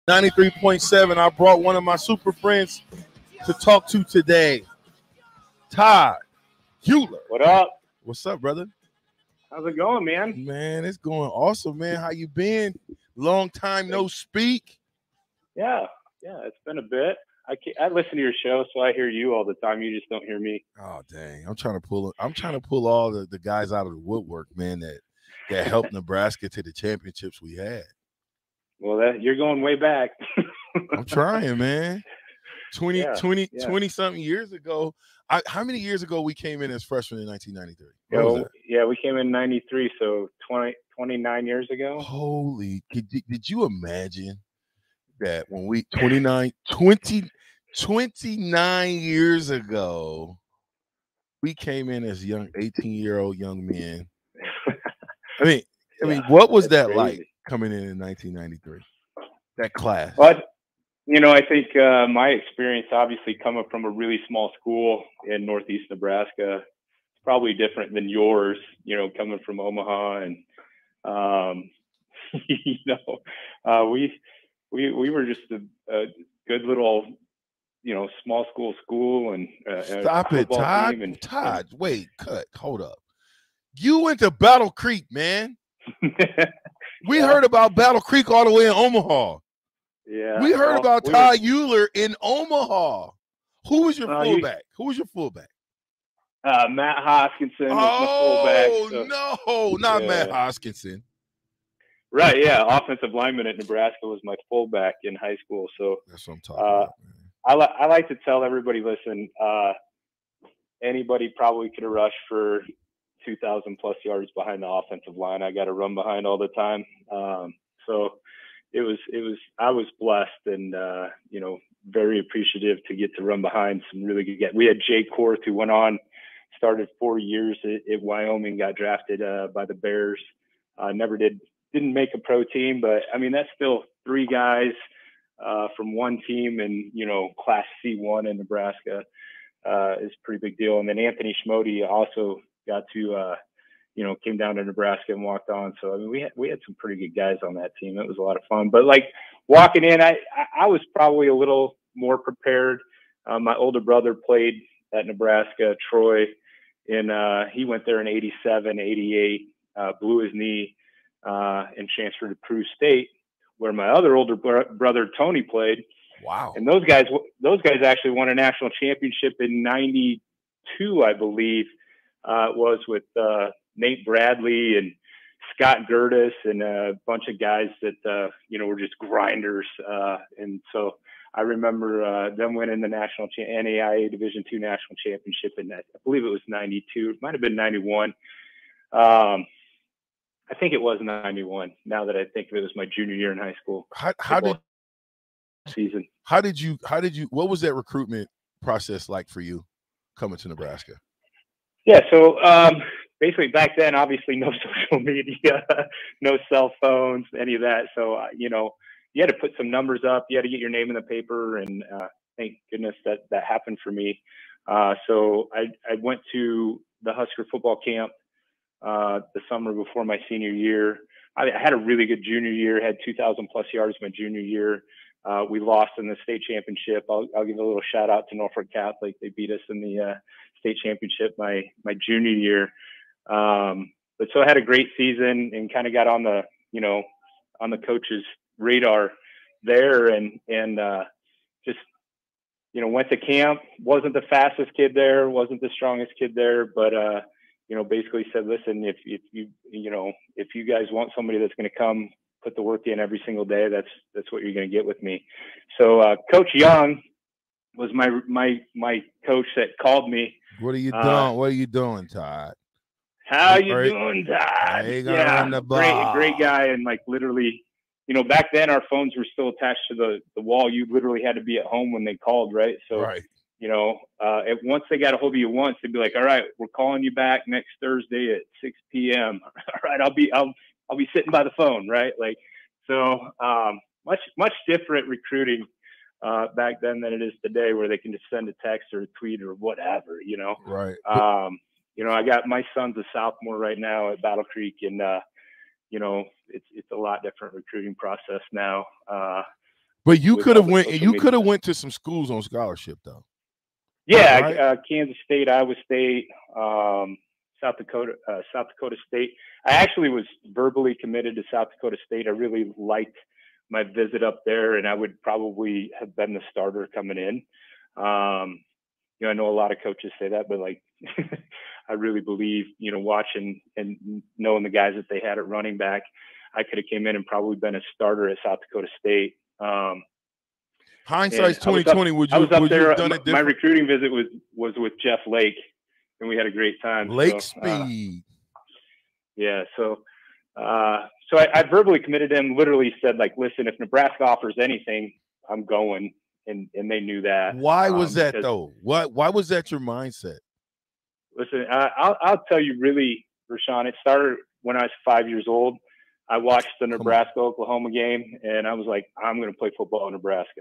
93.7. I brought one of my super friends to talk to today, Todd Uhlir. What up? What's up, brother? How's it going, man? Man, it's going awesome, man. How you been? Long time no speak. Yeah, it's been a bit. I listen to your show, so I hear you all the time. You just don't hear me. Oh, dang. I'm trying to pull all the guys out of the woodwork, man, that helped Nebraska to the championships we had. Well, you're going way back. I'm trying, man. 20 something years ago. How many years ago we came in as freshmen in 1993? Yeah, we came in 93, so 29 years ago. Holy, did you imagine that when we 29 years ago, we came in as young 18-year-old young men? I mean, what was that crazy like coming in 1993? That class. But I think my experience, obviously coming from a really small school in Northeast Nebraska, is probably different than yours. Coming from Omaha, and we were just a good little small school and stop it, Todd. Todd, wait, hold up. You went to Battle Creek, man. We heard about Battle Creek all the way in Omaha. Yeah, we heard about Todd Uhlir in Omaha. Who was your fullback? Matt Hoskinson was my fullback. No, not Matt Hoskinson. Right, yeah. Offensive lineman at Nebraska was my fullback in high school. So that's what I'm talking about, man. I like to tell everybody, listen, anybody probably could have rushed for 2,000 plus yards behind the offensive line. I got to run behind all the time. So I was blessed and, very appreciative to get to run behind some really good guys. We had Jake Korth, who went on, started 4 years at Wyoming, got drafted by the Bears. Didn't make a pro team, but I mean, that's still three guys from one team and, Class C1 in Nebraska is a pretty big deal. And then Anthony Schmody also got to, came down to Nebraska and walked on. So, I mean, we had some pretty good guys on that team. It was a lot of fun. But, like, walking in, I was probably a little more prepared. My older brother played at Nebraska, Troy, and he went there in 87, 88, blew his knee, and transferred to Peru State, where my other older brother, Tony, played. Wow. And those guys actually won a national championship in 92, I believe. It was with Nate Bradley and Scott Gertis and a bunch of guys that, were just grinders. And so I remember them winning the NAIA Division II national championship in that. I believe it was 92. It might have been 91. I think it was 91. Now that I think of it, it was my junior year in high school. What was that recruitment process like for you coming to Nebraska? Yeah. So, basically back then, obviously no social media, no cell phones, any of that. So, you had to put some numbers up, you had to get your name in the paper, and thank goodness that happened for me. So I went to the Husker football camp the summer before my senior year. I had a really good junior year, had 2,000 plus yards my junior year. We lost in the state championship. I'll give a little shout out to Norfolk Catholic. They beat us in the state championship my junior year. But so I had a great season and kind of got on the, on the coach's radar there and just, went to camp. Wasn't the fastest kid there, wasn't the strongest kid there, but, basically said, listen, if you guys want somebody that's going to come put the work in every single day, that's what you're going to get with me. So Coach Young was my coach that called me. What are you doing? What are you doing, Todd? How you doing, Todd? Yeah, great guy. And like literally, back then our phones were still attached to the wall. You literally had to be at home when they called, right? So, right. Once they got a hold of you once, they'd be like, all right, we're calling you back next Thursday at 6 p.m. All right, I'll be sitting by the phone, right? Like, so much different recruiting back then than it is today, where they can just send a text or a tweet or whatever, Right. I got my son's a sophomore right now at Battle Creek, and it's a lot different recruiting process now. But you with could all have the went. social You media could have stuff. went to some schools on scholarship though. Yeah, Right? Kansas State, Iowa State, South Dakota State. I actually was verbally committed to South Dakota State. I really liked my visit up there, and I would probably have been the starter coming in. You know, I know a lot of coaches say that, but like, I really believe, you know, watching and knowing the guys that they had at running back, I could have came in and probably been a starter at South Dakota State. Hindsight's And 2020. I was up Would you there. have done it My different? recruiting visit was with Jeff Lake, and we had a great time. Lake So, speed. yeah. So I verbally committed to him. Literally said like, listen, if Nebraska offers anything, I'm going, and they knew that. Why was that though? Why was that your mindset? Listen, I'll tell you really, Rashawn. It started when I was 5 years old. I watched the Nebraska-Oklahoma game, and I was like, I'm going to play football in Nebraska.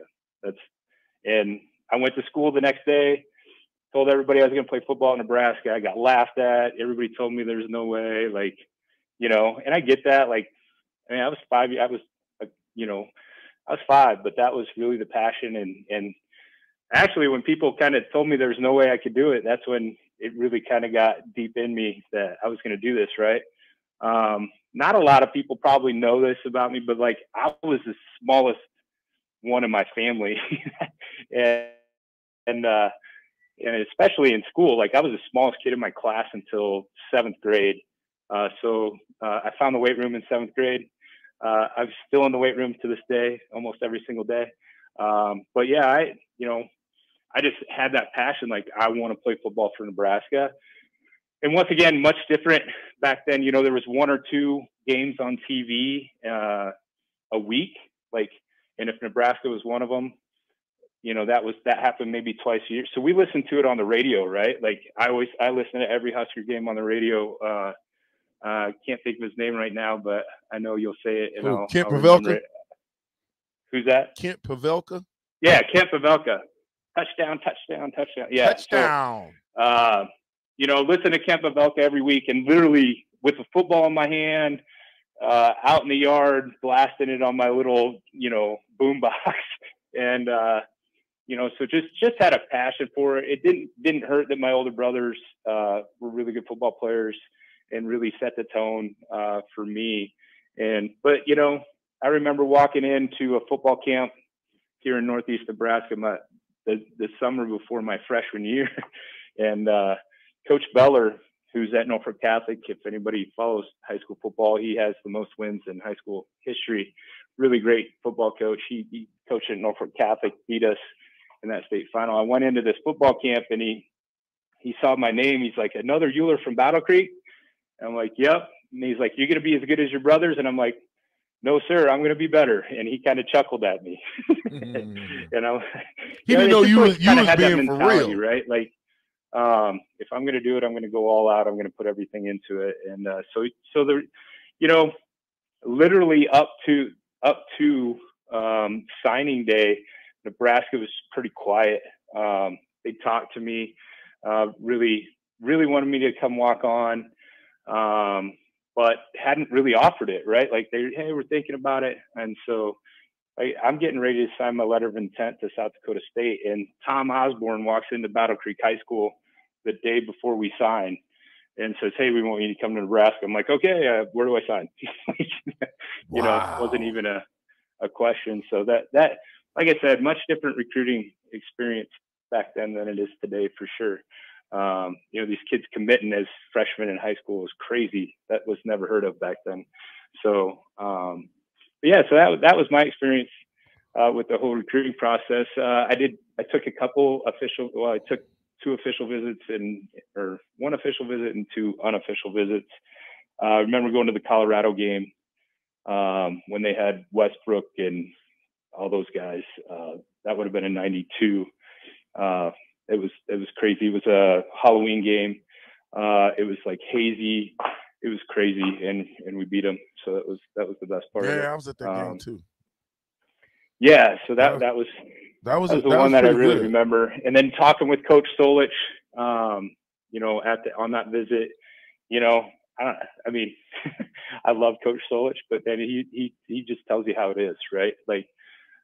And I went to school the next day, told everybody I was going to play football in Nebraska. I got laughed at. Everybody told me there's no way, like, you know, and I get that. Like, I mean, I was 5. You know, I was 5, but that was really the passion. And actually, when people kind of told me there's no way I could do it, that's when it really kind of got deep in me that I was going to do this, right? Not a lot of people probably know this about me, but like I was the smallest one in my family, and and especially in school, like I was the smallest kid in my class until 7th grade. I found the weight room in 7th grade. I'm still in the weight room to this day, almost every single day. But yeah, I just had that passion. Like I want to play football for Nebraska. And once again, much different back then. You know, there was 1 or 2 games on TV a week. Like, and if Nebraska was one of them, you know, that happened maybe twice a year. So we listened to it on the radio, right? Like I listen to every Husker game on the radio. Can't think of his name right now, but I know you'll say it and Kent I'll remember Pavelka? it. Who's that? Kent Pavelka? Yeah, Kent Pavelka. Touchdown. Yeah. Touchdown. So, you know, listen to Kent Pavelka every week and literally with a football in my hand, out in the yard, blasting it on my little, you know, boom box. And, you know, so just had a passion for it. It didn't hurt that my older brothers, were really good football players and really set the tone, for me. But, you know, I remember walking into a football camp here in Northeast Nebraska, the summer before my freshman year. And, Coach Beller, who's at Norfolk Catholic, if anybody follows high school football, he has the most wins in high school history. Really great football coach. He coached at Norfolk Catholic, beat us in that state final. I went into this football camp and he saw my name. He's like, another Uhlir from Battle Creek? And I'm like, yep. And he's like, you're going to be as good as your brothers? And I'm like, no, sir, I'm going to be better. And he kind of chuckled at me. And I, he didn't know you was being for real, right? Like, if I'm going to do it, I'm going to go all out. I'm going to put everything into it. And so the, you know, literally up to signing day, Nebraska was pretty quiet. They talked to me, really wanted me to come walk on, but hadn't really offered it, right? Like hey, we're thinking about it. And so I'm getting ready to sign my letter of intent to South Dakota State, and Tom Osborne walks into Battle Creek High School the day before we sign and says, hey, we want you to come to Nebraska. I'm like, okay, where do I sign? You know, it wasn't even a question. So that, like I said, much different recruiting experience back then than it is today, for sure. You know, these kids committing as freshmen in high school was crazy. That was never heard of back then. So, yeah, so that was my experience with the whole recruiting process. I took I took 2 official visits or 1 official visit and 2 unofficial visits. I remember going to the Colorado game when they had Westbrook and all those guys. That would have been in '92. It was crazy. It was a Halloween game. It was like hazy. It was crazy, and we beat them. So that was the best part. Yeah, I was at that game too. Yeah, so that was the one that I really remember. And then talking with Coach Solich, you know, on that visit, you know, I mean, I love Coach Solich, but then he just tells you how it is, right? Like,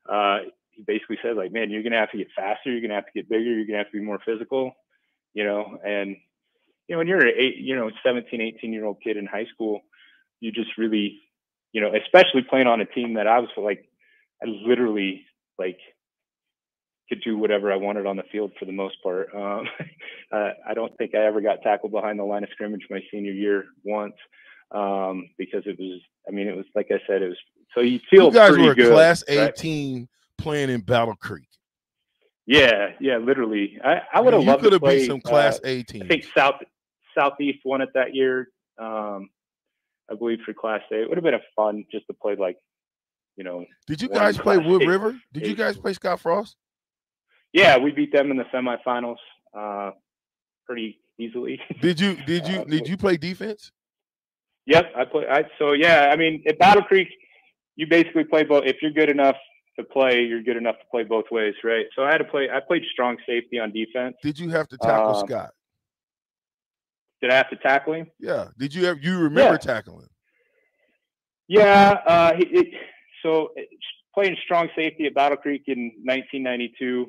he basically said, like, man, you're going to have to get faster. You're going to have to get bigger. You're going to have to be more physical, and, when you're a 17, 18-year-old kid in high school, you just really, especially playing on a team that I was like, I literally like could do whatever I wanted on the field for the most part. I don't think I ever got tackled behind the line of scrimmage my senior year once, because it was like I said, it was, so you feel you guys pretty were a good, Class A right? team playing in Battle Creek. Yeah, literally. I would have you loved could to have beat play some Class A teams. I think Southeast won it that year. I believe for Class A, it would have been fun just to play like, Did you guys play Wood River? Did you guys school. play Scott Frost? Yeah, we beat them in the semifinals pretty easily. Did you play defense? Yep, I mean, at Battle Creek, you basically play both. If you're good enough to play, you're good enough to play both ways, right? So I played strong safety on defense. Did you have to tackle Scott? Did I have to tackle him? Yeah. Did you remember tackling? Yeah. So playing strong safety at Battle Creek in 1992,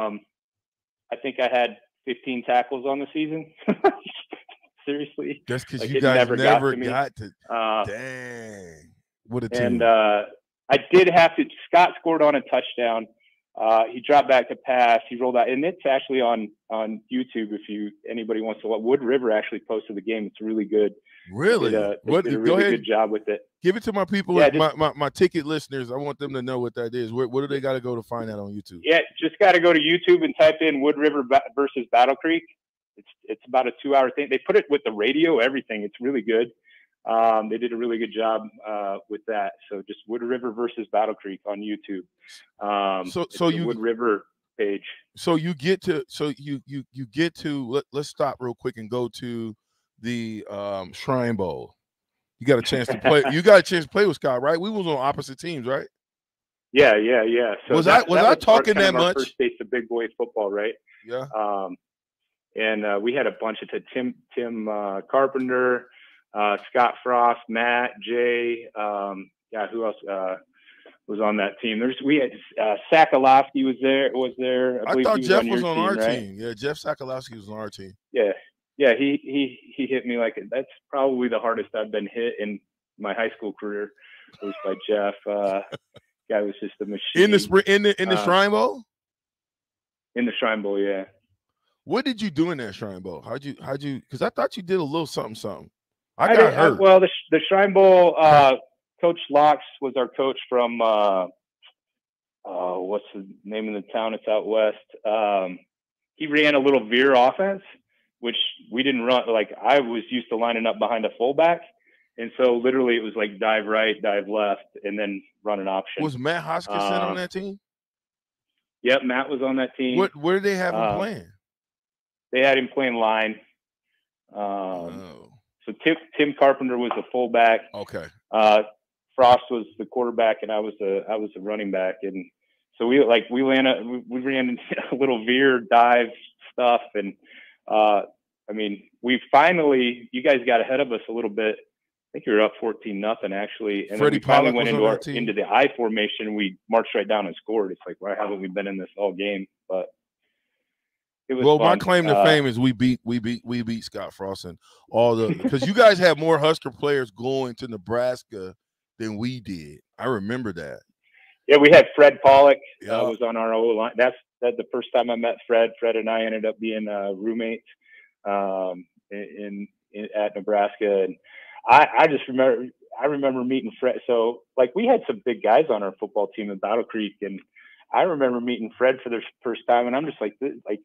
I think I had 15 tackles on the season. Seriously. That's because you guys never got to. Dang. What a team. And I did have to. Scott scored on a touchdown. He dropped back to pass. He rolled out, and it's actually on YouTube. If anybody wants to look, Wood River actually posted the game. It's really good. Really? They did a really good job with it. Give it to my people, my ticket listeners. I want them to know what that is. Where do they got to go to find that on YouTube? Yeah, just got to go to YouTube and type in Wood River versus Battle Creek. It's about a 2-hour thing. They put it with the radio, everything. It's really good. They did a really good job with that. So just Wood River versus Battle Creek on YouTube. So you Wood River page. So you get to let's stop real quick and go to the Shrine Bowl. You got a chance to play. You got a chance to play with Scott, right? We was on opposite teams, right? Yeah. So was I talking that much? First taste of big boy football, right? Yeah. And we had a bunch of Tim Carpenter, Scott Frost, Matt, Jay. Who else was on that team? We had Sakalowski was there. I thought Jeff was on our team. Yeah, Jeff Sakalowski was on our team. Yeah, he hit me like that's probably the hardest I've been hit in my high school career. Was by Jeff. Guy was just a machine. In the Shrine Bowl. In the Shrine Bowl, yeah. What did you do in that Shrine Bowl? How'd you? Because I thought you did a little something. I got hurt. Well, the Shrine Bowl, Coach Locks was our coach from what's the name of the town? It's out west. He ran a little veer offense, which we didn't run. Like I was used to lining up behind a fullback, and so literally it was like dive right, dive left, and then run an option. Was Matt Hoskinson on that team? Yep, Matt was on that team. Where did they have him playing? They had him playing line. So Tim Carpenter was the fullback. Okay. Frost was the quarterback, and I was a running back. And so we ran a little veer dive stuff, and I mean, you guys got ahead of us a little bit. I think you were up 14-0 actually, and Freddie then we finally Pollock went into the I formation. We marched right down and scored. It's like, why haven't we been in this all game? But it was fun. My claim to fame is we beat Scott Frost and all because you guys had more Husker players going to Nebraska than we did. I remember that. Yeah, we had Fred Pollock was on our O line. That's the first time I met Fred. Fred and I ended up being roommates at Nebraska, and I just remember meeting Fred. So like we had some big guys on our football team in Battle Creek, and I remember meeting Fred for the first time, and I'm just like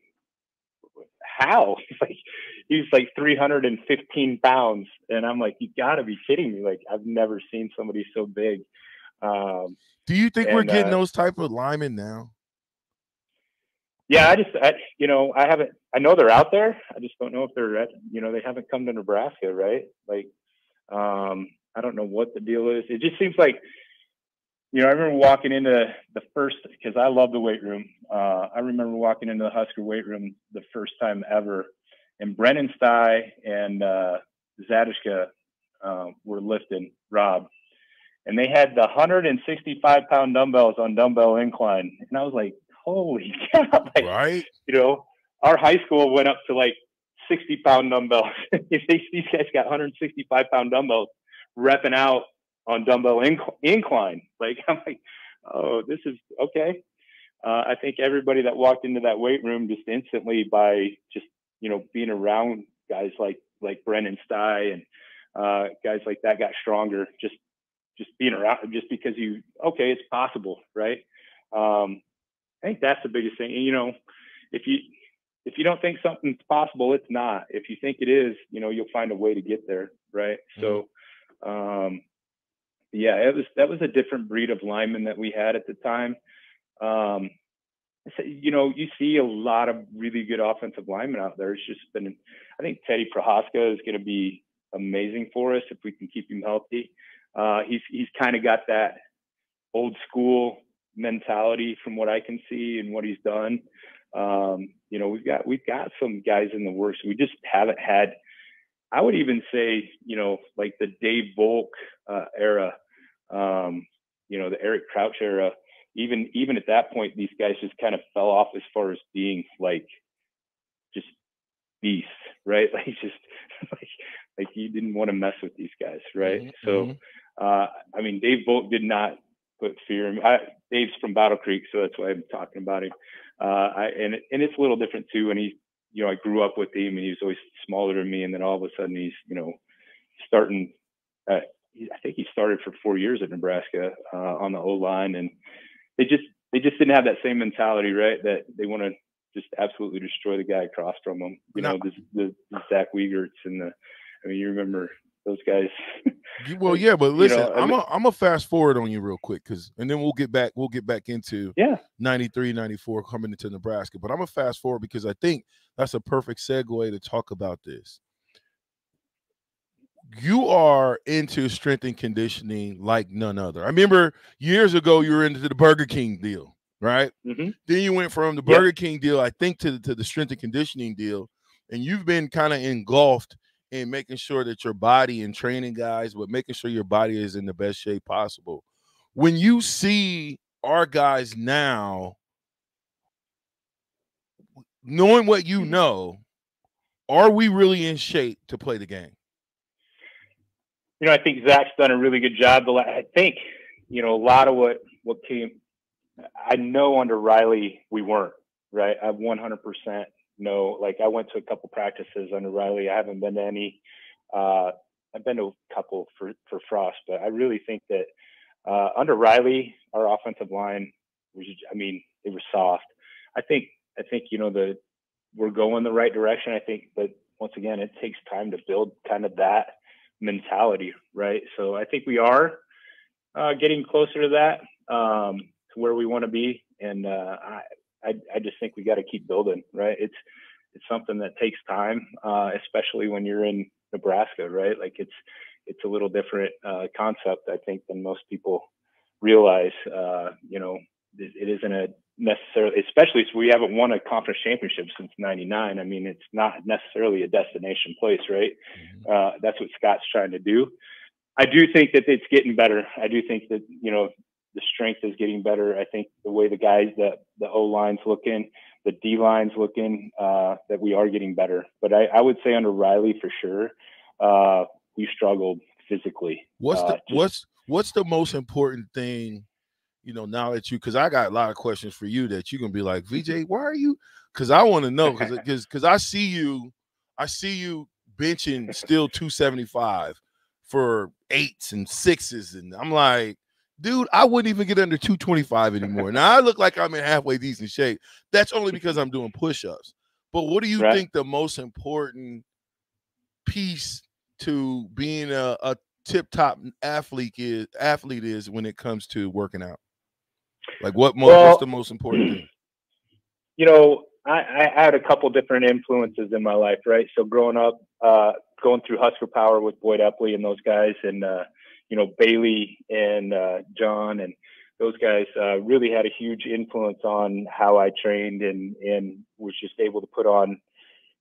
how? He's like 315 pounds, and I'm like, you got to be kidding me! Like I've never seen somebody so big. Do you think we're getting those type of linemen now? Yeah, I haven't. I know they're out there. I just don't know if they're they haven't come to Nebraska, right? Like, I don't know what the deal is. It just seems like, I remember walking into the first, because I love the weight room. I remember walking into the Husker weight room the first time ever, and Brennan Stye and Zadishka were lifting Rob, and they had the 165-pound dumbbells on dumbbell incline. And I was like, holy cow. Like, right. You know, our high school went up to like 60-pound dumbbells. These guys got 165-pound dumbbells repping out on dumbbell incline. Like, I'm like, oh, this is okay. I think everybody that walked into that weight room just instantly, by just, you know, being around guys like Brennan Stye and guys like that, got stronger. Just being around, just because it's possible, right? I think that's the biggest thing. And, you know, if you don't think something's possible, it's not. If you think it is, you know, you'll find a way to get there, right? So, yeah, that was a different breed of lineman that we had at the time. You know, you see a lot of really good offensive linemen out there. It's just been, I think Teddy Prohaska is going to be amazing for us if we can keep him healthy. He's kind of got that old school mentality from what I can see and what he's done. You know, we've got some guys in the works. We just haven't had, I would even say, you know, like the Dave Volk era, you know, the Eric Crouch era. Even at that point, these guys just kind of fell off as far as being like just beasts, right? Like just like you didn't want to mess with these guys, right? So, I mean, Dave Volk did not put fear in me. Dave's from Battle Creek, so that's why I'm talking about him. And it's a little different too. And he, you know, I grew up with him, and he was always smaller than me. And then all of a sudden, he's, you know, starting. I think he started for 4 years at Nebraska on the O line, and they just didn't have that same mentality, right? That they want to just absolutely destroy the guy across from them. You know, the Zach Wiegerts and I mean, you remember those guys. Well, yeah, but listen, you know, I'm a fast forward on you real quick, and then we'll get back into 93, 94 coming into Nebraska. But I'm gonna fast forward because I think that's a perfect segue to talk about this. You are into strength and conditioning like none other. I remember years ago you were into the Burger King deal, right? Then you went from the Burger King deal, I think, to the strength and conditioning deal, and you've been kind of engulfed in making sure that your body and training guys, but making sure your body is in the best shape possible. When you see our guys now, knowing what you know, are we really in shape to play the game? You know, I think Zach's done a really good job. I think, you know, a lot of what came, I know under Riley we weren't, right? I 100% know. Like, I went to a couple practices under Riley. I haven't been to any. I've been to a couple for Frost, but I really think that under Riley, our offensive line was, I mean, they were soft. I think you know, we're going the right direction. I think, but once again, it takes time to build kind of that mentality, right? So I think we are getting closer to that, to where we want to be, and I just think we got to keep building, right? It's something that takes time, especially when you're in Nebraska, right? Like it's a little different concept, I think, than most people realize. You know, it isn't a necessarily, especially so we haven't won a conference championship since '99. I mean, it's not necessarily a destination place, right? That's what Scott's trying to do. I do think that it's getting better. I do think that, you know, the strength is getting better. I think the way the guys, the O line's looking, the D line's looking, that we are getting better. But I would say under Riley for sure, we struggled physically. What's the most important thing, you know, now that because I got a lot of questions for you that you're gonna be like, VJ, why are you? Because I want to know, because I see you benching still 275 for 8s and 6s, and I'm like, dude, I wouldn't even get under 225 anymore. Now I look like I'm in halfway decent shape. That's only because I'm doing push-ups. But what do you think the most important piece to being a tip-top athlete is when it comes to working out? Like what's the most important thing? You know, I had a couple different influences in my life, right? So growing up, going through Husker Power with Boyd Epley and those guys, and you know, Bailey and John and those guys really had a huge influence on how I trained and was just able to put on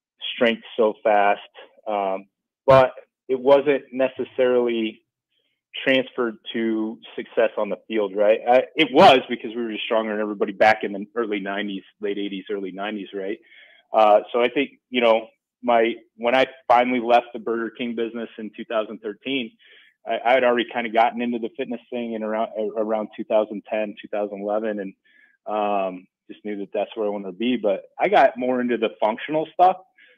strength so fast. But it wasn't necessarily transferred to success on the field, right? It was because we were just stronger than everybody back in the early 90s, late 80s, early 90s, right? So I think, when I finally left the Burger King business in 2013, I had already kind of gotten into the fitness thing in around 2010, 2011, and just knew that that's where I wanted to be. But I got more into the functional stuff.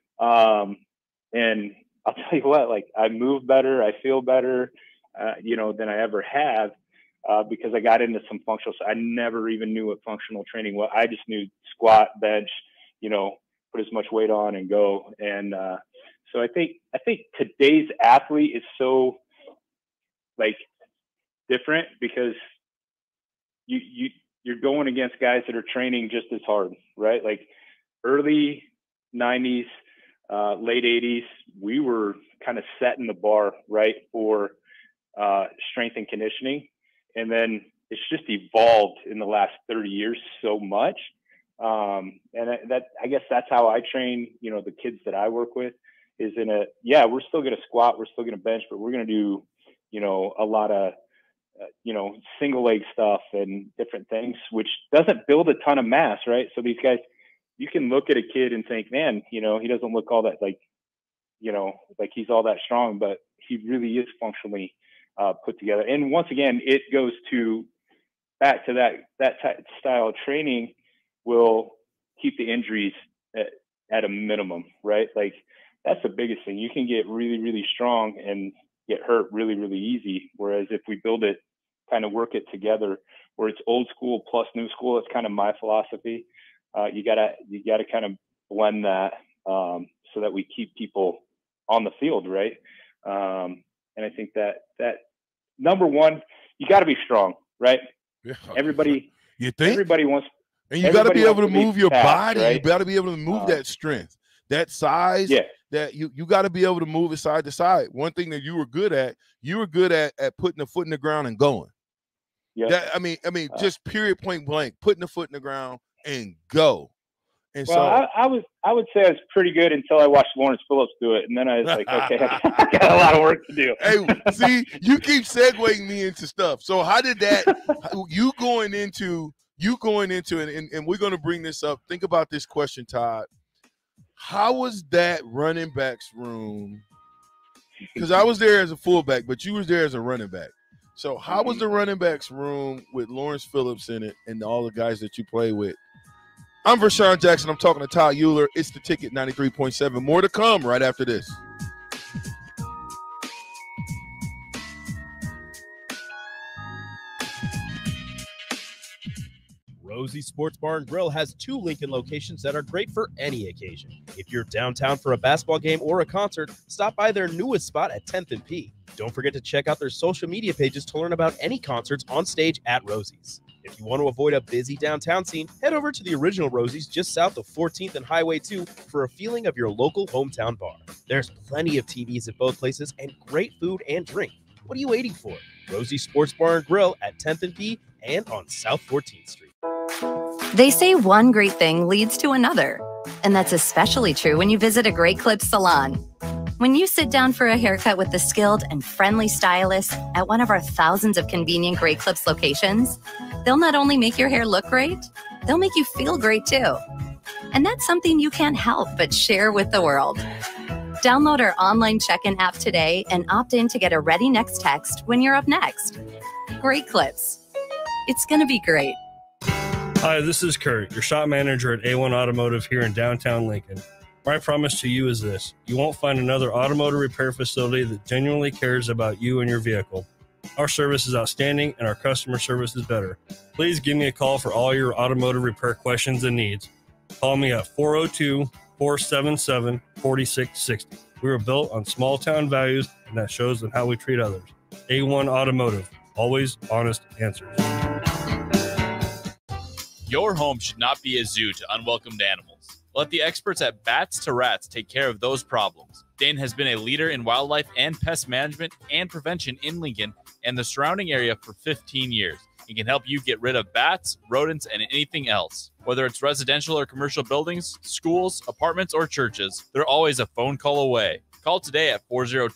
And I'll tell you what, like, I move better, I feel better, than I ever have, because I got into some functional stuff. I never even knew what functional training was. I just knew squat, bench, put as much weight on and go. And so I think today's athlete is so like different because you're going against guys that are training just as hard, right? Like early 90s, late 80s, we were kind of setting the bar, right, for strength and conditioning. And then it's just evolved in the last 30 years so much. And that, I guess that's how I train, the kids that I work with is we're still going to squat, we're still going to bench, but we're going to do, a lot of, single leg stuff and different things, which doesn't build a ton of mass, right? So these guys, you can look at a kid and think, man, he doesn't look all that like he's all that strong, but he really is functionally put together. And once again, it goes back to that style of training will keep the injuries at a minimum, right? Like that's the biggest thing. You can get really, really strong and get hurt really, really easy. Whereas if we build it, kind of work it together, where it's old school plus new school, it's kind of my philosophy. You gotta kind of blend that so that we keep people on the field, right? And I think that number one, you got to be strong, right? Yeah. Everybody wants, and you got to be able to move your body. Right? You got to be able to move that strength, that size. Yeah. That you got to be able to move it side to side. One thing that you were good at putting the foot in the ground and going. Yeah. I mean, just period, point blank, putting the foot in the ground and go. And well, so I would say I was pretty good until I watched Lawrence Phillips do it, and then I was like, okay, I got a lot of work to do. Hey, see, you keep segueing me into stuff. So how did that? you going into, and we're going to bring this up. Think about this question, Todd. How was that running backs room? Because I was there as a fullback, but you was there as a running back. So how was the running backs room with Lawrence Phillips in it and all the guys that you play with? I'm Vershawn Jackson. I'm talking to Todd Uhlir. It's The Ticket 93.7. More to come right after this. Rosie's Sports Bar and Grill has 2 Lincoln locations that are great for any occasion. If you're downtown for a basketball game or a concert, stop by their newest spot at 10th and P. Don't forget to check out their social media pages to learn about any concerts on stage at Rosie's. If you want to avoid a busy downtown scene, head over to the original Rosie's just south of 14th and Highway 2 for a feeling of your local hometown bar. There's plenty of TVs at both places and great food and drink. What are you waiting for? Rosie's Sports Bar and Grill at 10th and P and on South 14th Street. They say one great thing leads to another, and that's especially true when you visit a Great Clips salon. When you sit down for a haircut with the skilled and friendly stylist at one of our thousands of convenient Great Clips locations, they'll not only make your hair look great, they'll make you feel great too. And that's something you can't help but share with the world. Download our online check-in app today and opt in to get a ready next text when you're up next. Great Clips. It's going to be great. Hi, this is Kurt, your shop manager at A1 Automotive here in downtown Lincoln. My promise to you is this: you won't find another automotive repair facility that genuinely cares about you and your vehicle. Our service is outstanding and our customer service is better. Please give me a call for all your automotive repair questions and needs. Call me at 402-477-4660. We were built on small town values, and that shows in how we treat others. A1 Automotive, always honest answers. Your home should not be a zoo to unwelcomed animals. Let the experts at Bats to Rats take care of those problems. Dane has been a leader in wildlife and pest management and prevention in Lincoln and the surrounding area for 15 years. and can help you get rid of bats, rodents, and anything else. Whether it's residential or commercial buildings, schools, apartments, or churches, they're always a phone call away. Call today at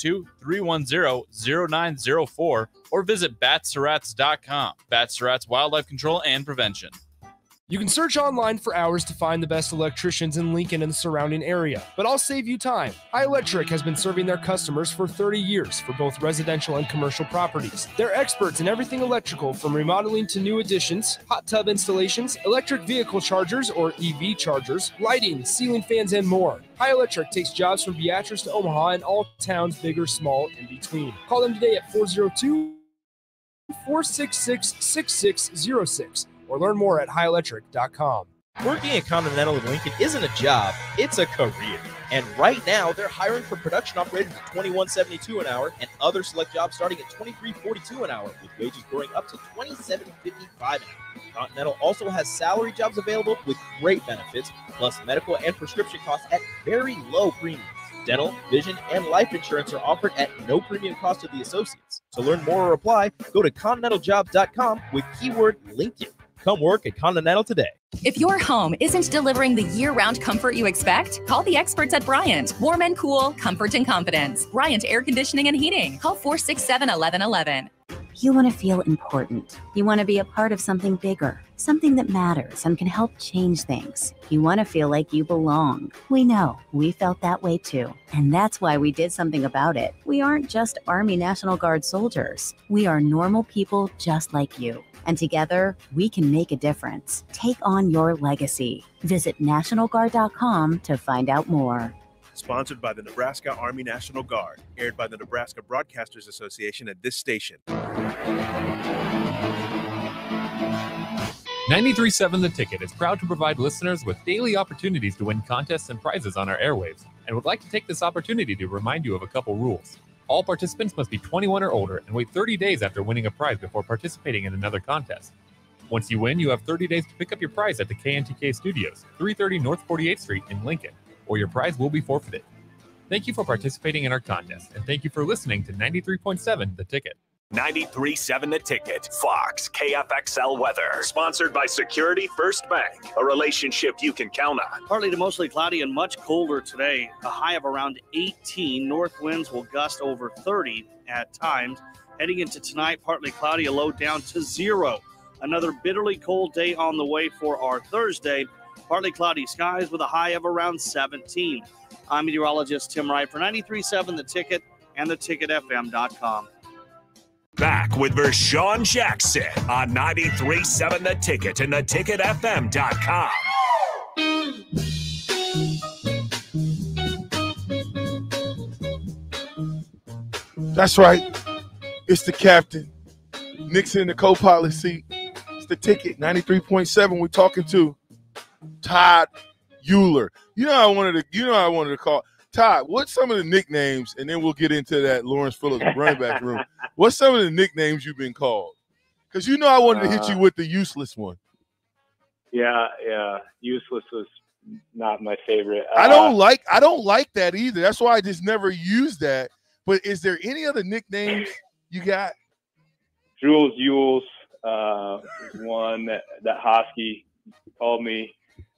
402-310-0904 or visit batsterats.com. Bats Rats Wildlife Control and Prevention. You can search online for hours to find the best electricians in Lincoln and the surrounding area, but I'll save you time. High Electric has been serving their customers for 30 years for both residential and commercial properties. They're experts in everything electrical, from remodeling to new additions, hot tub installations, electric vehicle chargers or EV chargers, lighting, ceiling fans, and more. High Electric takes jobs from Beatrice to Omaha and all towns, big or small, in between. Call them today at 402-466-6606 or learn more at highelectric.com. Working at Continental of Lincoln isn't a job, it's a career. And right now, they're hiring for production operators at $21.72 an hour and other select jobs starting at $23.42 an hour, with wages growing up to $27.55 an hour. Continental also has salary jobs available with great benefits, plus medical and prescription costs at very low premiums. Dental, vision, and life insurance are offered at no premium cost to the associates. To learn more or apply, go to continentaljobs.com with keyword Lincoln. Come work at Continental today. If your home isn't delivering the year-round comfort you expect, call the experts at Bryant. Warm and cool, comfort and confidence. Bryant Air Conditioning and Heating. Call 467-1111. You want to feel important. You want to be a part of something bigger, something that matters and can help change things. You want to feel like you belong. We know. We felt that way too. And that's why we did something about it. We aren't just Army National Guard soldiers. We are normal people just like you. And together, we can make a difference. Take on your legacy. Visit NationalGuard.com to find out more. Sponsored by the Nebraska Army National Guard. Aired by the Nebraska Broadcasters Association at this station. 93.7 The Ticket is proud to provide listeners with daily opportunities to win contests and prizes on our airwaves, and would like to take this opportunity to remind you of a couple rules. All participants must be 21 or older and wait 30 days after winning a prize before participating in another contest. Once you win, you have 30 days to pick up your prize at the KNTK Studios, 330 North 48th Street in Lincoln, or your prize will be forfeited. Thank you for participating in our contest, and thank you for listening to 93.7 The Ticket. 93.7 The Ticket. Fox KFXL weather. Sponsored by Security First Bank. A relationship you can count on. Partly to mostly cloudy and much colder today. A high of around 18. North winds will gust over 30 at times. Heading into tonight, partly cloudy, a low down to 0. Another bitterly cold day on the way for our Thursday. Partly cloudy skies with a high of around 17. I'm meteorologist Tim Wright for 93.7 The Ticket and theticketfm.com. Back with Vershawn Jackson on 93.7 The Ticket and theticketfm.com. That's right. It's the captain. Nick's in the co-pilot seat. It's the Ticket, 93.7. We're talking to Todd Uhlir. I wanted to call Todd. What's some of the nicknames, and then we'll get into that Lawrence Phillips running back room. What's some of the nicknames you've been called? Because I wanted to hit you with the useless one. Yeah. Useless was not my favorite. I don't like that either. That's why I just never used that. But is there any other nicknames you got? Jules Yules, one that Hosky called me.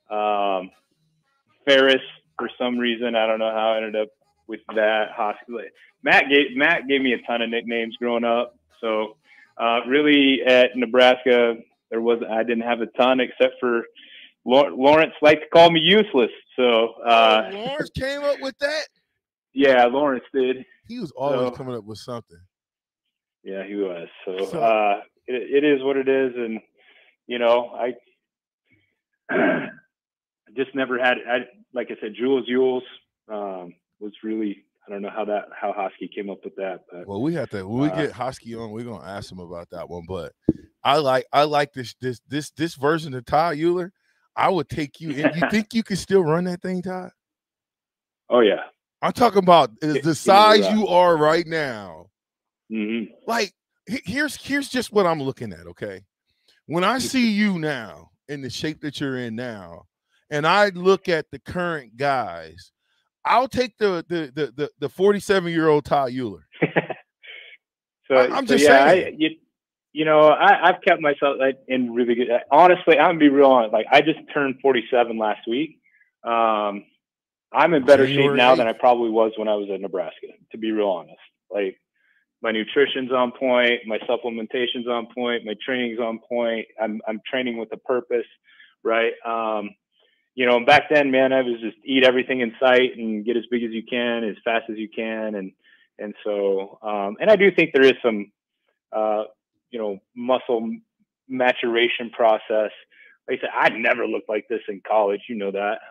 Ferris, for some reason, I don't know how I ended up with that. Hosky. Matt gave me a ton of nicknames growing up. So really at Nebraska, I didn't have a ton except for Lawrence liked to call me useless. So Lawrence came up with that? Yeah, Lawrence did. He was always coming up with something. Yeah, he was. So it is what it is, and I just never had it. Like I said, Jules Yules was really, I don't know how Hosky came up with that. But well, we have to when we get Hosky on, we're gonna ask him about that one. But I like this version of Todd Uhlir. I would take you. And you think you could still run that thing, Todd? Oh yeah. I'm talking about the size you are right now. Mm-hmm. Like here's just what I'm looking at. Okay, when I see you now in the shape that you're in now, and I look at the current guys, I'll take the 47-year-old Todd Uhlir. I'm just saying. I've kept myself in really good. Honestly, I'm gonna be real honest. Like, I just turned 47 last week. I'm in better shape now than I probably was when I was at Nebraska. To be real honest, like, my nutrition's on point, my supplementation's on point, my training's on point. I'm training with a purpose, right? And back then, man, I was just eat everything in sight and get as big as you can, as fast as you can, and so and I do think there is some muscle maturation process. Like I said, I never looked like this in college, that.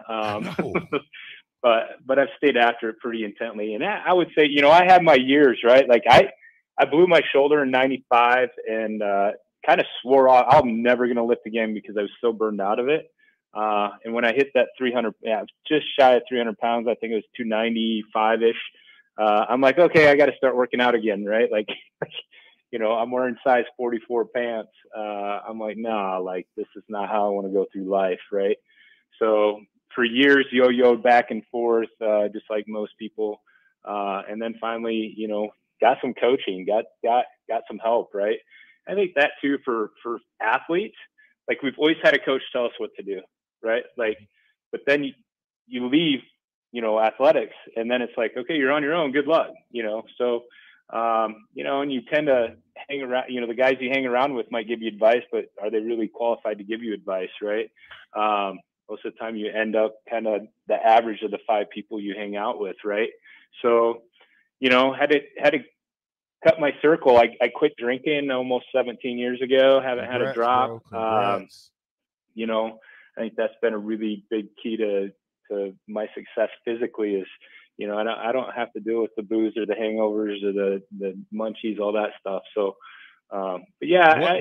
But I've stayed after it pretty intently, and I would say, I had my years, right? Like I blew my shoulder in '95 and kind of swore off. I'm never going to lift again because I was so burned out of it. And when I hit that 300, just shy of 300 pounds, I think it was 295-ish. I'm like, okay, I got to start working out again, right? Like, I'm wearing size 44 pants. I'm like, nah, like, this is not how I want to go through life, right? So for years, yo-yoed back and forth, just like most people. And then finally, got some coaching, got some help, right? I think that too for athletes, like, we've always had a coach tell us what to do, right? Like, but then you leave, athletics, and then it's like, okay, you're on your own, good luck, so and you tend to hang around, the guys you hang around with might give you advice, but are they really qualified to give you advice, right? Most of the time you end up kind of the average of the 5 people you hang out with, right? So, had to cut my circle. I quit drinking almost 17 years ago. Haven't had a drop. I think that's been a really big key to my success physically is, I don't have to deal with the booze or the hangovers or the munchies, all that stuff. So, but yeah,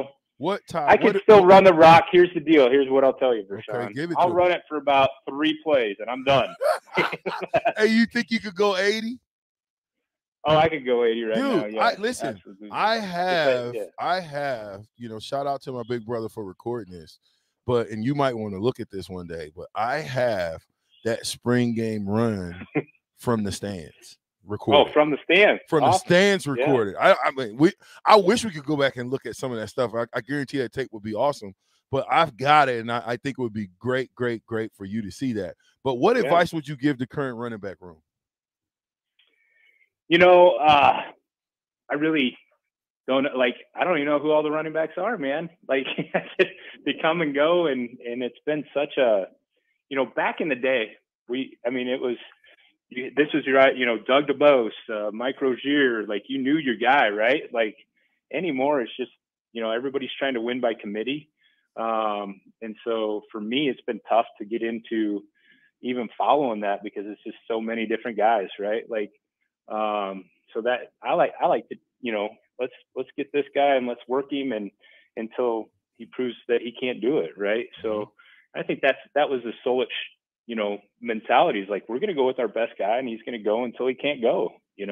I can still run the rock. Here's the deal. Here's what I'll tell you, Vershawn. I'll run it for about 3 plays and I'm done. Hey, you think you could go 80? Oh, I could go 80 right now. Yeah, listen, absolutely. I have, shout out to my big brother for recording this, and you might want to look at this one day, but I have that spring game run from the stands recorded. Oh, from the stands. From awesome. The stands recorded. Yeah. I wish we could go back and look at some of that stuff. I guarantee that tape would be awesome, but I've got it, and I think it would be great for you to see that. But what advice would you give the current running back room? I really don't, like, I don't even know who all the running backs are, man. Like, they come and go, and it's been such a, back in the day, it was, this was your, Doug DeBose, Mike Rozier, like, you knew your guy, right? Like, anymore, it's just, everybody's trying to win by committee. And so for me, it's been tough to get into even following that because it's just so many different guys, right? Like, so that I like to, let's get this guy and let's work him and until he proves that he can't do it. Right. So I think that was the Solich, mentality is like, we're going to go with our best guy and he's going to go until he can't go,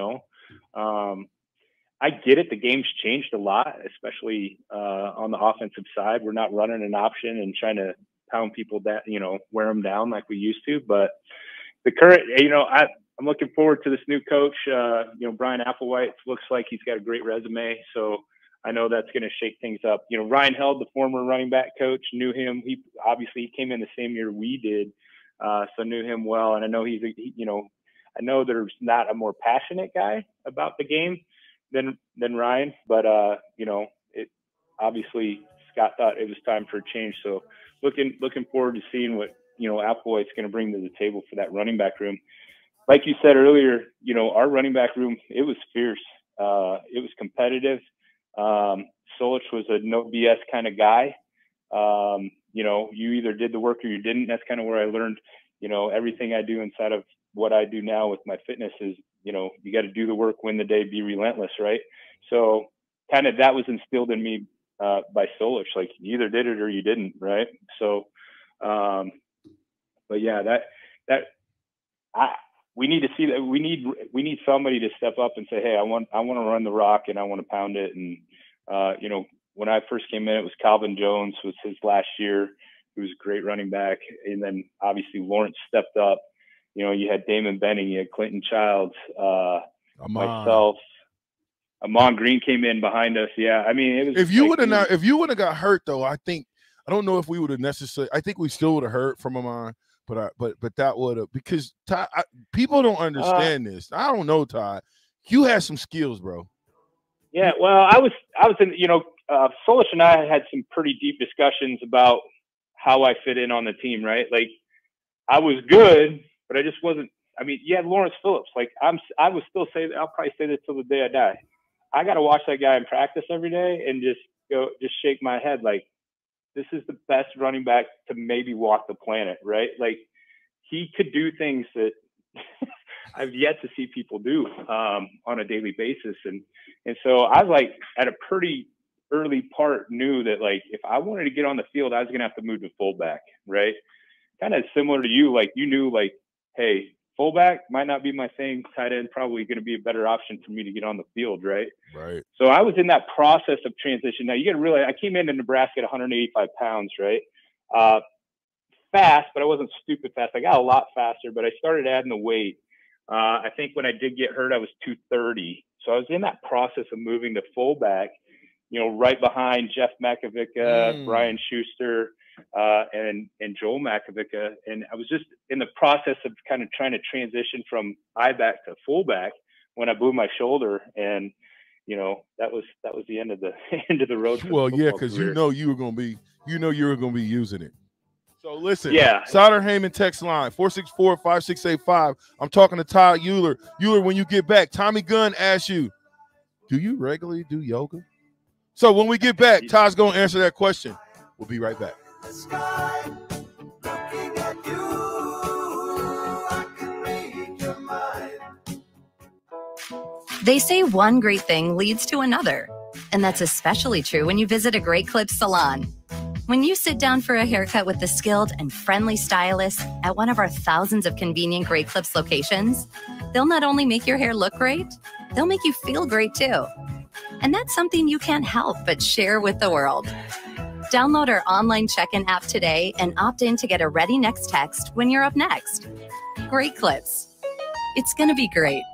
I get it. The game's changed a lot, especially, on the offensive side. We're not running an option and trying to pound people that, wear them down like we used to, but the current, I'm looking forward to this new coach. Brian Applewhite looks like he's got a great resume. So I know that's going to shake things up. Ryan Held, the former running back coach, knew him. He came in the same year we did. So knew him well. And I know I know there's not a more passionate guy about the game than Ryan, but it obviously Scott thought it was time for a change. So looking forward to seeing what, Applewhite's going to bring to the table for that running back room. Like you said earlier, our running back room, it was fierce. It was competitive. Solich was a no BS kind of guy. You either did the work or you didn't. That's kind of where I learned, everything I do inside of what I do now with my fitness is, you got to do the work, win the day, be relentless. Right. So kind of that was instilled in me by Solich. Like, you either did it or you didn't. Right. So, but yeah, we need to see that. We need somebody to step up and say, hey, I want to run the rock and I want to pound it. And, when I first came in, it was Calvin Jones was his last year. He was a great running back. And then obviously Lawrence stepped up. You had Damon Benning, you had Clinton Childs, myself. Amon Green came in behind us. Yeah, I mean, it was. If you would have got hurt though, I don't know if we would have necessarily. I think we still would have heard from Amon, but that would have, because Todd, people don't understand this. I don't know, Todd. You had some skills, bro. Yeah, well, I was in. Solich and I had some pretty deep discussions about how I fit in on the team. Right, like I was good, but I just wasn't. I mean, you had Lawrence Phillips. Like I would still say that. I'll probably say this till the day I die. I got to watch that guy in practice every day and just shake my head like, this is the best running back to maybe walk the planet, right? Like he could do things that I've yet to see people do on a daily basis. And so I like at a pretty early part knew that like, if I wanted to get on the field, I was going to have to move to fullback, right? Kind of similar to you. Like you knew like, hey, fullback might not be my thing. Tight end probably going to be a better option for me to get on the field, right? Right. So I was in that process of transition. Now you got to realize I came into Nebraska at 185 pounds, right? Fast, but I wasn't stupid fast. I got a lot faster, but I started adding the weight. I think when I did get hurt, I was 230. So I was in that process of moving to fullback, right behind Jeff Makovica, Brian Schuster, and Joel Makovica. And I was just in the process of kind of trying to transition from I-back to fullback when I blew my shoulder. And, that was the end of the road. Well, yeah, because you were going to be using it. So listen, yeah. Sauter Heyman text line 464-5685. I'm talking to Todd Uhlir. Uhlir, when you get back, Tommy Gunn asks you, do you regularly do yoga? So when we get back, Todd's going to answer that question. We'll be right back. The sky, looking at you, I can read your mind. They say one great thing leads to another, and that's especially true when you visit a Great Clips salon. When you sit down for a haircut with the skilled and friendly stylist at one of our thousands of convenient Great Clips locations, they'll not only make your hair look great, they'll make you feel great too. And that's something you can't help but share with the world. Download our online check-in app today and opt in to get a ready next text when you're up next. Great Clips. It's going to be great.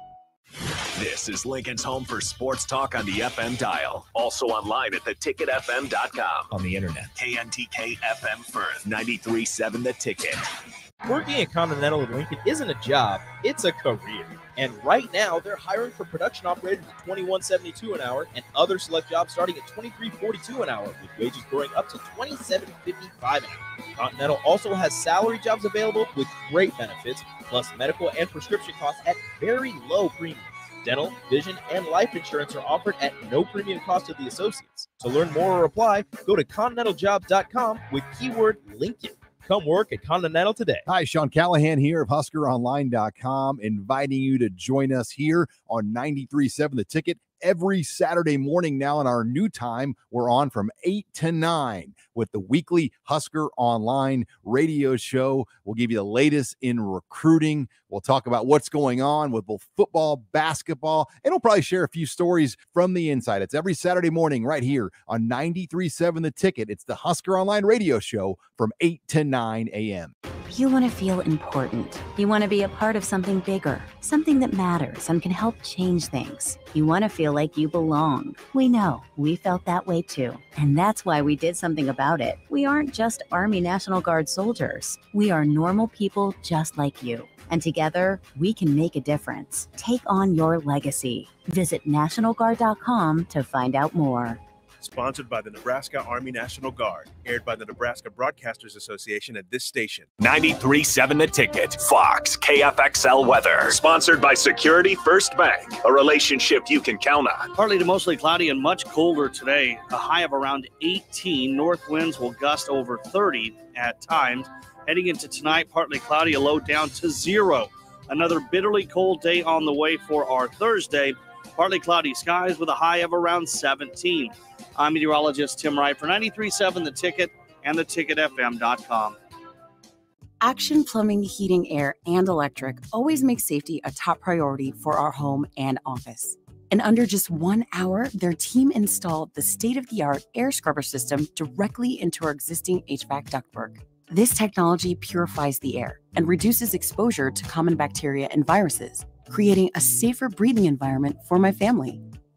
This is Lincoln's home for sports talk on the FM dial. Also online at theticketfm.com. On the internet. KNTK FM Firth, 93.7 The Ticket. Working at Continental in Lincoln isn't a job, it's a career. And right now, they're hiring for production operators at $21.72 an hour and other select jobs starting at $23.42 an hour, with wages growing up to $27.55 an hour. Continental also has salary jobs available with great benefits, plus medical and prescription costs at very low premiums. Dental, vision, and life insurance are offered at no premium cost to the associates. To learn more or apply, go to continentaljob.com with keyword Lincoln. Come work at Continental today. Hi, Sean Callahan here of HuskerOnline.com, inviting you to join us here on 93.7 The Ticket every Saturday morning now in our new time. We're on from 8 to 9 with the weekly Husker Online radio show. We'll give you the latest in recruiting. We'll talk about what's going on with both football, basketball, and we'll probably share a few stories from the inside. It's every Saturday morning right here on 93.7 The Ticket. It's the Husker Online radio show from 8 to 9 a.m. You want to feel important. You want to be a part of something bigger, something that matters and can help change things. You want to feel like you belong. We know. We felt that way too. And that's why we did something about it. We aren't just Army National Guard soldiers. We are normal people just like you. And together, we can make a difference. Take on your legacy. Visit NationalGuard.com to find out more. Sponsored by the Nebraska Army National Guard. Aired by the Nebraska Broadcasters Association at this station. 93.7 The Ticket. Fox KFXL weather. Sponsored by Security First Bank. A relationship you can count on. Partly to mostly cloudy and much colder today. A high of around 18. North winds will gust over 30 at times. Heading into tonight, partly cloudy, a low down to 0. Another bitterly cold day on the way for our Thursday. Partly cloudy skies with a high of around 17. I'm meteorologist Tim Wright for 93.7 The Ticket and theticketfm.com. Action Plumbing, Heating, Air, and Electric always makes safety a top priority for our home and office. In under just 1 hour, their team installed the state-of-the-art air scrubber system directly into our existing HVAC ductwork. This technology purifies the air and reduces exposure to common bacteria and viruses, creating a safer breathing environment for my family.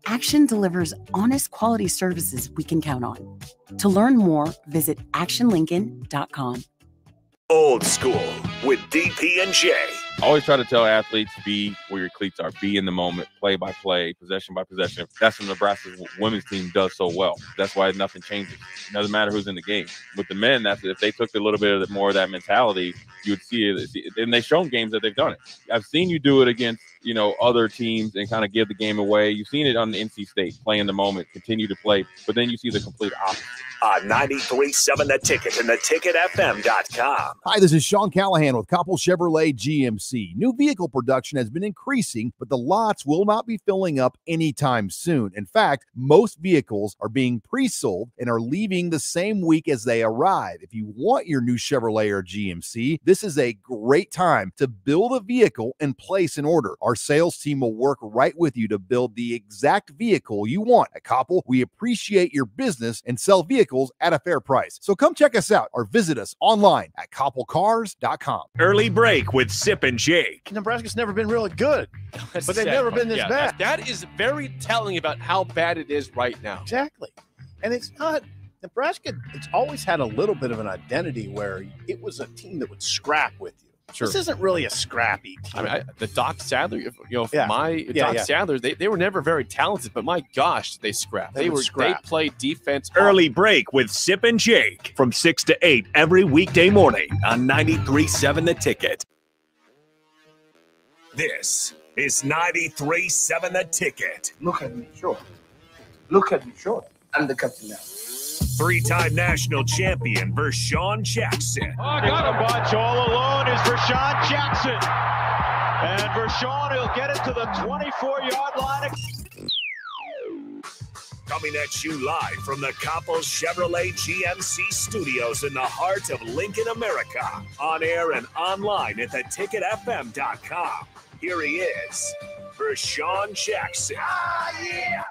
Action delivers honest quality services we can count on. To learn more, visit actionlincoln.com. Old School with DP and J. I always try to tell athletes, be where your cleats are. Be in the moment, play by play, possession by possession. That's what Nebraska's women's team does so well. That's why nothing changes. It doesn't matter who's in the game. With the men, that's if they took a little bit more of that mentality, you would see it. And they've shown games that they've done it. I've seen you do it against, other teams and kind of give the game away. You've seen it on the NC State, play in the moment, continue to play, but then you see the complete opposite. 93.7 The Ticket and theticketfm.com. Hi, this is Sean Callahan with Koppel Chevrolet GMC. New vehicle production has been increasing, but the lots will not be filling up anytime soon. In fact, most vehicles are being pre-sold and are leaving the same week as they arrive. If you want your new Chevrolet or GMC, this is a great time to build a vehicle and place an order. Our sales team will work right with you to build the exact vehicle you want. At Koppel, we appreciate your business and sell vehicles at a fair price. So come check us out or visit us online at koppelcars.com. Early break with Sip and Jake. Nebraska's never been really good, but they've never been this bad. That is very telling about how bad it is right now. Exactly. And it's not Nebraska. It's always had a little bit of an identity where it was a team that would scrap with you. Sure. This isn't really a scrappy team. I mean, the Doc Sadler, Doc Sadler, they were never very talented, but my gosh, they scrapped. They played defense. Early break with Sip and Jake from 6 to 8 every weekday morning on 93.7 The Ticket. This is 93.7 The Ticket. Look at me, sure. Look at me, sure. I'm the captain now. Three-time national champion Vershawn Jackson. Got a bunch all alone is Vershawn Jackson. And Vershawn will get it to the 24-yard line. Coming at you live from the Koppel Chevrolet GMC studios in the heart of Lincoln, America. On air and online at theticketfm.com. Here he is, Vershawn Jackson. Ah, yeah!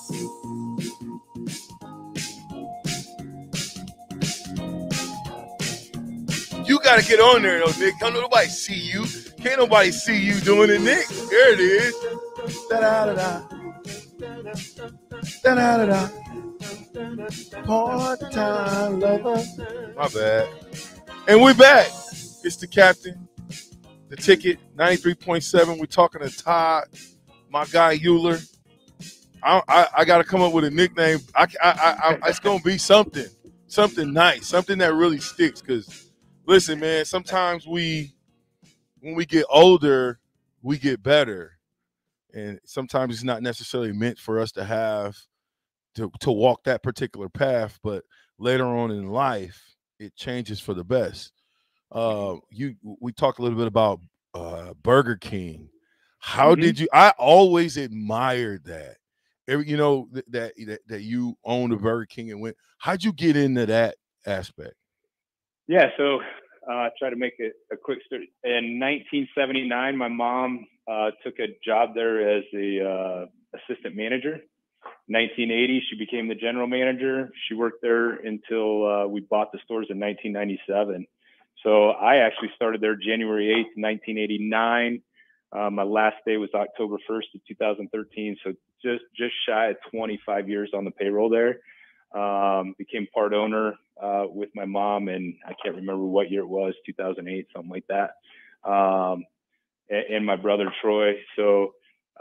You got to get on there, though, Nick. Can't nobody see you. Can't nobody see you doing it, Nick. There it is. Da-da-da-da. Da-da-da-da. Part-time lover. My bad. And we're back. It's the captain. The Ticket, 93.7. We're talking to Todd, my guy Uhlir. I got to come up with a nickname. It's going to be something nice, something that really sticks, because listen, man, sometimes when we get older, we get better. And sometimes it's not necessarily meant for us to have to walk that particular path, but later on in life, it changes for the best. We talked a little bit about Burger King. How did you? I always admired that. That you owned a Burger King and went. How'd you get into that aspect? Yeah, so try to make it a quick story. In 1979, my mom took a job there as the assistant manager. 1980, she became the general manager. She worked there until we bought the stores in 1997. So I actually started there January 8th, 1989. My last day was October 1st of 2013. So just shy of 25 years on the payroll there. Became part owner with my mom, and I can't remember what year it was, 2008, something like that. And my brother Troy. So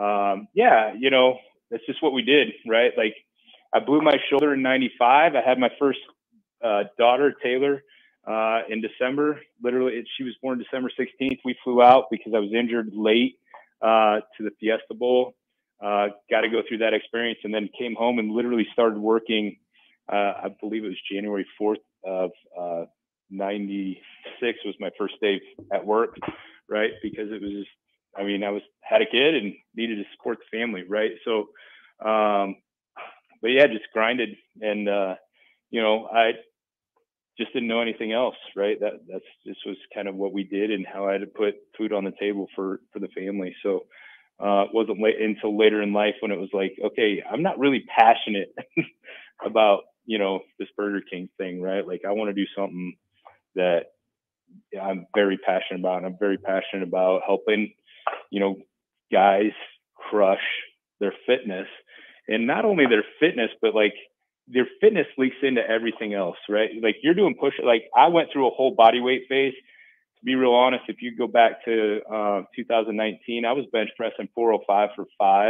that's just what we did, right? Like, I blew my shoulder in 95. I had my first daughter, Taylor, in December. Literally, she was born December 16th. We flew out because I was injured late to the Fiesta Bowl. Got to go through that experience, and then came home and literally started working. I believe it was January 4th of 96 was my first day at work, right? Because it was just, I had a kid and needed to support the family, right? So, but yeah, just grinded, and I just didn't know anything else, right? This was kind of what we did and how I had to put food on the table for the family. So it wasn't until later in life when it was like, okay, I'm not really passionate about, this Burger King thing, right? Like, I want to do something that I'm very passionate about. And I'm very passionate about helping, guys crush their fitness And not only their fitness, but like their fitness leaks into everything else, right? Like you're doing push, like I went through a whole body weight phase. To be real honest, if you go back to 2019, I was bench pressing 405 for 5.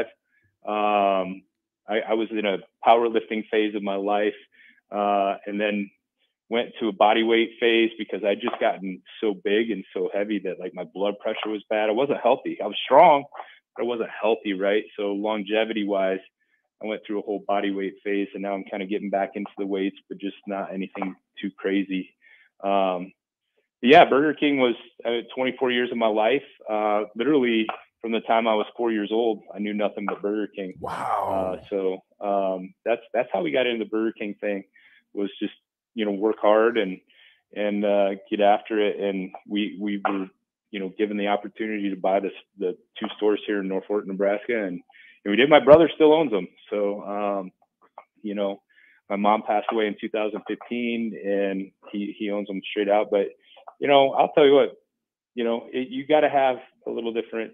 I was in a powerlifting phase of my life, and then went to a body weight phase because I just gotten so big and so heavy that like my blood pressure was bad. I wasn't healthy. I was strong, but I wasn't healthy, right? So longevity wise, I went through a whole body weight phase, and now I'm kind of getting back into the weights, but just not anything too crazy. Yeah, Burger King was 24 years of my life. Literally from the time I was 4 years old, I knew nothing but Burger King. Wow. So that's how we got into the Burger King thing, was just, you know, work hard and get after it. And we were, you know, given the opportunity to buy the 2 stores here in North Fort, Nebraska, and we did. My brother still owns them. So, you know, my mom passed away in 2015, and he owns them straight out. But, you know, I'll tell you what, you know, you got to have a little different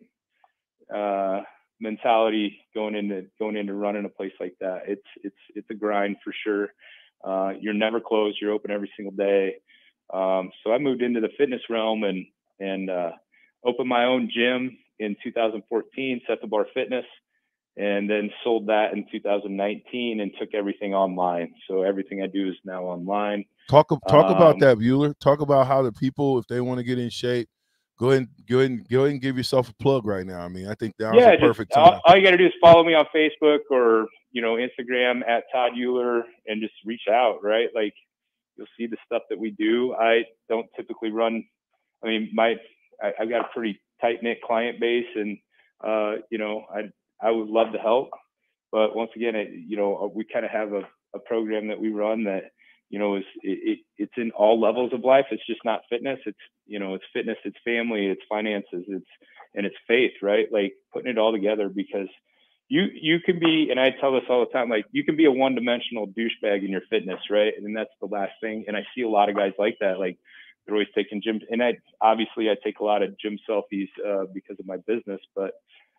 mentality going into running a place like that. It's a grind for sure. You're never closed. You're open every single day. So I moved into the fitness realm and opened my own gym in 2014, Set the Bar Fitness, and then sold that in 2019 and took everything online. So everything I do is now online. Talk about that, Uhlir. Talk about how the people, if they want to get in shape, go ahead and give yourself a plug right now. I mean, I think that was a perfect time. All you got to do is follow me on Facebook or, you know, Instagram at Todd Uhlir, and just reach out, right? Like, you'll see the stuff that we do. I don't typically run. I mean, I've got a pretty tight knit client base, and you know, I would love to help, but once again, you know, we kind of have a program that we run that, you know, it's in all levels of life. It's just not fitness. It's, you know, it's fitness, it's family, it's finances, and it's faith, right? Like putting it all together, because you can be, and I tell this all the time, like you can be a one-dimensional douchebag in your fitness, right? And that's the last thing. And I see a lot of guys like that, like they're always taking gym, and I take a lot of gym selfies because of my business, but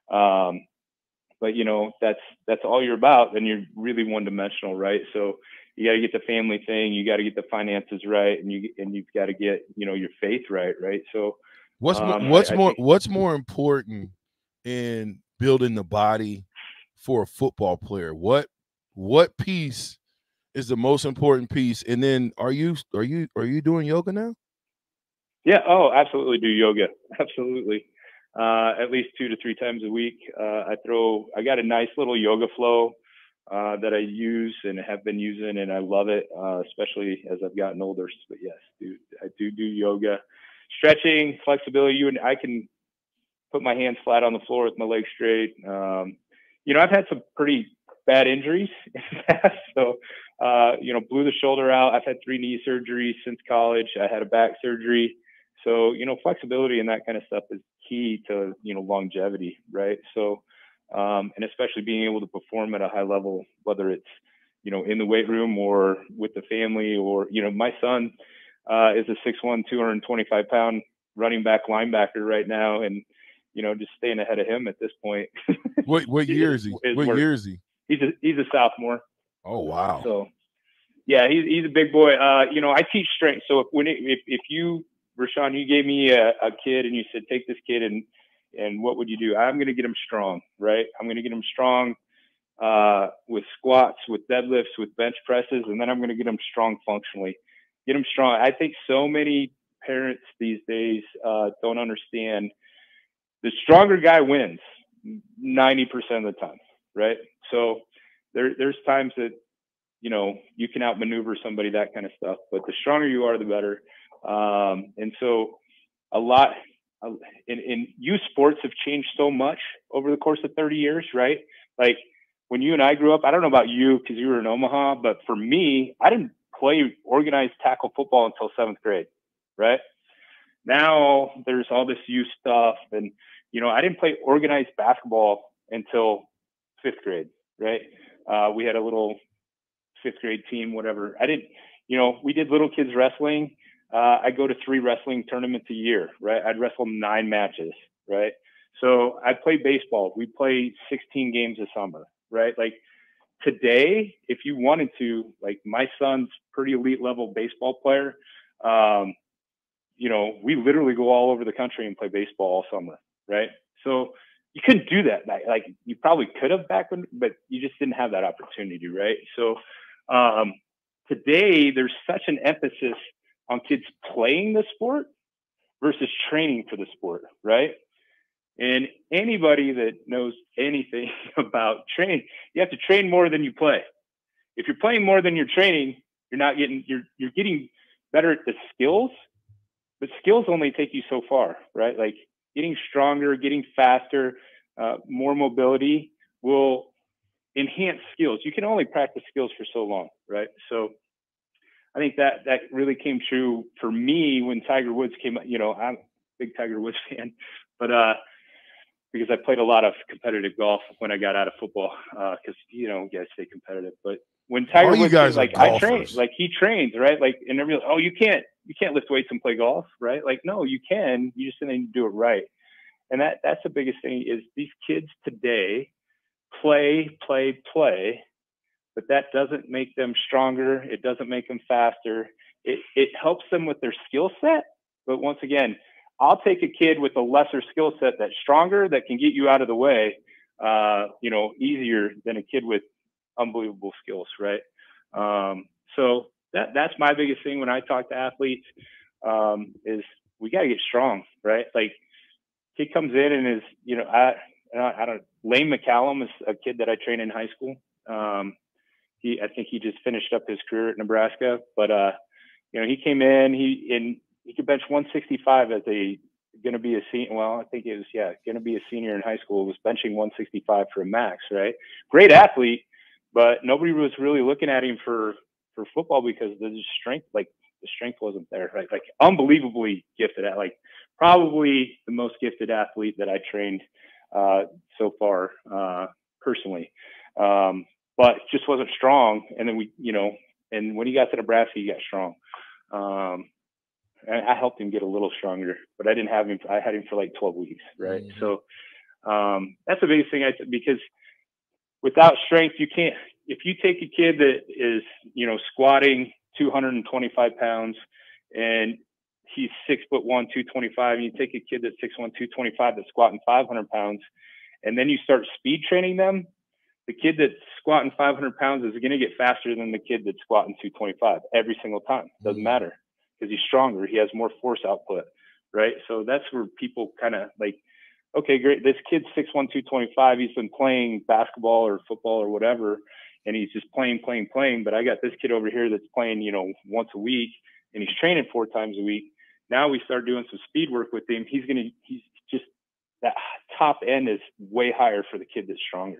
you know, that's all you're about, then you're really one-dimensional, right? So you got to get the family thing, you got to get the finances right, and you've got to get, you know, your faith right? So what's more important in building the body for a football player? What piece is the most important piece? And then are you doing yoga now? Yeah. Oh, absolutely. Do yoga. Absolutely. At least 2 to 3 times a week. I got a nice little yoga flow that I use and have been using, and I love it, especially as I've gotten older. But yes, I do yoga, stretching, flexibility. I can put my hands flat on the floor with my legs straight. You know, I've had some pretty bad injuries in the past. So, you know, blew the shoulder out. I've had 3 knee surgeries since college. I had a back surgery. So, you know, flexibility and that kind of stuff is key to, you know, longevity, right? So, and especially being able to perform at a high level, whether it's, you know, in the weight room or with the family, or, you know, my son is a 6'1", 225-pound running back linebacker right now, and, you know, just staying ahead of him at this point. What year is he? What year is he? He's a sophomore. Oh, wow. So, yeah, he's a big boy. You know, I teach strength. So if you, Rashawn, you gave me a kid and you said, take this kid and what would you do? I'm going to get him strong, right? I'm going to get him strong with squats, with deadlifts, with bench presses, and then I'm going to get him strong functionally. Get him strong. I think so many parents these days don't understand. The stronger guy wins 90% of the time, right? So there's times that, you know, you can outmaneuver somebody, that kind of stuff, but the stronger you are, the better. And so a lot in youth sports have changed so much over the course of 30 years, right? Like when you and I grew up, I don't know about you because you were in Omaha, but for me, I didn't play organized tackle football until 7th grade, right? Now there's all this youth stuff, and, you know, I didn't play organized basketball until 5th grade, right? We had a little 5th grade team, whatever. You know, we did little kids wrestling. I go to 3 wrestling tournaments a year, right? I'd wrestle 9 matches, right? So I'd play baseball. We play 16 games a summer, right? Like Today, if you wanted to, like my son's pretty elite level baseball player, you know, we literally go all over the country and play baseball all summer, right? So you couldn't do that. Like you probably could have back when, but you just didn't have that opportunity, right? So today there's such an emphasis on kids playing the sport versus training for the sport, right? And anybody that knows anything about training, you have to train more than you play. If you're playing more than you're training, you're getting better at the skills, but skills only take you so far, right? Like getting stronger, getting faster, more mobility will enhance skills. You can only practice skills for so long, right? So I think that really came true for me when Tiger Woods came. You know, I'm a big Tiger Woods fan, but because I played a lot of competitive golf when I got out of football, because you know, you guys stay competitive. But when Tiger All you Woods guys came, are like I golfers. trained, like he trains, right? Like, and everyone's, oh, you can't lift weights and play golf, right? Like, no, you can. You just need to do it right. And that's the biggest thing is these kids today play, but that doesn't make them stronger. It doesn't make them faster. It helps them with their skill set. But once again, I'll take a kid with a lesser skill set that's stronger, that can get you out of the way, you know, easier than a kid with unbelievable skills, right? So that's my biggest thing when I talk to athletes, is we got to get strong, right? Like, kid comes in and is, you know, I don't. Lane McCallum is a kid that I trained in high school. I think he just finished up his career at Nebraska, but you know, he came in, he could bench 165 as going to be a senior. Well, I think it was, going to be a senior in high school. Was benching 165 for a max, right? Great athlete, but nobody was really looking at him for football because the strength wasn't there, right? Like unbelievably gifted at, like probably the most gifted athlete that I trained so far personally, but just wasn't strong. And then and when he got to Nebraska, he got strong. And I helped him get a little stronger, but I didn't have him. I had him for like 12 weeks, right? Mm-hmm. So that's the biggest thing because without strength, you can't. If you take a kid that is, you know, squatting 225 pounds and he's 6'1", 225, and you take a kid that's 6'1", 225 that's squatting 500 pounds, and then you start speed training them, the kid that's squatting 500 pounds is going to get faster than the kid that's squatting 225 every single time. Doesn't matter, because he's stronger. He has more force output, right? So that's where people kind of like, okay, great. This kid's 6'1", 225. He's been playing basketball or football or whatever, and he's just playing. But I got this kid over here that's playing, you know, once a week, and he's training 4 times a week. Now we start doing some speed work with him. He's just, that top end is way higher for the kid that's stronger.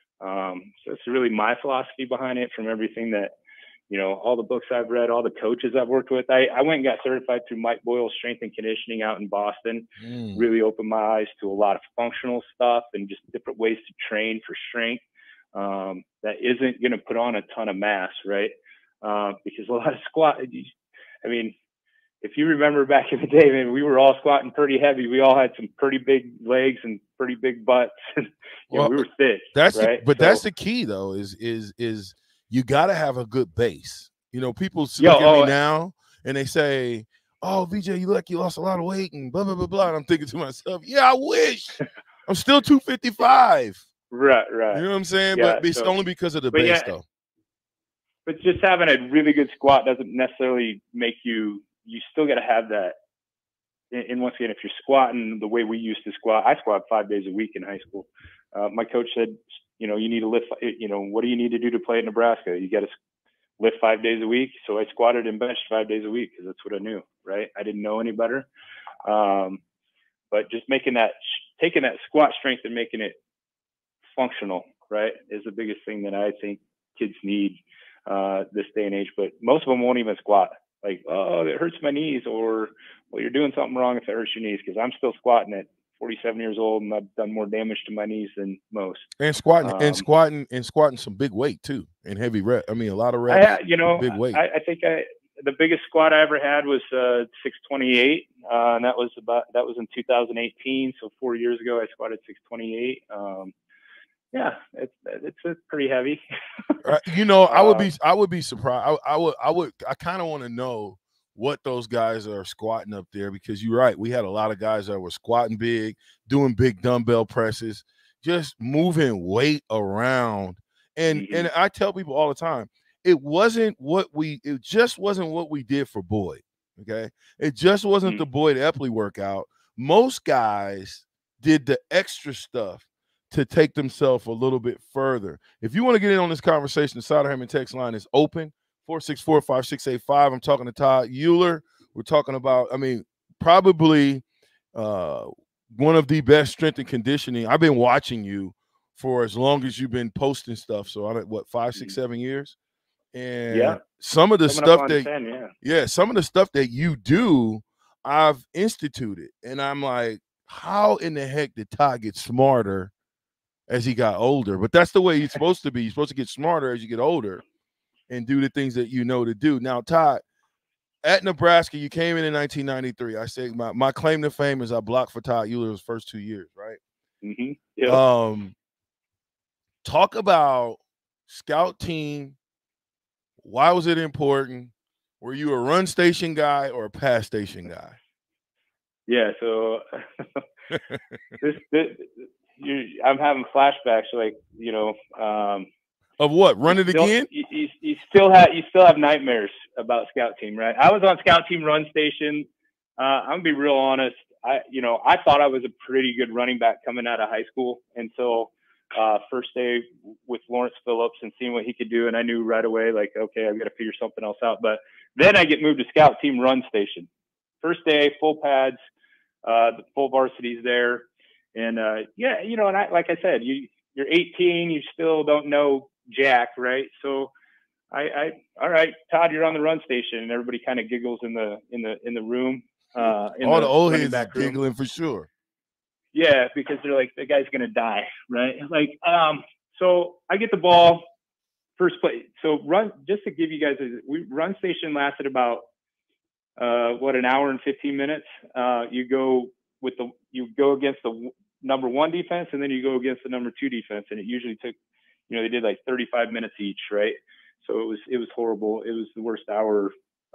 So it's really my philosophy behind it, from everything that, you know, all the books I've read, all the coaches I've worked with. I went and got certified through Mike Boyle's strength and conditioning out in Boston. Really opened my eyes to a lot of functional stuff and just different ways to train for strength that isn't going to put on a ton of mass, right? Because a lot of squat, I mean, if you remember back in the day, man, we were all squatting pretty heavy. We all had some pretty big legs and pretty big butts. We were thick. That's right. That's the key, though. Is you got to have a good base. You know, people look at me now and they say, "Oh, VJ, you look like you lost a lot of weight," and blah blah blah blah. And I'm thinking to myself, "Yeah, I wish. I'm still 255." Right. You know what I'm saying? Yeah, but it's only because of the base, though. But just having a really good squat doesn't necessarily make you. You still got to have that. And once again, if you're squatting the way we used to squat, I squat 5 days a week in high school. My coach said, you know, you need to lift, you know, what do you need to do to play at Nebraska? You got to lift 5 days a week. So I squatted and benched 5 days a week because that's what I knew, right? I didn't know any better. But just taking that squat strength and making it functional, right, is the biggest thing that I think kids need this day and age. But most of them won't even squat. Like, oh, it hurts my knees, or, well, you're doing something wrong if it hurts your knees, because I'm still squatting at 47 years old, and I've done more damage to my knees than most. And squatting some big weight too, and heavy rep. I mean, a lot of reps. Big weight. I think the biggest squat I ever had was 628, and that was in 2018. So 4 years ago, I squatted 628. Yeah, it's pretty heavy. You know, I would be surprised. I kind of want to know what those guys are squatting up there, because you're right. We had a lot of guys that were squatting big, doing big dumbbell presses, just moving weight around. And I tell people all the time, it just wasn't what we did for Boyd. Okay. It just wasn't the Boyd Epley workout. Most guys did the extra stuff to take themselves a little bit further. If you want to get in on this conversation, the Sutter Heyman text line is open, 464-5685. I'm talking to Todd Uhlir. We're talking about, probably one of the best strength and conditioning. I've been watching you for as long as you've been posting stuff. So I'm at 5, 6, 7 years. And some of the stuff that some of the stuff that you do, I've instituted. And I'm like, how in the heck did Todd get smarter as he got older? But that's the way he's supposed to be. You're supposed to get smarter as you get older and do the things that you know to do. Now, Todd, at Nebraska, you came in 1993. I say my claim to fame is I blocked for Todd Uhler's first 2 years, right? Talk about scout team. Why was it important? Were you a run station guy or a pass station guy? Yeah, so I'm having flashbacks, like, of what? Run it again? You still have nightmares about scout team, right? I was on scout team run station. I'm gonna be real honest. I thought I was a pretty good running back coming out of high school until first day with Lawrence Phillips and seeing what he could do, and I knew right away, like, okay, I've got to figure something else out. But then I get moved to scout team run station. First day, full pads, the full varsity's there, and and like I said, you're 18, you still don't know jack, right? So all right, Todd, you're on the run station, and everybody kind of giggles in the room. All the old heads are giggling for sure. Yeah, because they're like, the guy's gonna die, right? Like, so I get the ball, first play. So just to give you guys, run station lasted about an hour and 15 minutes. You go against the number 1 defense, and then you go against the number 2 defense, and it usually took, they did like 35 minutes each, right? So it was horrible. It was the worst hour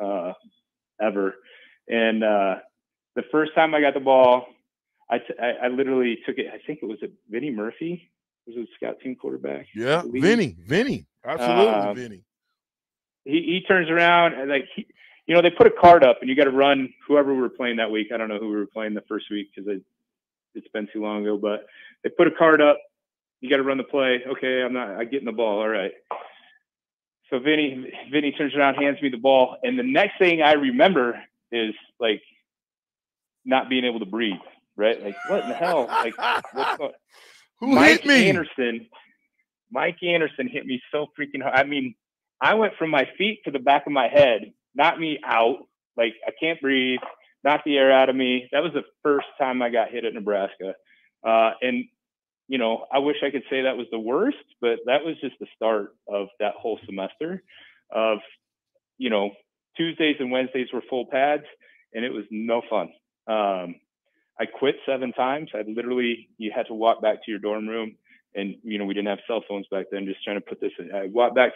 ever. And the first time I got the ball, I literally took it. I think it was Vinny Murphy. Was a scout team quarterback. Yeah, Vinny, absolutely, Vinny. He turns around and they put a card up, and you got to run whoever we were playing that week. I don't know who we were playing the first week because it's been too long ago. But they put a card up. You got to run the play. Okay, I getting the ball. All right. So Vinny turns around, hands me the ball, and the next thing I remember is like not being able to breathe. Right? Like, what in the hell? Like, what's going? Who hit me? Mike Anderson hit me so freaking hard. I mean, I went from my feet to the back of my head, knocked me out. Like, I can't breathe, knocked the air out of me. That was the first time I got hit at Nebraska. And, I wish I could say that was the worst, but that was just the start of that whole semester of, Tuesdays and Wednesdays were full pads, and it was no fun. I quit 7 times. You had to walk back to your dorm room, and, we didn't have cell phones back then. Just trying to put this in. I walked back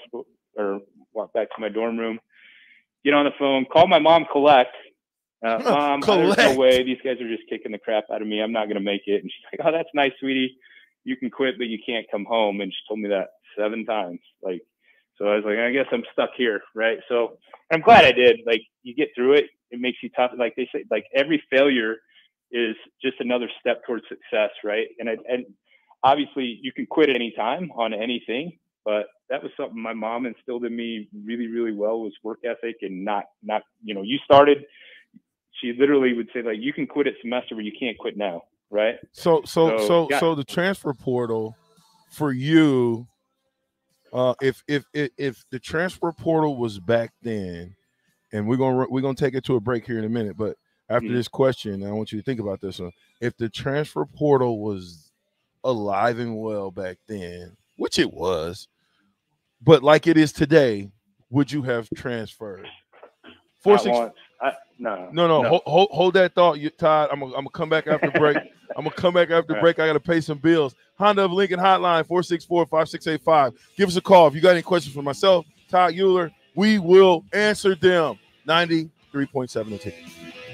to my dorm room, get on the phone, call my mom, Colette. Mom, there's no way. These guys are just kicking the crap out of me. I'm not going to make it. And she's like, oh, that's nice, sweetie. You can quit, but you can't come home. And she told me that 7 times. Like, so I was like, I guess I'm stuck here. Right. So I'm glad I did. Like, you get through it. It makes you tough. Like they say, like every failure is just another step towards success, right? And obviously you can quit at any time on anything, but that was something my mom instilled in me really, really well, was work ethic, and not you started. She literally would say, like, you can quit at semester, but you can't quit now, right? So the transfer portal for you, if the transfer portal was back then, and we're gonna take it to a break here in a minute, but after this question, I want you to think about this one. If the transfer portal was alive and well back then, which it was, but like it is today, would you have transferred? No. Hold that thought, Todd. I'm gonna come back after break. I'm going to come back after the break. I got to pay some bills. Honda of Lincoln hotline, 464-5685. Give us a call. If you got any questions for myself, Todd Uhlir, we will answer them. 93.7 The Ticket.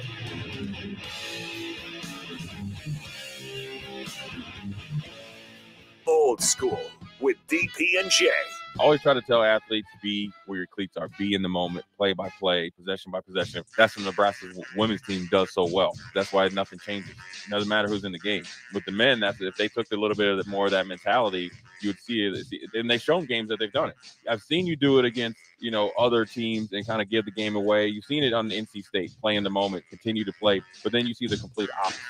Old School with DP and J. I always try to tell athletes, be where your cleats are. Be in the moment, play by play, possession by possession. That's what Nebraska's women's team does so well. That's why nothing changes. It doesn't matter who's in the game. With the men, that's if they took a little bit of more of that mentality, you would see it. And they've shown games that they've done it. I've seen you do it against, other teams and kind of give the game away. You've seen it on the NC State, play in the moment, continue to play, but then you see the complete opposite.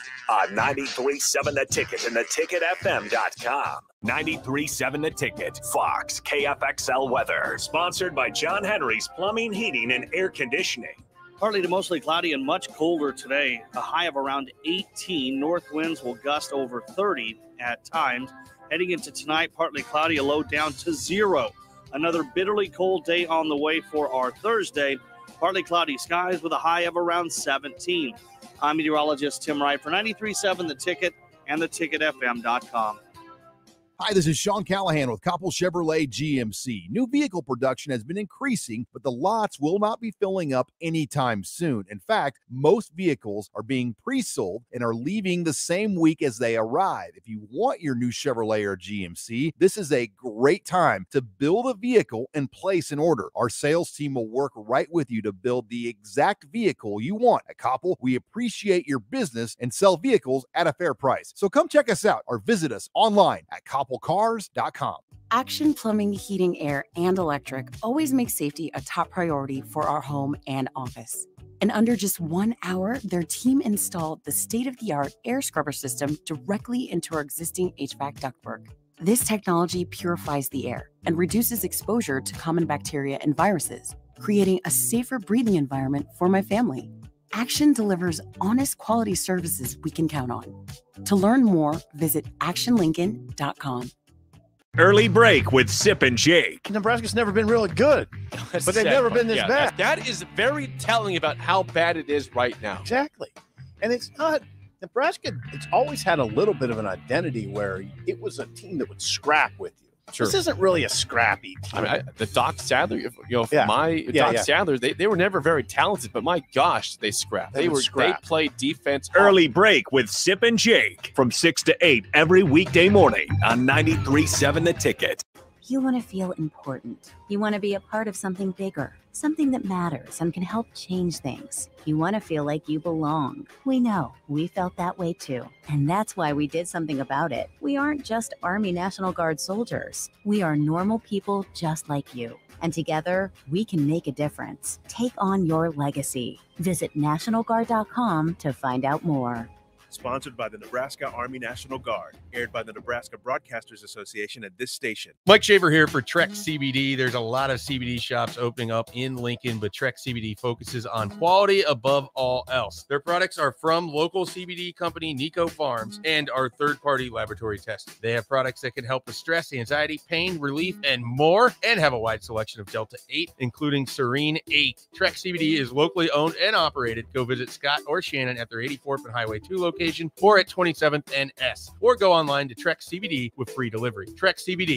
93.7 The Ticket and theticketfm.com. 93.7 The Ticket. Fox KFXL weather. Sponsored by John Henry's Plumbing, Heating, and Air Conditioning. Partly to mostly cloudy and much colder today. A high of around 18. North winds will gust over 30 at times. Heading into tonight, partly cloudy, a low down to 0. Another bitterly cold day on the way for our Thursday. Partly cloudy skies with a high of around 17. I'm meteorologist Tim Wright for 93.7 The Ticket and theticketfm.com. Hi, this is Sean Callahan with Koppel Chevrolet GMC. New vehicle production has been increasing, but the lots will not be filling up anytime soon. In fact, most vehicles are being pre-sold and are leaving the same week as they arrive. If you want your new Chevrolet or GMC, this is a great time to build a vehicle and place an order. Our sales team will work right with you to build the exact vehicle you want. At Koppel, we appreciate your business and sell vehicles at a fair price. So come check us out or visit us online at koppelcars.com. Action Plumbing, Heating, Air, and Electric always makes safety a top priority for our home and office. In under just 1 hour, their team installed the state-of-the-art air scrubber system directly into our existing HVAC ductwork. This technology purifies the air and reduces exposure to common bacteria and viruses, creating a safer breathing environment for my family. Action delivers honest quality services we can count on. To learn more, visit actionlincoln.com. Early break with Sip and Jake. Nebraska's never been really good, but they've never been this bad. That is very telling about how bad it is right now. Exactly. And it's not Nebraska. It's always had a little bit of an identity where it was a team that would scrap with you. Sure. This isn't really a scrappy team. I mean, the Doc Sadler, Sadler, they were never very talented, but my gosh, they scrapped. They played defense. Early break with Sip and Jake from 6 to 8 every weekday morning on 93.7 The Ticket. You want to feel important. You want to be a part of something bigger, something that matters and can help change things. You want to feel like you belong. We know. We felt that way too. And that's why we did something about it. We aren't just Army National Guard soldiers. We are normal people just like you. And together, we can make a difference. Take on your legacy. Visit NationalGuard.com to find out more. Sponsored by the Nebraska Army National Guard. Aired by the Nebraska Broadcasters Association at this station. Mike Shaver here for Trek CBD. There's a lot of CBD shops opening up in Lincoln, but Trek CBD focuses on quality above all else. Their products are from local CBD company Nico Farms and are third-party laboratory tested. They have products that can help with stress, anxiety, pain, relief, and more, and have a wide selection of Delta 8, including Serene 8. Trek CBD is locally owned and operated. Go visit Scott or Shannon at their 84th and Highway 2 location or at 27th and S, or go online to Trek CBD with free delivery. Trek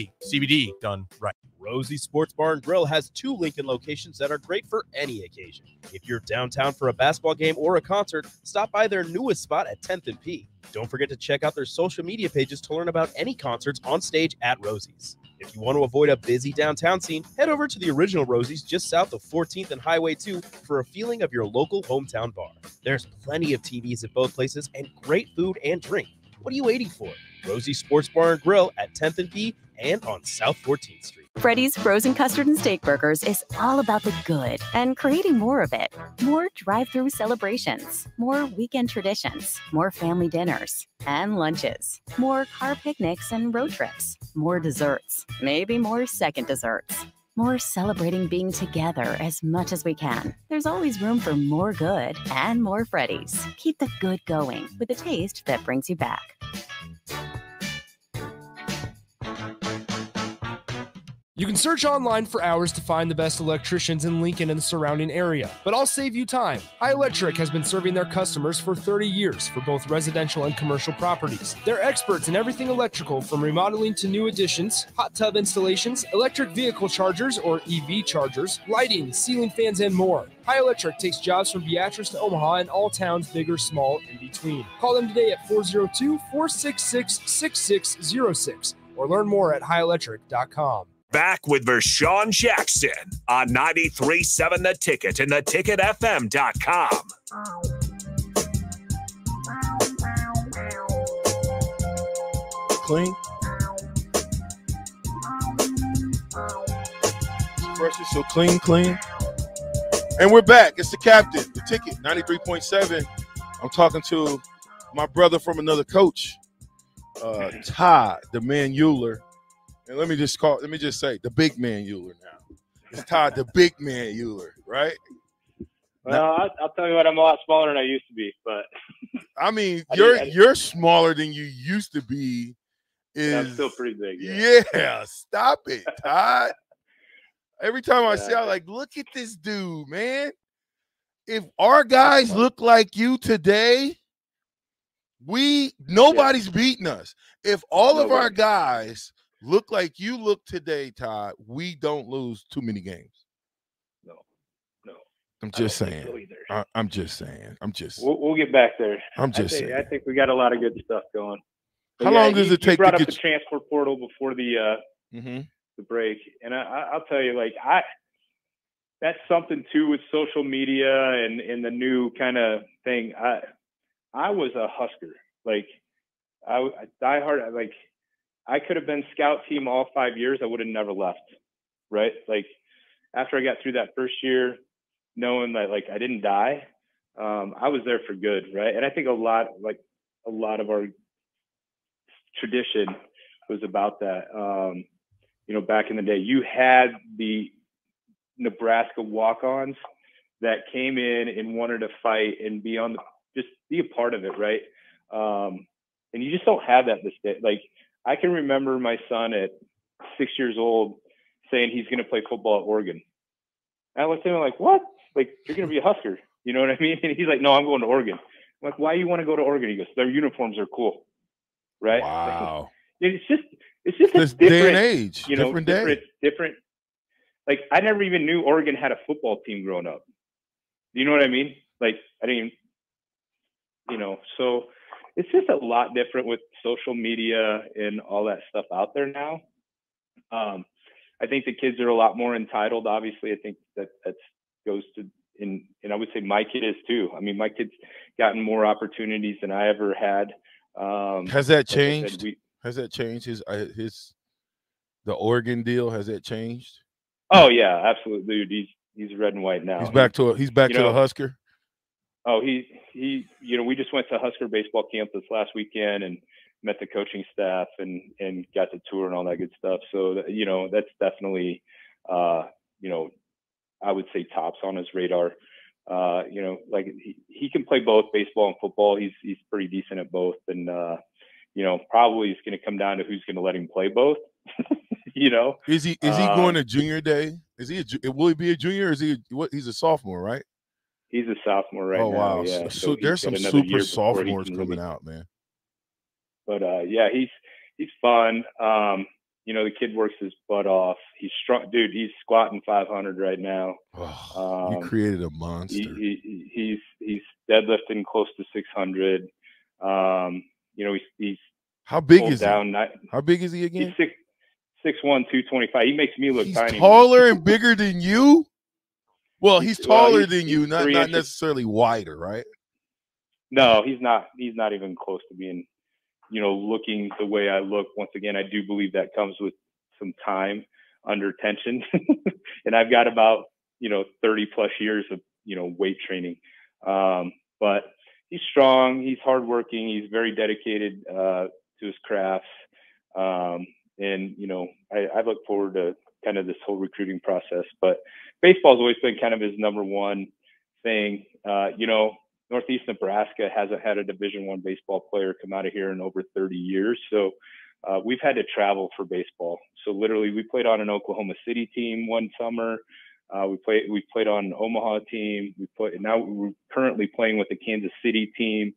CBD done right. Rosie Sports Bar and Grill has 2 Lincoln locations that are great for any occasion. If you're downtown for a basketball game or a concert, stop by their newest spot at 10th and P. Don't forget to check out their social media pages to learn about any concerts on stage at Rosie's. If you want to avoid a busy downtown scene, head over to the original Rosie's just south of 14th and Highway 2 for a feeling of your local hometown bar. There's plenty of TVs at both places and great food and drink. What are you waiting for? Rosie Sports Bar and Grill at 10th and P and on South 14th Street. Freddy's Frozen Custard and Steak Burgers is all about the good and creating more of it. More drive-through celebrations, more weekend traditions, more family dinners and lunches, more car picnics and road trips, more desserts, maybe more second desserts, more celebrating being together as much as we can. There's always room for more good and more Freddy's. Keep the good going with a taste that brings you back. You can search online for hours to find the best electricians in Lincoln and the surrounding area, but I'll save you time. High Electric has been serving their customers for 30 years for both residential and commercial properties. They're experts in everything electrical, from remodeling to new additions, hot tub installations, electric vehicle chargers or EV chargers, lighting, ceiling fans, and more. High Electric takes jobs from Beatrice to Omaha and all towns, big or small, in between. Call them today at 402-466-6606 or learn more at highelectric.com. Back with Vershawn Jackson on 93.7 The Ticket and theticketfm.com. Clean. Precious, so clean. And we're back. It's the captain, The Ticket, 93.7. I'm talking to my brother from another coach, Todd, the man Uhlir. And let me just say the big man Uhlir now. It's Todd, the big man Uhlir, right? Well, I'll tell you what, I'm a lot smaller than I used to be, but I mean, you're smaller than you used to be. I'm still pretty big. Yeah, stop it, Todd. Every time I see, I'm like, look at this dude, man. If our guys look like you today, nobody's beating us. If all of our guys look like you look today, Todd, we don't lose too many games. No. I'm just saying. I'm just saying. We'll get back there. I'm just saying. I think we got a lot of good stuff going. But How long does it take you brought to up get the transfer portal before the break, and I'll tell you, like, that's something too with social media and the new kind of thing. I was a Husker, like I diehard. Like I could have been scout team all 5 years. I would have never left, right? Like after I got through that first year, knowing that like I didn't die, I was there for good, right? And I think a lot of our tradition was about that. Back in the day, you had the Nebraska walk-ons that came in and wanted to fight and just be a part of it, right? And you just don't have that this day. Like I can remember my son at 6 years old saying he's going to play football at Oregon. And I looked at him like, what? Like you're going to be a Husker? You know what I mean? And he's like, no, I'm going to Oregon. I'm like, why do you want to go to Oregon? He goes, their uniforms are cool, right? Wow. It's just this a different day and age, different day. Different. Like I never even knew Oregon had a football team growing up. You know what I mean? Like I didn't even, so it's just a lot different with social media and all that stuff out there now. I think the kids are a lot more entitled. Obviously, I think that goes to, and I would say my kid is too. I mean, my kid's gotten more opportunities than I ever had. Has that changed? Has that changed the Oregon deal? Has that changed? Oh yeah, absolutely, dude. He's red and white now. He's back to the Husker. Oh, he we just went to Husker baseball camp this last weekend and met the coaching staff and got the tour and all that good stuff. So that's definitely I would say tops on his radar. Like he can play both baseball and football. He's pretty decent at both, and probably it's going to come down to who's going to let him play both. Is he going to junior day? Will he be a junior? Or is he he's a sophomore, right? He's a sophomore right now. Oh wow! Yeah. So there's some super sophomores coming out, man. But yeah, he's fun. The kid works his butt off. He's strong, dude. He's squatting 500 right now. You created a monster. He's deadlifting close to 600. He's how big is he? How big is he again? He's 6'1", 225. He makes me look tiny. He's taller and bigger than you? Well, he's taller than you, not necessarily wider, right? No, he's not. He's not even close to being, looking the way I look. Once again, I do believe that comes with some time under tension. And I've got about, 30 plus years of, weight training. But he's strong. He's hardworking. He's very dedicated to his crafts. And, I look forward to kind of this whole recruiting process. But baseball's always been kind of his number one thing. Northeast Nebraska hasn't had a Division I baseball player come out of here in over 30 years. So we've had to travel for baseball. So literally, we played on an Oklahoma City team one summer. We played on an Omaha team. Now we're currently playing with the Kansas City team.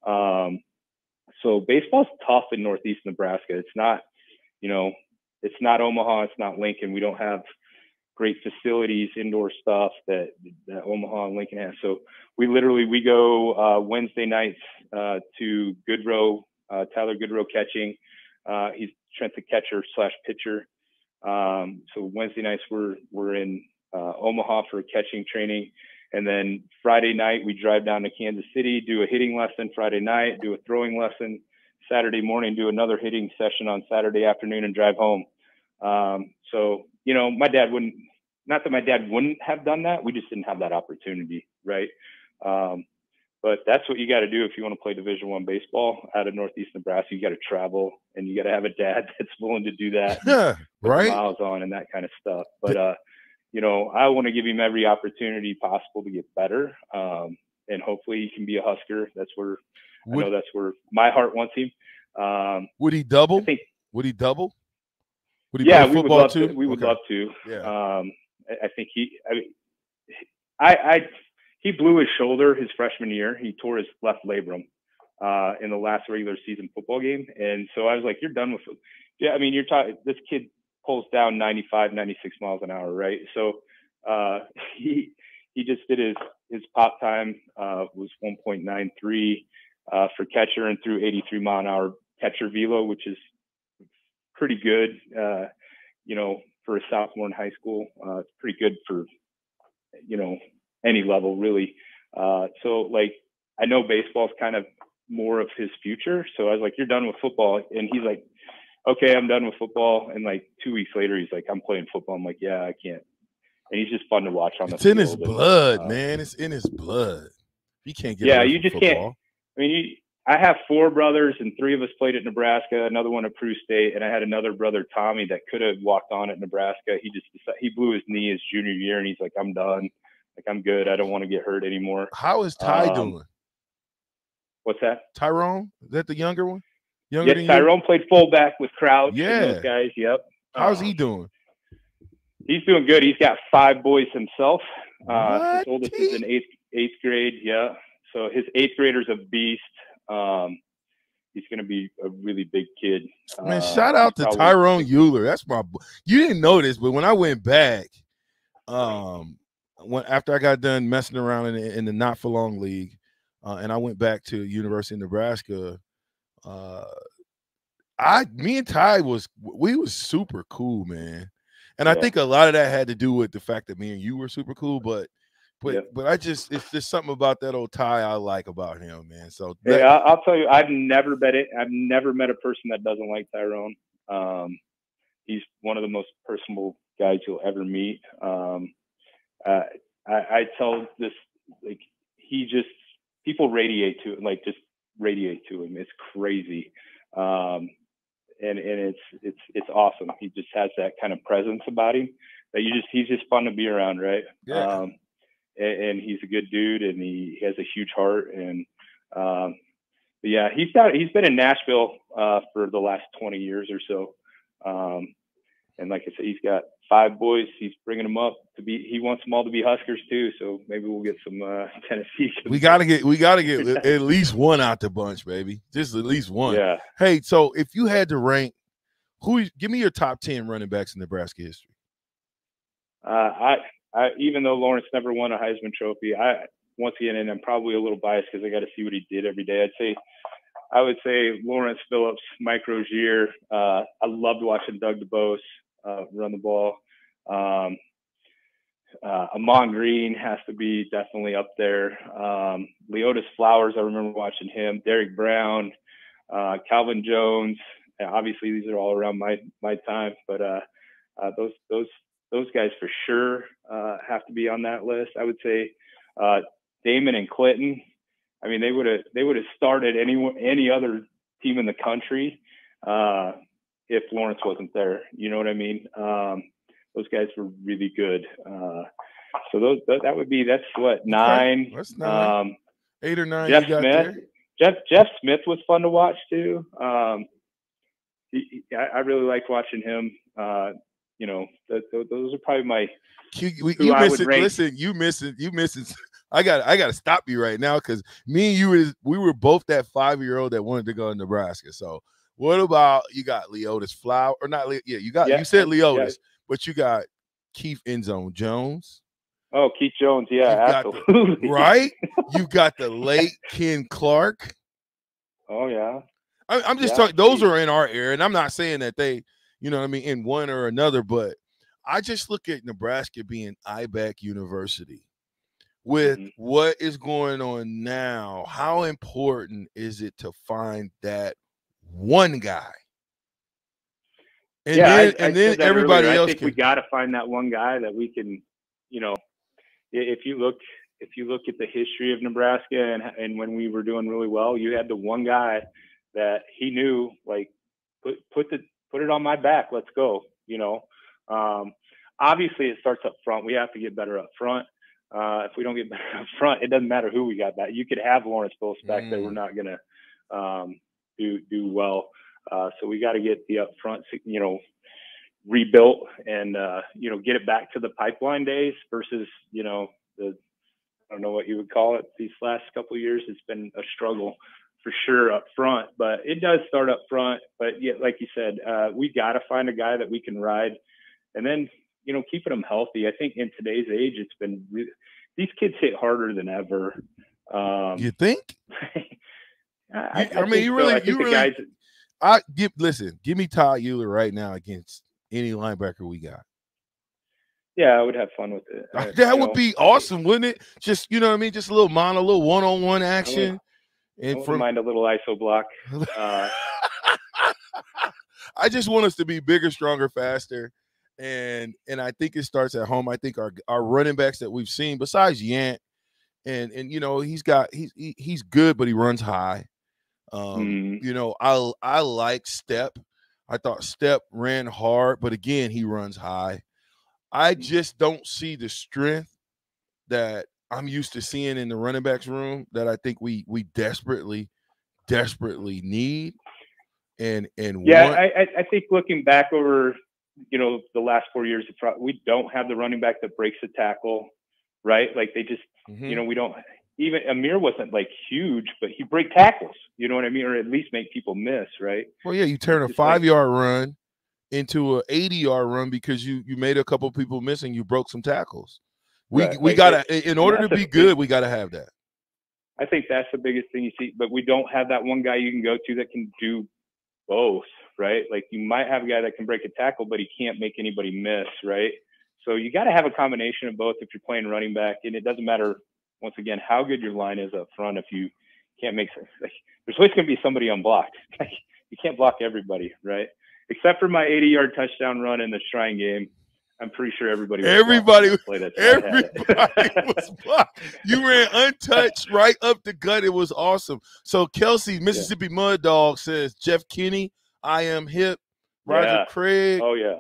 So baseball's tough in Northeast Nebraska. It's not, it's not Omaha. It's not Lincoln. We don't have great facilities, indoor stuff that Omaha and Lincoln has. So we go Wednesday nights to Goodrow, Tyler Goodrow catching. He's Trent's a catcher / pitcher. So Wednesday nights we're in Omaha for catching training, and then Friday night we drive down to Kansas City, do a hitting lesson Friday night, do a throwing lesson Saturday morning, do another hitting session on Saturday afternoon, and drive home. So my dad wouldn't. Not that my dad wouldn't have done that. We just didn't have that opportunity, right? But that's what you got to do if you want to play Division I baseball out of Northeast Nebraska. You got to travel, and you got to have a dad that's willing to do that. Yeah, right. Miles on and that kind of stuff. But I want to give him every opportunity possible to get better, and hopefully he can be a Husker. That's where that's where my heart wants him. Would he double? Would he double? Would he yeah, play football we would love too? to. We would love to. Yeah. I think he blew his shoulder his freshman year. He tore his left labrum in the last regular season football game. And so I was like, you're done with it. Yeah, I mean, you're talking, this kid pulls down 95, 96 miles an hour, right? So he just did his pop time was 1.93 for catcher, and threw 83 mile an hour catcher velo, which is pretty good, for a sophomore in high school. It's pretty good for, any level really. So like, I know baseball's kind of more of his future. So I was like, you're done with football. And he's like, okay, I'm done with football. And like 2 weeks later, he's like, I'm playing football. I'm like, yeah, I can't. And he's just fun to watch on the It's field. in his blood, man. It's in his blood. He can't get away you from just football. can't. I mean, I have 4 brothers, and 3 of us played at Nebraska, another one at Peru State, and I had another brother, Tommy, that could have walked on at Nebraska. He blew his knee his junior year, and he's like, I'm done. Like, I'm good. I don't want to get hurt anymore. How is Ty doing? What's that? Tyrone? Is that the younger one? Younger than Tyrone played fullback with Crouch Yeah. and those guys. Yep. How's he doing? He's doing good. He's got 5 boys himself. His oldest is in eighth grade. Yeah. So his 8th grader's a beast. He's going to be a really big kid. Man, shout out to Tyrone Uhlir. That's my boy. You didn't know this, but when I went back, after I got done messing around in the Not For Long League, and I went back to University of Nebraska, me and Ty was super cool, man. And I think a lot of that had to do with the fact that me and you were super cool, but it's just something about that old Ty I like about him, man. So I'll tell you, I've never met a person that doesn't like Tyrone. He's one of the most personable guys you'll ever meet. I tell this, like, people radiate to him, like, just radiate to him. It's crazy. And it's awesome. He just has that kind of presence about him that he's just fun to be around, right? Yeah. And he's a good dude, and he has a huge heart. And but yeah, he's been in Nashville for the last 20 years or so. And like I said, he's got 5 boys. He's bringing them up he wants them all to be Huskers too. So maybe we'll get some Tennessee. We gotta get at least one out the bunch, baby. Just at least one. Yeah. Hey, so if you had to rank, give me your top 10 running backs in Nebraska history. I even though Lawrence never won a Heisman Trophy, once again, and I'm probably a little biased because I got to see what he did every day. I would say Lawrence Phillips, Mike Rozier. I loved watching Doug DeBose run the ball. Amon Green has to be definitely up there. Leotis Flowers, I remember watching him. Derek Brown, Calvin Jones. Obviously, these are all around my time, but those guys for sure have to be on that list. I would say Damon and Clinton. I mean, they would have started any other team in the country if Lawrence wasn't there. You know what I mean? Those guys were really good. So that's what, 9. That's 9. 8 or 9. Jeff you got Smith. there. Jeff Smith was fun to watch too. I really liked watching him. You know, those are probably my. You missing? Listen, you missing. I got to stop you right now because me and you we were both that 5-year-old that wanted to go to Nebraska. So what about you got Leotis Flower or not? Yeah, you said Leotis, but you got Keith Endzone Jones. Oh, Keith Jones, yeah, absolutely. Right? You got the late Ken Clark. Oh yeah. I'm just talking. Those are in our era, and I'm not saying that they, you know what I mean, in one or another, but I just look at Nebraska being IBAC University. With what is going on now, how important is it to find that one guy? And then everybody else. I think we got to find that one guy that we can, you know, if you look at the history of Nebraska and when we were doing really well, you had the one guy that he knew, like, put it on my back. Let's go. You know, obviously it starts up front. We have to get better up front. If we don't get better up front, it doesn't matter who we got back. You could have Lawrence Phillips back there. We're not going to do well. So we got to get the up front, you know, rebuilt and, you know, get it back to the pipeline days versus, you know, I don't know what you would call it. These last couple of years, it's been a struggle for sure up front, but it does start up front. But yeah, like you said, we got to find a guy that we can ride and then, you know, keeping them healthy. I think in today's age, it's been really, these kids hit harder than ever. You think? I mean, you really. Give me Todd Uhlir right now against any linebacker we got. Yeah, I would have fun with it. That would be awesome, wouldn't it? Just, you know what I mean? Just a little one-on-one action. I wouldn't mind a little ISO block. I just want us to be bigger, stronger, faster. And I think it starts at home. I think our running backs that we've seen, besides Yant, and you know, he's good, but he runs high. You know, I like Step. I thought Step ran hard, but again, he runs high. I just don't see the strength that I'm used to seeing in the running backs room that I think we desperately need. And I think looking back over, you know, the last 4 years, we don't have the running back that breaks a tackle, right? Like they just, you know, we don't. Even Amir wasn't like huge, but he break tackles. You know what I mean, or at least make people miss, right? Well, yeah, you turn a 5-yard run into an 80-yard run because you made a couple people miss and you broke some tackles. We gotta, in order to be good, we gotta have that. I think that's the biggest thing you see, but we don't have that one guy you can go to that can do both, right? Like you might have a guy that can break a tackle, but he can't make anybody miss, right? So you got to have a combination of both if you're playing running back, and it doesn't matter, once again, how good your line is up front. If you can't make sense, like, there's always going to be somebody unblocked. You can't block everybody, right? Except for my 80-yard touchdown run in the Shrine game. I'm pretty sure everybody was blocked. You ran untouched right up the gut. It was awesome. So Kelsey, Mississippi Mud Dog says, Jeff Kinney, I am hip. Roger Craig. Oh, yeah.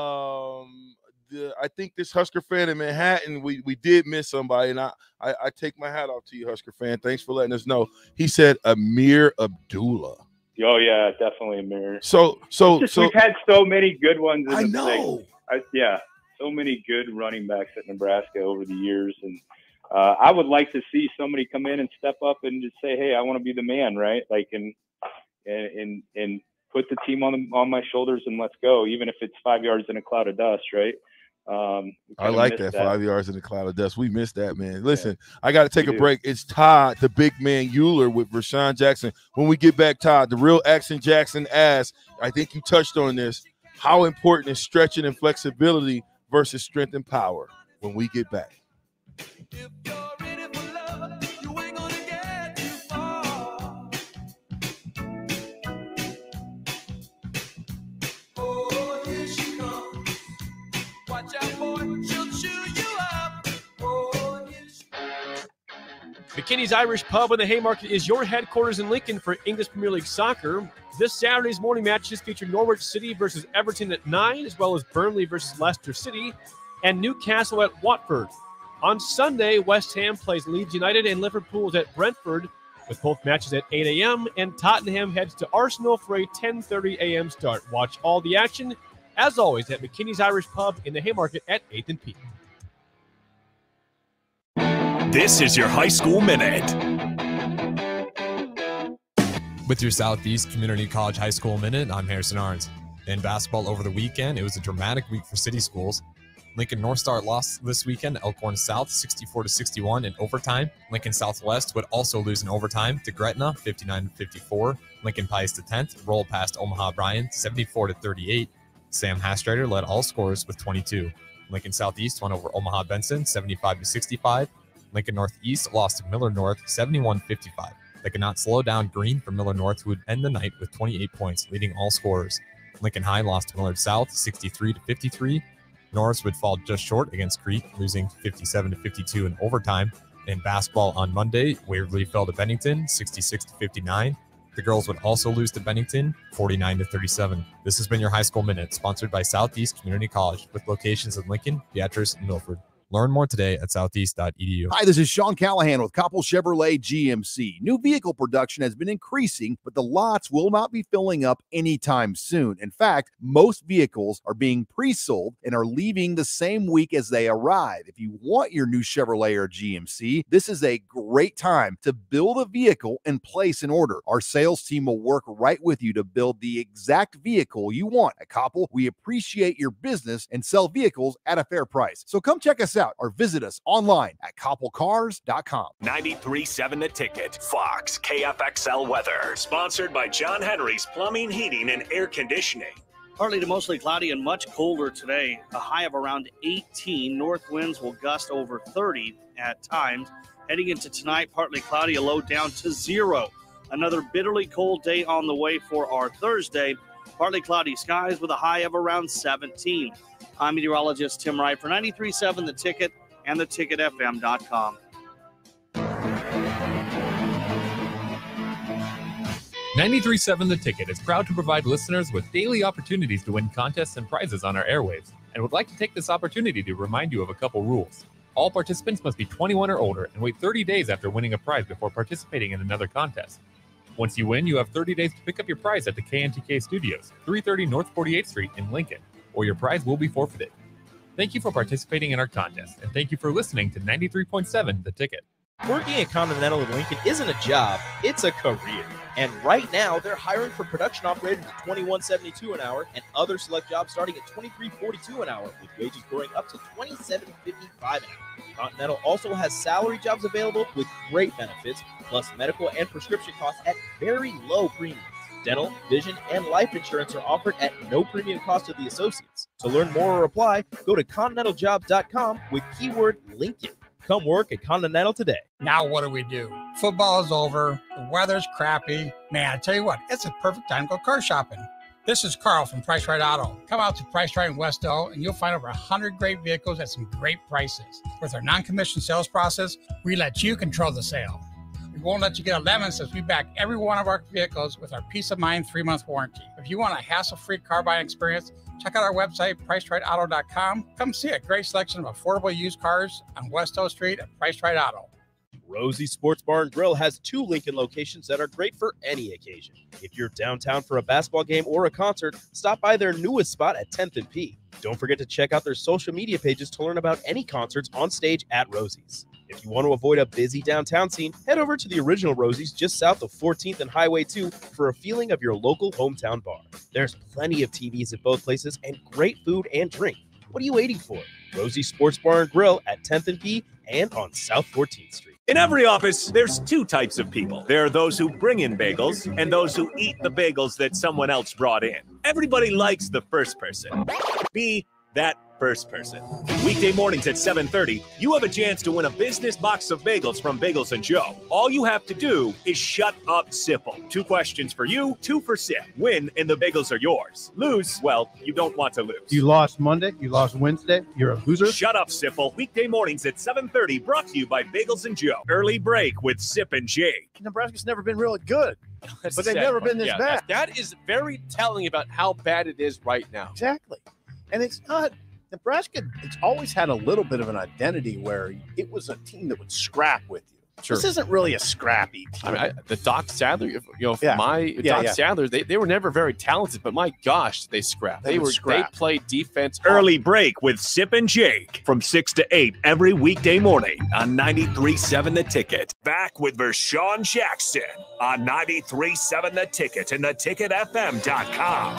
I think this Husker fan in Manhattan, we did miss somebody, and I take my hat off to you, Husker fan. Thanks for letting us know. He said Amir Abdullah. Oh yeah, definitely Amir. So we've had so many good ones. I know. So many good running backs at Nebraska over the years, and I would like to see somebody come in and step up and just say, "Hey, I want to be the man," right? Like and put the team on my shoulders and let's go, even if it's 5 yards in a cloud of dust, right? I like that 5 yards in the cloud of dust. We missed that, man. Listen, I got to take a break. It's Todd, the big man Uhlir with Rashawn Jackson. When we get back, Todd, the real Action Jackson asks, I think you touched on this, how important is stretching and flexibility versus strength and power when we get back? McKinney's Irish Pub in the Haymarket is your headquarters in Lincoln for English Premier League soccer. This Saturday's morning matches feature Norwich City versus Everton at 9, as well as Burnley versus Leicester City, and Newcastle at Watford. On Sunday, West Ham plays Leeds United, and Liverpool is at Brentford. with both matches at 8 a.m. and Tottenham heads to Arsenal for a 10:30 a.m. start. Watch all the action, as always, at McKinney's Irish Pub in the Haymarket at 8th and P. This is your High School Minute. With your Southeast Community College High School Minute, I'm Harrison Arns. In basketball over the weekend, it was a dramatic week for city schools. Lincoln North Star lost this weekend, Elkhorn South 64-61 in overtime. Lincoln Southwest would also lose in overtime to Gretna 59-54. Lincoln Pius X rolled past Omaha Bryan 74-38. Sam Hastrader led all scorers with 22. Lincoln Southeast won over Omaha Benson 75-65. Lincoln Northeast lost to Miller North 71-55. They could not slow down Green for Miller North, who would end the night with 28 points, leading all scorers. Lincoln High lost to Millard South 63-53. Norris would fall just short against Creek, losing 57-52 in overtime. In basketball on Monday, Waverly fell to Bennington 66-59. The girls would also lose to Bennington 49-37. This has been your High School Minute, sponsored by Southeast Community College, with locations in Lincoln, Beatrice, and Milford. Learn more today at southeast.edu. Hi, this is Sean Callahan with Koppel Chevrolet GMC. New vehicle production has been increasing, but the lots will not be filling up anytime soon. In fact, most vehicles are being pre-sold and are leaving the same week as they arrive. If you want your new Chevrolet or GMC, this is a great time to build a vehicle and place an order. Our sales team will work right with you to build the exact vehicle you want. At Koppel, we appreciate your business and sell vehicles at a fair price. So come check us out or visit us online at koppelcars.com. 93.7 The Ticket. Fox KFXL weather. Sponsored by John Henry's Plumbing, Heating, and Air Conditioning. Partly to mostly cloudy and much colder today. A high of around 18. North winds will gust over 30 at times. Heading into tonight, partly cloudy, a low down to 0. Another bitterly cold day on the way for our Thursday. Partly cloudy skies with a high of around 17. I'm meteorologist Tim Wright for 93.7 The Ticket and theticketfm.com. 93.7 The Ticket is proud to provide listeners with daily opportunities to win contests and prizes on our airwaves, and would like to take this opportunity to remind you of a couple rules. All participants must be 21 or older and wait 30 days after winning a prize before participating in another contest. Once you win, you have 30 days to pick up your prize at the KNTK Studios, 330 North 48th Street in Lincoln, or your prize will be forfeited. Thank you for participating in our contest, and thank you for listening to 93.7 The Ticket. Working at Continental in Lincoln isn't a job, it's a career. And right now, they're hiring for production operators at $21.72 an hour and other select jobs starting at $23.42 an hour, with wages growing up to $27.55 an hour. Continental also has salary jobs available with great benefits, plus medical and prescription costs at very low premiums. Dental, vision, and life insurance are offered at no premium cost to the associates. To learn more or apply, go to continentaljobs.com with keyword Lincoln. Come work at Continental today. Now what do? Football is over. The weather's crappy. Man, I tell you what, it's a perfect time to go car shopping. This is Carl from Price Right Auto. Come out to Price Right in Westell and you'll find over 100 great vehicles at some great prices. With our non-commissioned sales process, we let you control the sale. We won't let you get a lemon since we back every one of our vehicles with our Peace of Mind 3-month warranty. If you want a hassle-free car buying experience, check out our website, pricerightauto.com. Come see a great selection of affordable used cars on West O Street at Price Right Auto. Rosie Sports Bar and Grill has 2 Lincoln locations that are great for any occasion. If you're downtown for a basketball game or a concert, stop by their newest spot at 10th and P. Don't forget to check out their social media pages to learn about any concerts on stage at Rosie's. If you want to avoid a busy downtown scene, head over to the original Rosie's just south of 14th and Highway 2 for a feeling of your local hometown bar. There's plenty of TVs at both places and great food and drink. What are you waiting for? Rosie Sports Bar and Grill at 10th and P and on South 14th Street. In every office, there's 2 types of people. There are those who bring in bagels and those who eat the bagels that someone else brought in. Everybody likes the first person. Be that first person. Weekday mornings at 7:30, you have a chance to win a business box of bagels from Bagels & Joe. All you have to do is shut up, Sipple. 2 questions for you, 2 for Sip. Win, and the bagels are yours. Lose, well, you don't want to lose. You lost Monday, you lost Wednesday, you're a loser. Shut up, Sipple. Weekday mornings at 7:30, brought to you by Bagels & Joe. Early break with Sip and Jake. Nebraska's never been really good, That's but the they've sad never part. been this Yeah, bad. That is very telling about how bad it is right now. Exactly. And it's not, Nebraska, it's always had a little bit of an identity where it was a team that would scrap with you. This isn't really a scrappy team. I mean, the Doc Sadler, Doc Yeah. Sadler, they were never very talented, but my gosh, they scrapped. They played defense. Early break with Sip and Jake from 6 to 8 every weekday morning on 93.7 The Ticket. Back with Vershawn Jackson on 93.7 The Ticket and theticketfm.com.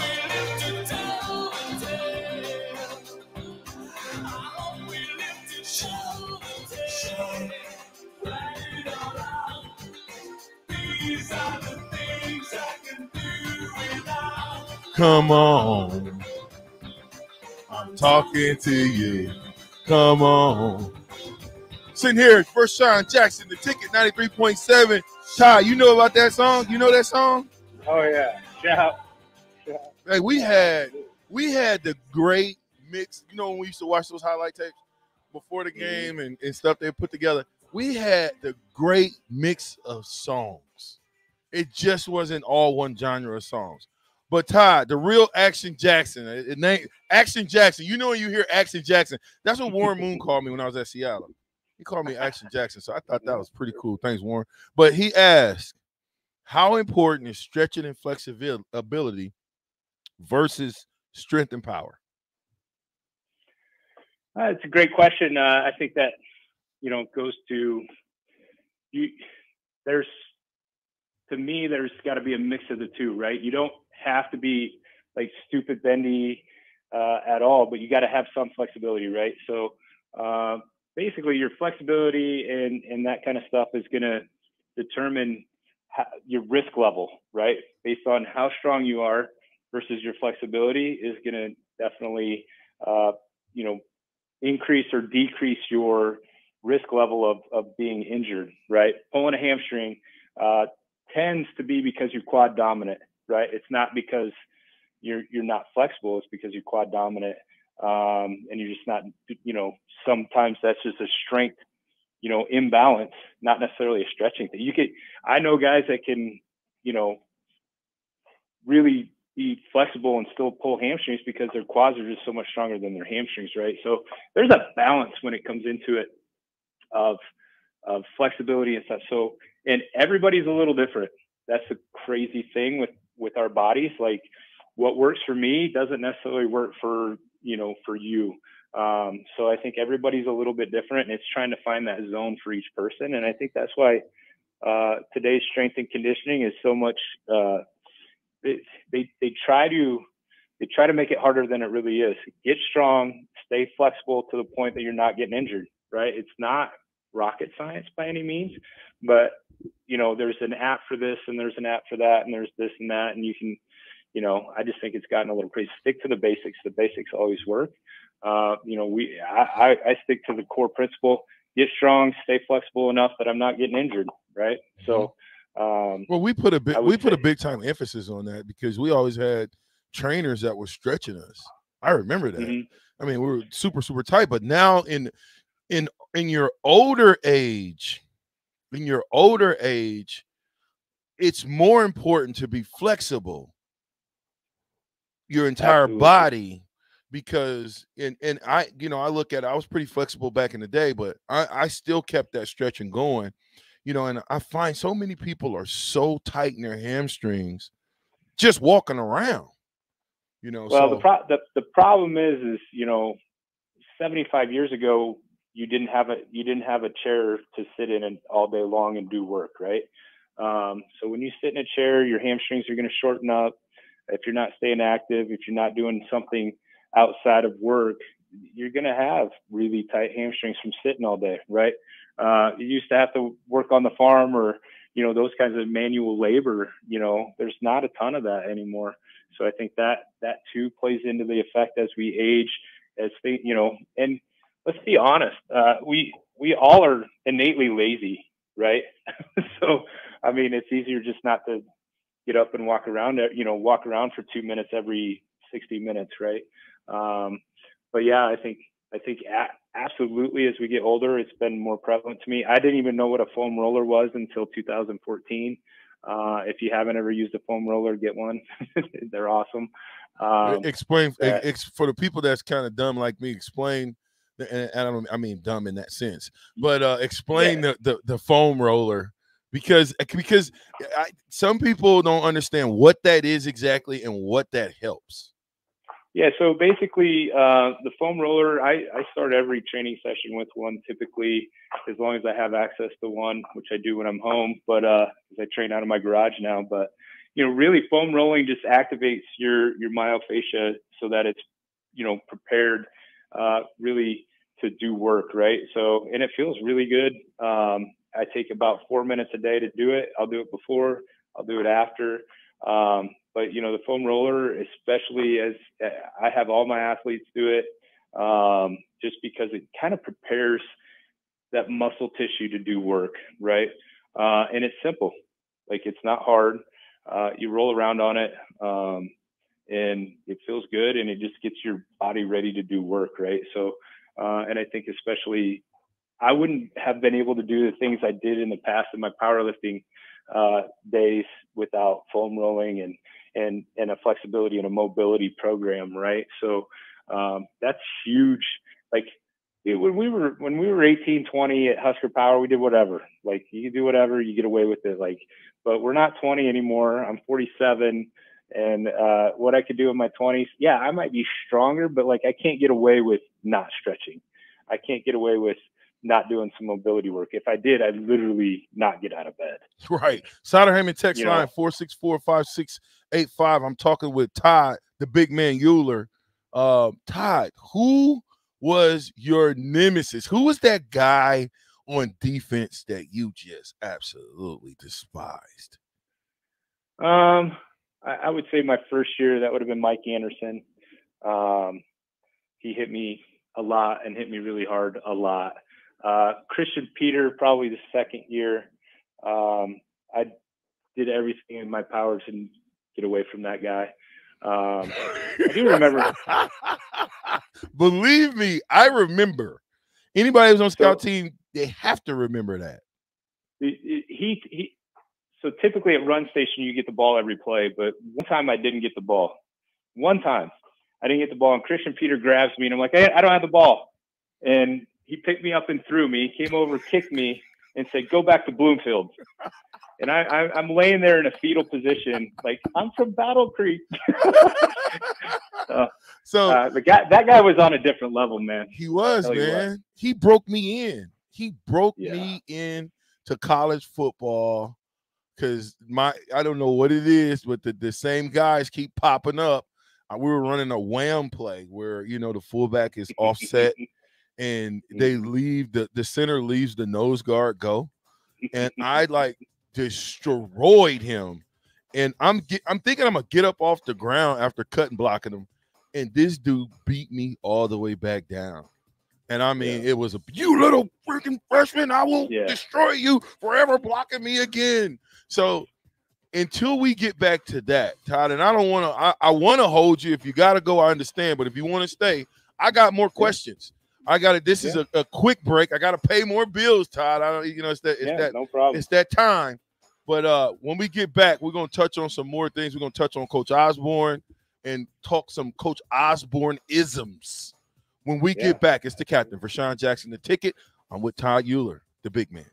Come on, I'm talking to you. Come on. Sitting here, Vershawn Jackson, The Ticket, 93.7. Ty, you know about that song? You know that song? Oh yeah, shout. Hey, we had the great mix. You know when we used to watch those highlight tapes before the game and stuff they put together? We had the great mix of songs. It just wasn't all one genre of songs. But Todd, the real Action Jackson, Action Jackson. You know when you hear Action Jackson, that's what Warren Moon called me when I was at Seattle. He called me Action Jackson, so I thought that was pretty cool. Thanks, Warren. But he asked, how important is stretching and flexibility versus strength and power? It's a great question. I think that, goes to you. To me, there's got to be a mix of the two, right? You don't have to be like stupid bendy at all, but you got to have some flexibility, right? So basically your flexibility and that kind of stuff is going to determine your risk level, right? Based on how strong you are versus your flexibility is going to definitely, increase or decrease your risk level of being injured, right? Pulling a hamstring tends to be because you're quad dominant, right? It's not because you're not flexible. It's because you're quad dominant, and you're just not, sometimes that's just a strength, imbalance, not necessarily a stretching thing. I know guys that can, really be flexible and still pull hamstrings because their quads are just so much stronger than their hamstrings, right? So there's a balance when it comes into it of flexibility and stuff. So, and everybody's a little different. That's the crazy thing with our bodies. Like what works for me doesn't necessarily work for you. So I think everybody's a little bit different, and it's trying to find that zone for each person. And I think that's why today's strength and conditioning is so much. They try to make it harder than it really is. Get strong, stay flexible to the point that you're not getting injured. Right? It's not rocket science by any means, but there's an app for this and there's an app for that and there's this and that, and you can, I just think it's gotten a little crazy. Stick to the basics. The basics always work. I stick to the core principle: get strong, stay flexible enough that I'm not getting injured. Right? So. Well, we put a big time emphasis on that because we always had trainers that were stretching us. I remember that. I mean, we were super, super tight, but now in your older age, it's more important to be flexible your entire body because I look at it, I was pretty flexible back in the day, but I still kept that stretching going. And I find so many people are so tight in their hamstrings just walking around, Well, the problem is 75 years ago, you didn't have a chair to sit in all day long and do work, right? So when you sit in a chair, your hamstrings are going to shorten up. If you're not staying active, if you're not doing something outside of work, you're going to have really tight hamstrings from sitting all day, right? You used to have to work on the farm or, those kinds of manual labor, there's not a ton of that anymore. So I think that too plays into the effect as we age, and let's be honest, we all are innately lazy, right? So, I mean, it's easier just not to get up and walk around for 2 minutes every 60 minutes, right? But yeah, I think absolutely as we get older, it's been more prevalent to me. I didn't even know what a foam roller was until 2014. If you haven't ever used a foam roller, get one. They're awesome. Explain for the people that's kind of dumb like me. Explain and I mean dumb in that sense, but explain the foam roller because some people don't understand what that is exactly and what that helps. Yeah, so basically, the foam roller, I start every training session with one typically, as long as I have access to one, which I do when I'm home, but because I train out of my garage now. But, you know, really foam rolling just activates your myofascia so that it's, you know, prepared really to do work, right? So, and it feels really good. I take about 4 minutes a day to do it. I'll do it before, I'll do it after. But, you know, the foam roller, especially as I have all my athletes do it, just because it kind of prepares that muscle tissue to do work, right? And it's simple. Like, it's not hard. You roll around on it, and it feels good, and it just gets your body ready to do work, right? So, and I think especially, I wouldn't have been able to do the things I did in the past in my powerlifting days without foam rolling and a flexibility and a mobility program, right? So that's huge. Like when we were 18, 20 at Husker Power, we did whatever. Like, you do whatever, you get away with it. Like, but we're not 20 anymore. I'm 47, and what I could do in my 20s, yeah, I might be stronger, but like, I can't get away with not stretching. I can't get away with not doing some mobility work. If I did, I'd literally not get out of bed. Right. Soderhammond text line 464-5685. I'm talking with Todd, the big man Uhlir. Todd, who was your nemesis? Who was that guy on defense that you just absolutely despised? I would say my first year, that would have been Mike Anderson. He hit me a lot and hit me really hard a lot. Christian Peter, probably the second year. I did everything in my power to get away from that guy. I do remember. Believe me, I remember. Anybody who's on scout team, they have to remember that. So typically at run station, you get the ball every play, but one time I didn't get the ball. One time I didn't get the ball, and Christian Peter grabs me, and I'm like, hey, I don't have the ball. And he picked me up and threw me, came over, kicked me, and said, go back to Bloomfield. And I'm laying there in a fetal position, like, I'm from Battle Creek. That guy was on a different level, man. He was, man. He broke me in. He broke me in to college football because I don't know what it is, but the same guys keep popping up. We were running a wham play where, you know, the fullback is offset. And they leave the center leaves the nose guard go, and I like destroyed him. And I'm thinking I'm gonna get up off the ground after cutting blocking him, and this dude beat me all the way back down. And I mean, it was you little freaking freshman, I will destroy you forever blocking me again. So until we get back to that, Todd, and I don't want to. I want to hold you. If you got to go, I understand. But if you want to stay, I got more questions. I got it. This is a quick break. I got to pay more bills, Todd. I don't, you know, no problem. It's that time. But when we get back, we're gonna touch on some more things. We're gonna touch on Coach Osborne and talk some Coach Osborne isms. When we get back, it's the captain for Sean Jackson, the ticket. I'm with Todd Uhlir, the big man.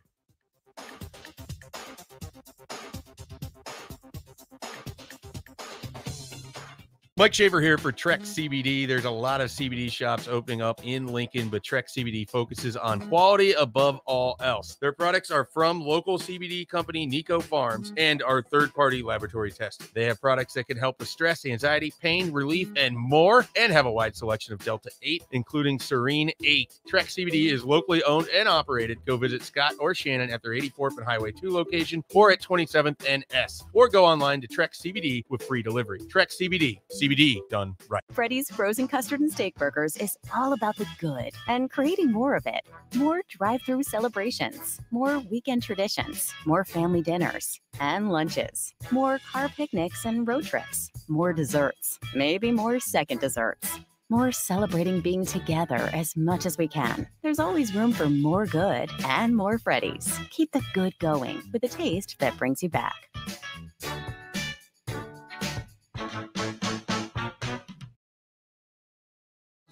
Mike Shaver here for Trek CBD. There's a lot of CBD shops opening up in Lincoln, but Trek CBD focuses on quality above all else. Their products are from local CBD company Nico Farms and are third-party laboratory tested. They have products that can help with stress, anxiety, pain, relief, and more, and have a wide selection of Delta 8, including Serene 8. Trek CBD is locally owned and operated. Go visit Scott or Shannon at their 84th and Highway 2 location or at 27th and S, or go online to Trek CBD with free delivery. Trek CBD. CBD done right. Freddy's Frozen Custard and Steak Burgers is all about the good and creating more of it. More drive-through celebrations, more weekend traditions, more family dinners and lunches, more car picnics and road trips, more desserts, maybe more second desserts. More celebrating being together as much as we can. There's always room for more good and more Freddy's. Keep the good going with a taste that brings you back.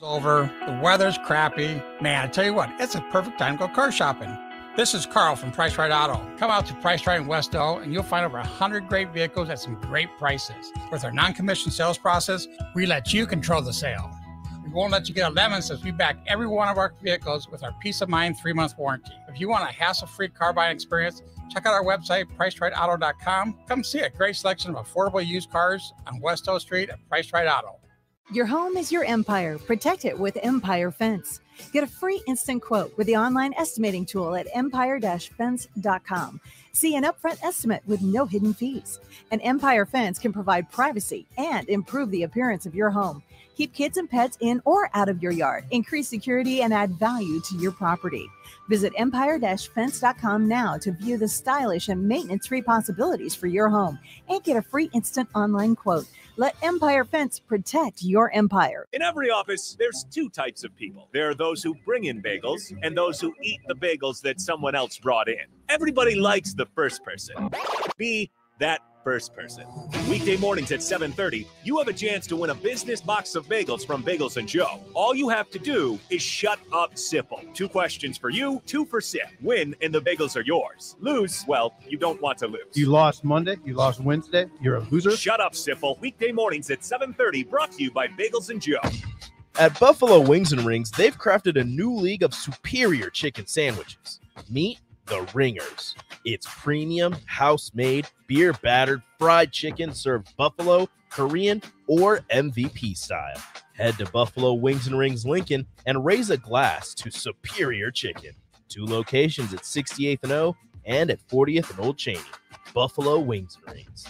Over, the weather's crappy. Man, I tell you what, it's a perfect time to go car shopping. This is Carl from Price Right Auto. Come out to Price Right in Westo and you'll find over 100 great vehicles at some great prices. With our non-commissioned sales process, we let you control the sale. We won't let you get a lemon since we back every one of our vehicles with our peace of mind 3-month warranty. If you want a hassle-free car buying experience, check out our website, PriceRightAuto.com. Come see a great selection of affordable used cars on Westo Street at Price Right Auto. Your home is your empire. Protect it with Empire Fence. Get a free instant quote with the online estimating tool at empire-fence.com. See an upfront estimate with no hidden fees. An Empire Fence can provide privacy and improve the appearance of your home. Keep kids and pets in or out of your yard. Increase security and add value to your property. Visit empire-fence.com now to view the stylish and maintenance-free possibilities for your home and get a free instant online quote. Let Empire Fence protect your empire. In every office, there's two types of people. There are those who bring in bagels and those who eat the bagels that someone else brought in. Everybody likes the first person. Be that first person. Weekday mornings at 7:30, you have a chance to win a business box of bagels from Bagels & Joe. All you have to do is shut up, Sipple. 2 questions for you, 2 for Sip. Win, and the bagels are yours. Lose, well, you don't want to lose. You lost Monday. You lost Wednesday. You're a loser. Shut up, Sipple. Weekday mornings at 7:30, brought to you by Bagels & Joe. At Buffalo Wings and Rings, they've crafted a new league of superior chicken sandwiches. Meet the Ringers. It's premium, house-made, beer-battered, fried chicken served buffalo, Korean, or MVP style. Head to Buffalo Wings and Rings Lincoln and raise a glass to superior chicken. 2 locations at 68th and O and at 40th and Old Cheney. Buffalo Wings and Rings.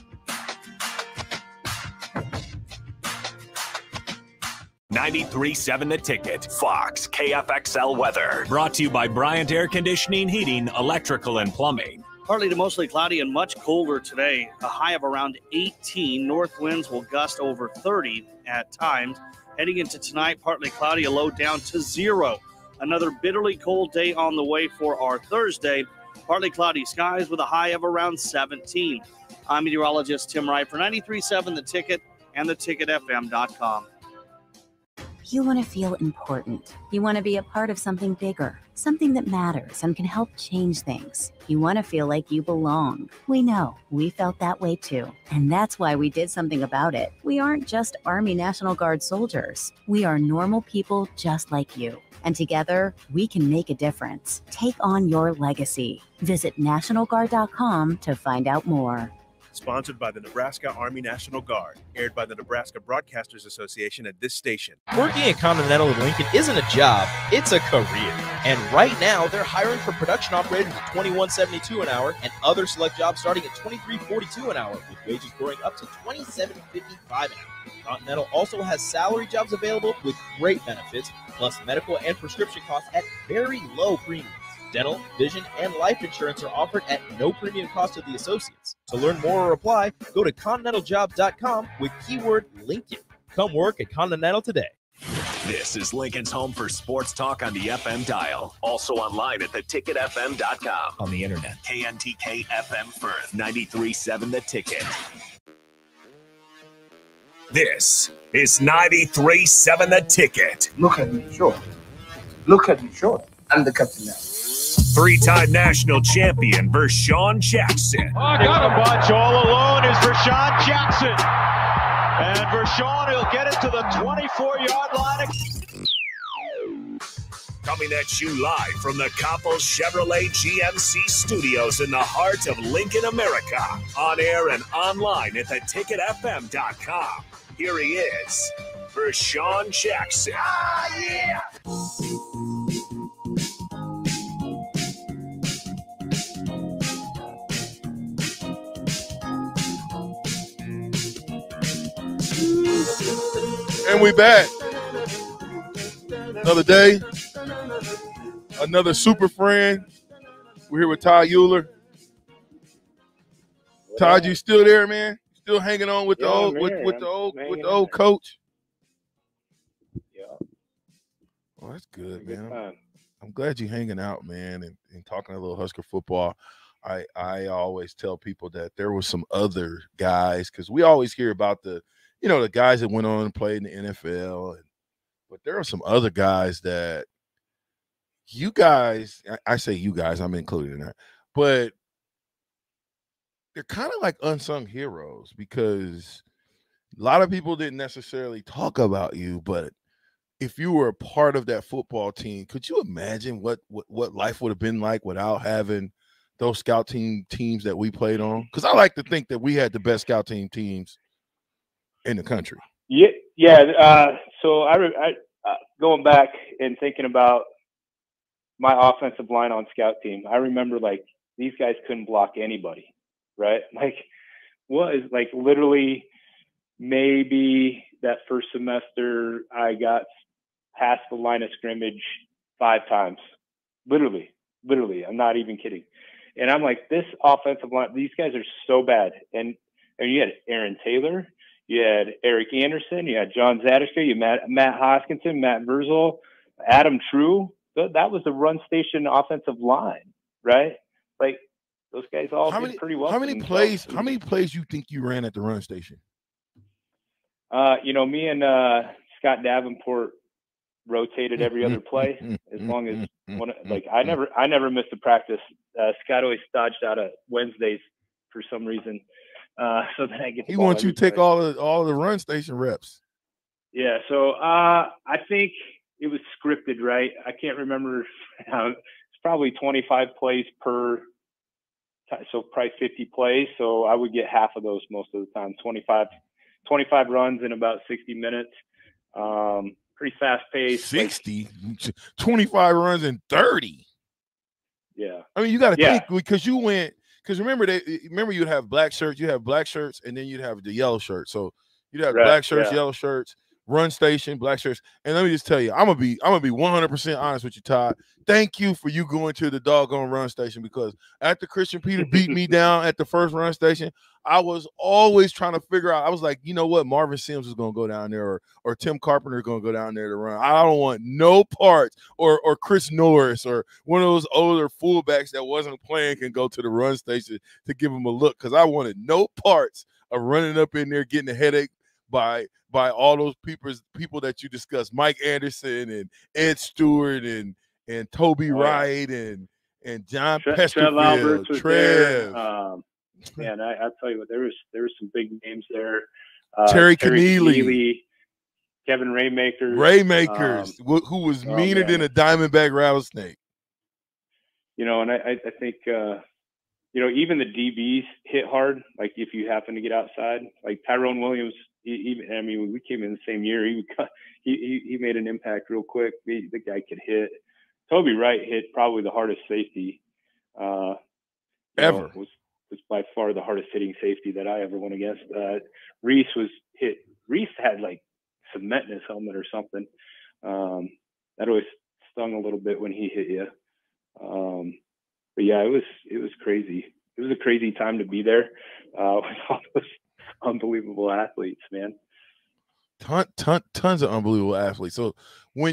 93.7 The Ticket, Fox, KFXL weather. Brought to you by Bryant Air Conditioning, Heating, Electrical, and Plumbing. Partly to mostly cloudy and much colder today. A high of around 18. North winds will gust over 30 at times. Heading into tonight, partly cloudy, a low down to 0. Another bitterly cold day on the way for our Thursday. Partly cloudy skies with a high of around 17. I'm meteorologist Tim Wright for 93.7 The Ticket and theticketfm.com. You want to feel important. You want to be a part of something bigger, something that matters and can help change things. You want to feel like you belong. We know. We felt that way too. And that's why we did something about it. We aren't just Army National Guard soldiers. We are normal people just like you. And together, we can make a difference. Take on your legacy. Visit NationalGuard.com to find out more. Sponsored by the Nebraska Army National Guard. Aired by the Nebraska Broadcasters Association at this station. Working at Continental in Lincoln isn't a job, it's a career. And right now, they're hiring for production operators at $21.72 an hour and other select jobs starting at $23.42 an hour, with wages growing up to $27.55 an hour. Continental also has salary jobs available with great benefits, plus medical and prescription costs at very low premiums. Dental, vision, and life insurance are offered at no premium cost to the associates. To learn more or apply, go to continentaljobs.com with keyword Lincoln. Come work at Continental today. This is Lincoln's home for sports talk on the FM dial. Also online at theticketfm.com. On the internet. KNTK FM Firth, 93.7 The Ticket. This is 93.7 The Ticket. Look at me, sure. Look at me, sure. I'm the captain now. 3-time national champion Vershawn Jackson. Oh, I got a bunch. All alone is Vershawn Jackson. And Vershawn will get it to the 24-yard line. Coming at you live from the Coppels Chevrolet GMC studios in the heart of Lincoln, America. On air and online at theticketfm.com. Here he is, Vershawn Jackson. Ah, yeah! And we back. Another day. Another super friend. We're here with Todd Uhlir. Todd, you still there, man? Still hanging on with the old with the old coach? Yeah. Well, that's good, man. I'm glad you're hanging out, man, and talking a little Husker football. I always tell people that there were some other guys, because we always hear about the guys that went on and played in the NFL but there are some other guys that you guys, I say you guys, I'm included in that, but they're kind of like unsung heroes because a lot of people didn't necessarily talk about you, but if you were a part of that football team, could you imagine what life would have been like without having those scout teams that we played on? Because I like to think that we had the best scout teams in the country. Yeah. So I going back and thinking about my offensive line on scout team, I remember like these guys couldn't block anybody, right? Like what is like literally maybe that first semester I got past the line of scrimmage 5 times, literally. I'm not even kidding. And I'm like, this offensive line, these guys are so bad. And you had Aaron Taylor, you had Eric Anderson, you had John Zadishka, you had Matt Hoskinson, Matt Verzel, Adam True. That was the run station offensive line, right? Like those guys all did pretty well. How many plays you think you ran at the run station? Me and Scott Davenport rotated every other play as long as one. Like I never missed a practice. Scott always dodged out of Wednesdays for some reason. So then I get. He wants you to take all of the run station reps. Yeah. So I think it was scripted, right? I can't remember. It's probably 25 plays per. So probably 50 plays. So I would get half of those most of the time. 25 runs in about 60 minutes. Pretty fast pace. 60, 25 runs in 30. Yeah. I mean, you got to think because you went because remember you'd have black shirts, and then you'd have the yellow shirts. So you'd have black shirts, yellow shirts, run station, black shirts. And let me just tell you, I'm gonna be 100% honest with you, Todd. Thank you for you going to the doggone run station because after Christian Peter beat me down at the first run station, I was always trying to figure out. I was like, you know what, Marvin Sims is gonna go down there, or Tim Carpenter is gonna go down there to run. I don't want no parts, or Chris Norris, or one of those older fullbacks that wasn't playing can go to the run station to give him a look because I wanted no parts of running up in there getting a headache by all those people that you discussed, Mike Anderson and Ed Stewart and Toby Wright and John Pesterfield, Trev. Man, I'll tell you what, there was some big names there. Terry Keneally, Kevin Raymakers, who was meaner than a diamondback rattlesnake. And I think even the DBs hit hard. Like if you happen to get outside, like Tyrone Williams. We came in the same year. He made an impact real quick. The guy could hit. Toby Wright hit probably the hardest safety ever. Was by far the hardest hitting safety that I ever went against. Reese was hit. Reese had like cement in his helmet or something. That always stung a little bit when he hit you. But yeah, it was crazy. It was a crazy time to be there with all those unbelievable athletes, man. Tons of unbelievable athletes. So when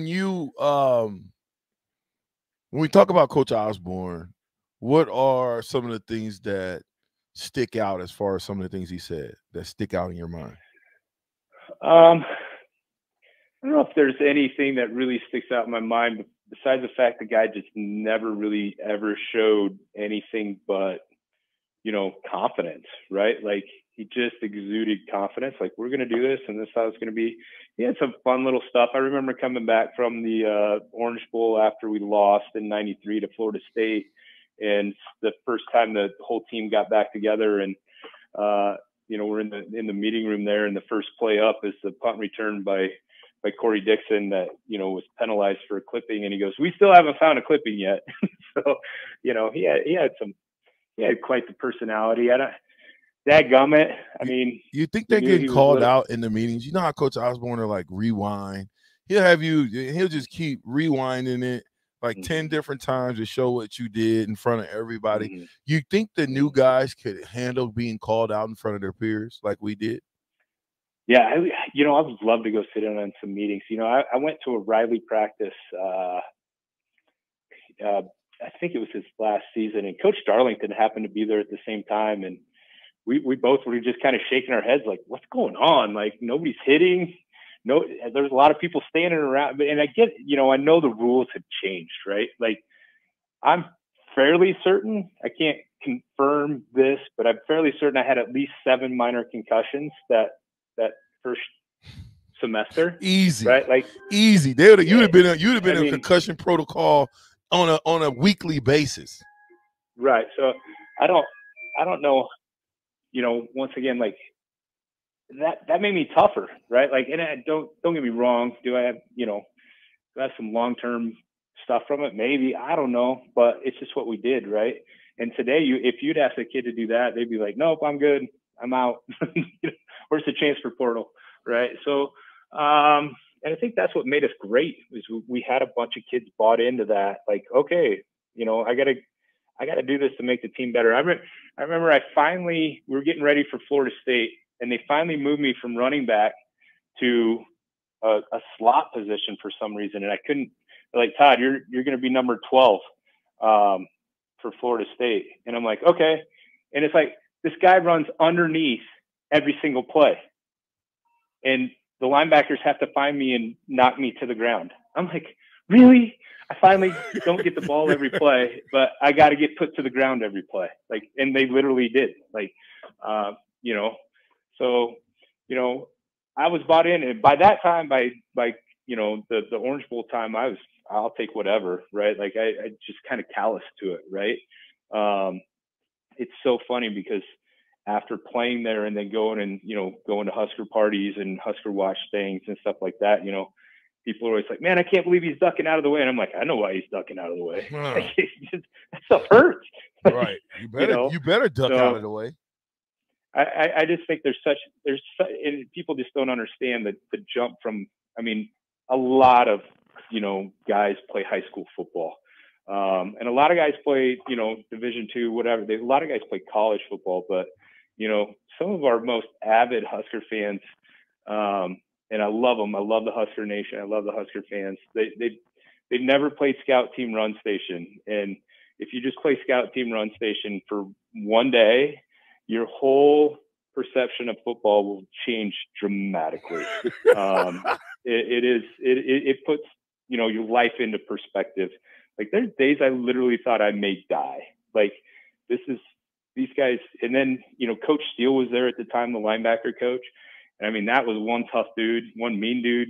we talk about Coach Osborne, what are some of the things that stick out as far as some of the things he said that stick out in your mind? I don't know if there's anything that really sticks out in my mind, but besides the fact the guy just never really ever showed anything but, confidence, right? Like he just exuded confidence. Like we're going to do this and this is how it's going to be. He had some fun little stuff. I remember coming back from the Orange Bowl after we lost in '93 to Florida State. And the first time the whole team got back together and, we're in the meeting room there, and the first play up is the punt return by Corey Dixon that, was penalized for a clipping. And he goes, "We still haven't found a clipping yet." So, he had quite the personality. Dadgummit. I mean, you think they're getting called out in the meetings? You know how Coach Osborne are like rewind. He'll just keep rewinding it like 10 different times to show what you did in front of everybody. You think the new guys could handle being called out in front of their peers like we did? Yeah, I would love to go sit in on some meetings. I went to a Riley practice. I think it was his last season, and Coach Darlington happened to be there at the same time, and we both were just kind of shaking our heads like, what's going on? Like nobody's hitting, no, there's a lot of people standing around, and I get, I know the rules have changed, right? Like, I'm fairly certain, I can't confirm this, but I'm fairly certain I had at least 7 minor concussions that first semester. Easy, right? Like, easy. You'd have been in concussion protocol on a weekly basis. Right. So I don't know, once again, like, that made me tougher, right? Like, and don't get me wrong. Do I have, some long-term stuff from it? Maybe, I don't know, but it's just what we did. Right. And today if you'd ask a kid to do that, they'd be like, nope, I'm good. I'm out. Where's the transfer portal? Right. So, and I think that's what made us great is we had a bunch of kids bought into that. Like, okay, I gotta do this to make the team better. I remember we were getting ready for Florida State, and they finally moved me from running back to a slot position for some reason. And I couldn't, like, Todd, you're going to be number 12 for Florida State. And I'm like, okay. And it's like, this guy runs underneath every single play. And the linebackers have to find me and knock me to the ground. I'm like, really? I finally don't get the ball every play, but I got to get put to the ground every play. Like, and they literally did. Like, so, I was bought in, and by that time, by the Orange Bowl time, I'll take whatever, right? Like, I just kind of calloused to it, right? It's so funny because after playing there and then going to Husker parties and Husker watch things and stuff like that, people are always like, man, I can't believe he's ducking out of the way. And I'm like, I know why he's ducking out of the way. That stuff hurts. Right. You better duck out of the way. I just think and people just don't understand the jump from, a lot of, guys play high school football. And a lot of guys play, Division II, whatever. A lot of guys play college football, but, some of our most avid Husker fans, and I love them. I love the Husker Nation. I love the Husker fans. They've never played Scout Team Run Station. And if you just play Scout Team Run Station for one day, your whole perception of football will change dramatically. It puts, your life into perspective. Like, there's days I literally thought I may die. Like, these guys. And then, Coach Steele was there at the time, the linebacker coach. And that was one tough dude, one mean dude.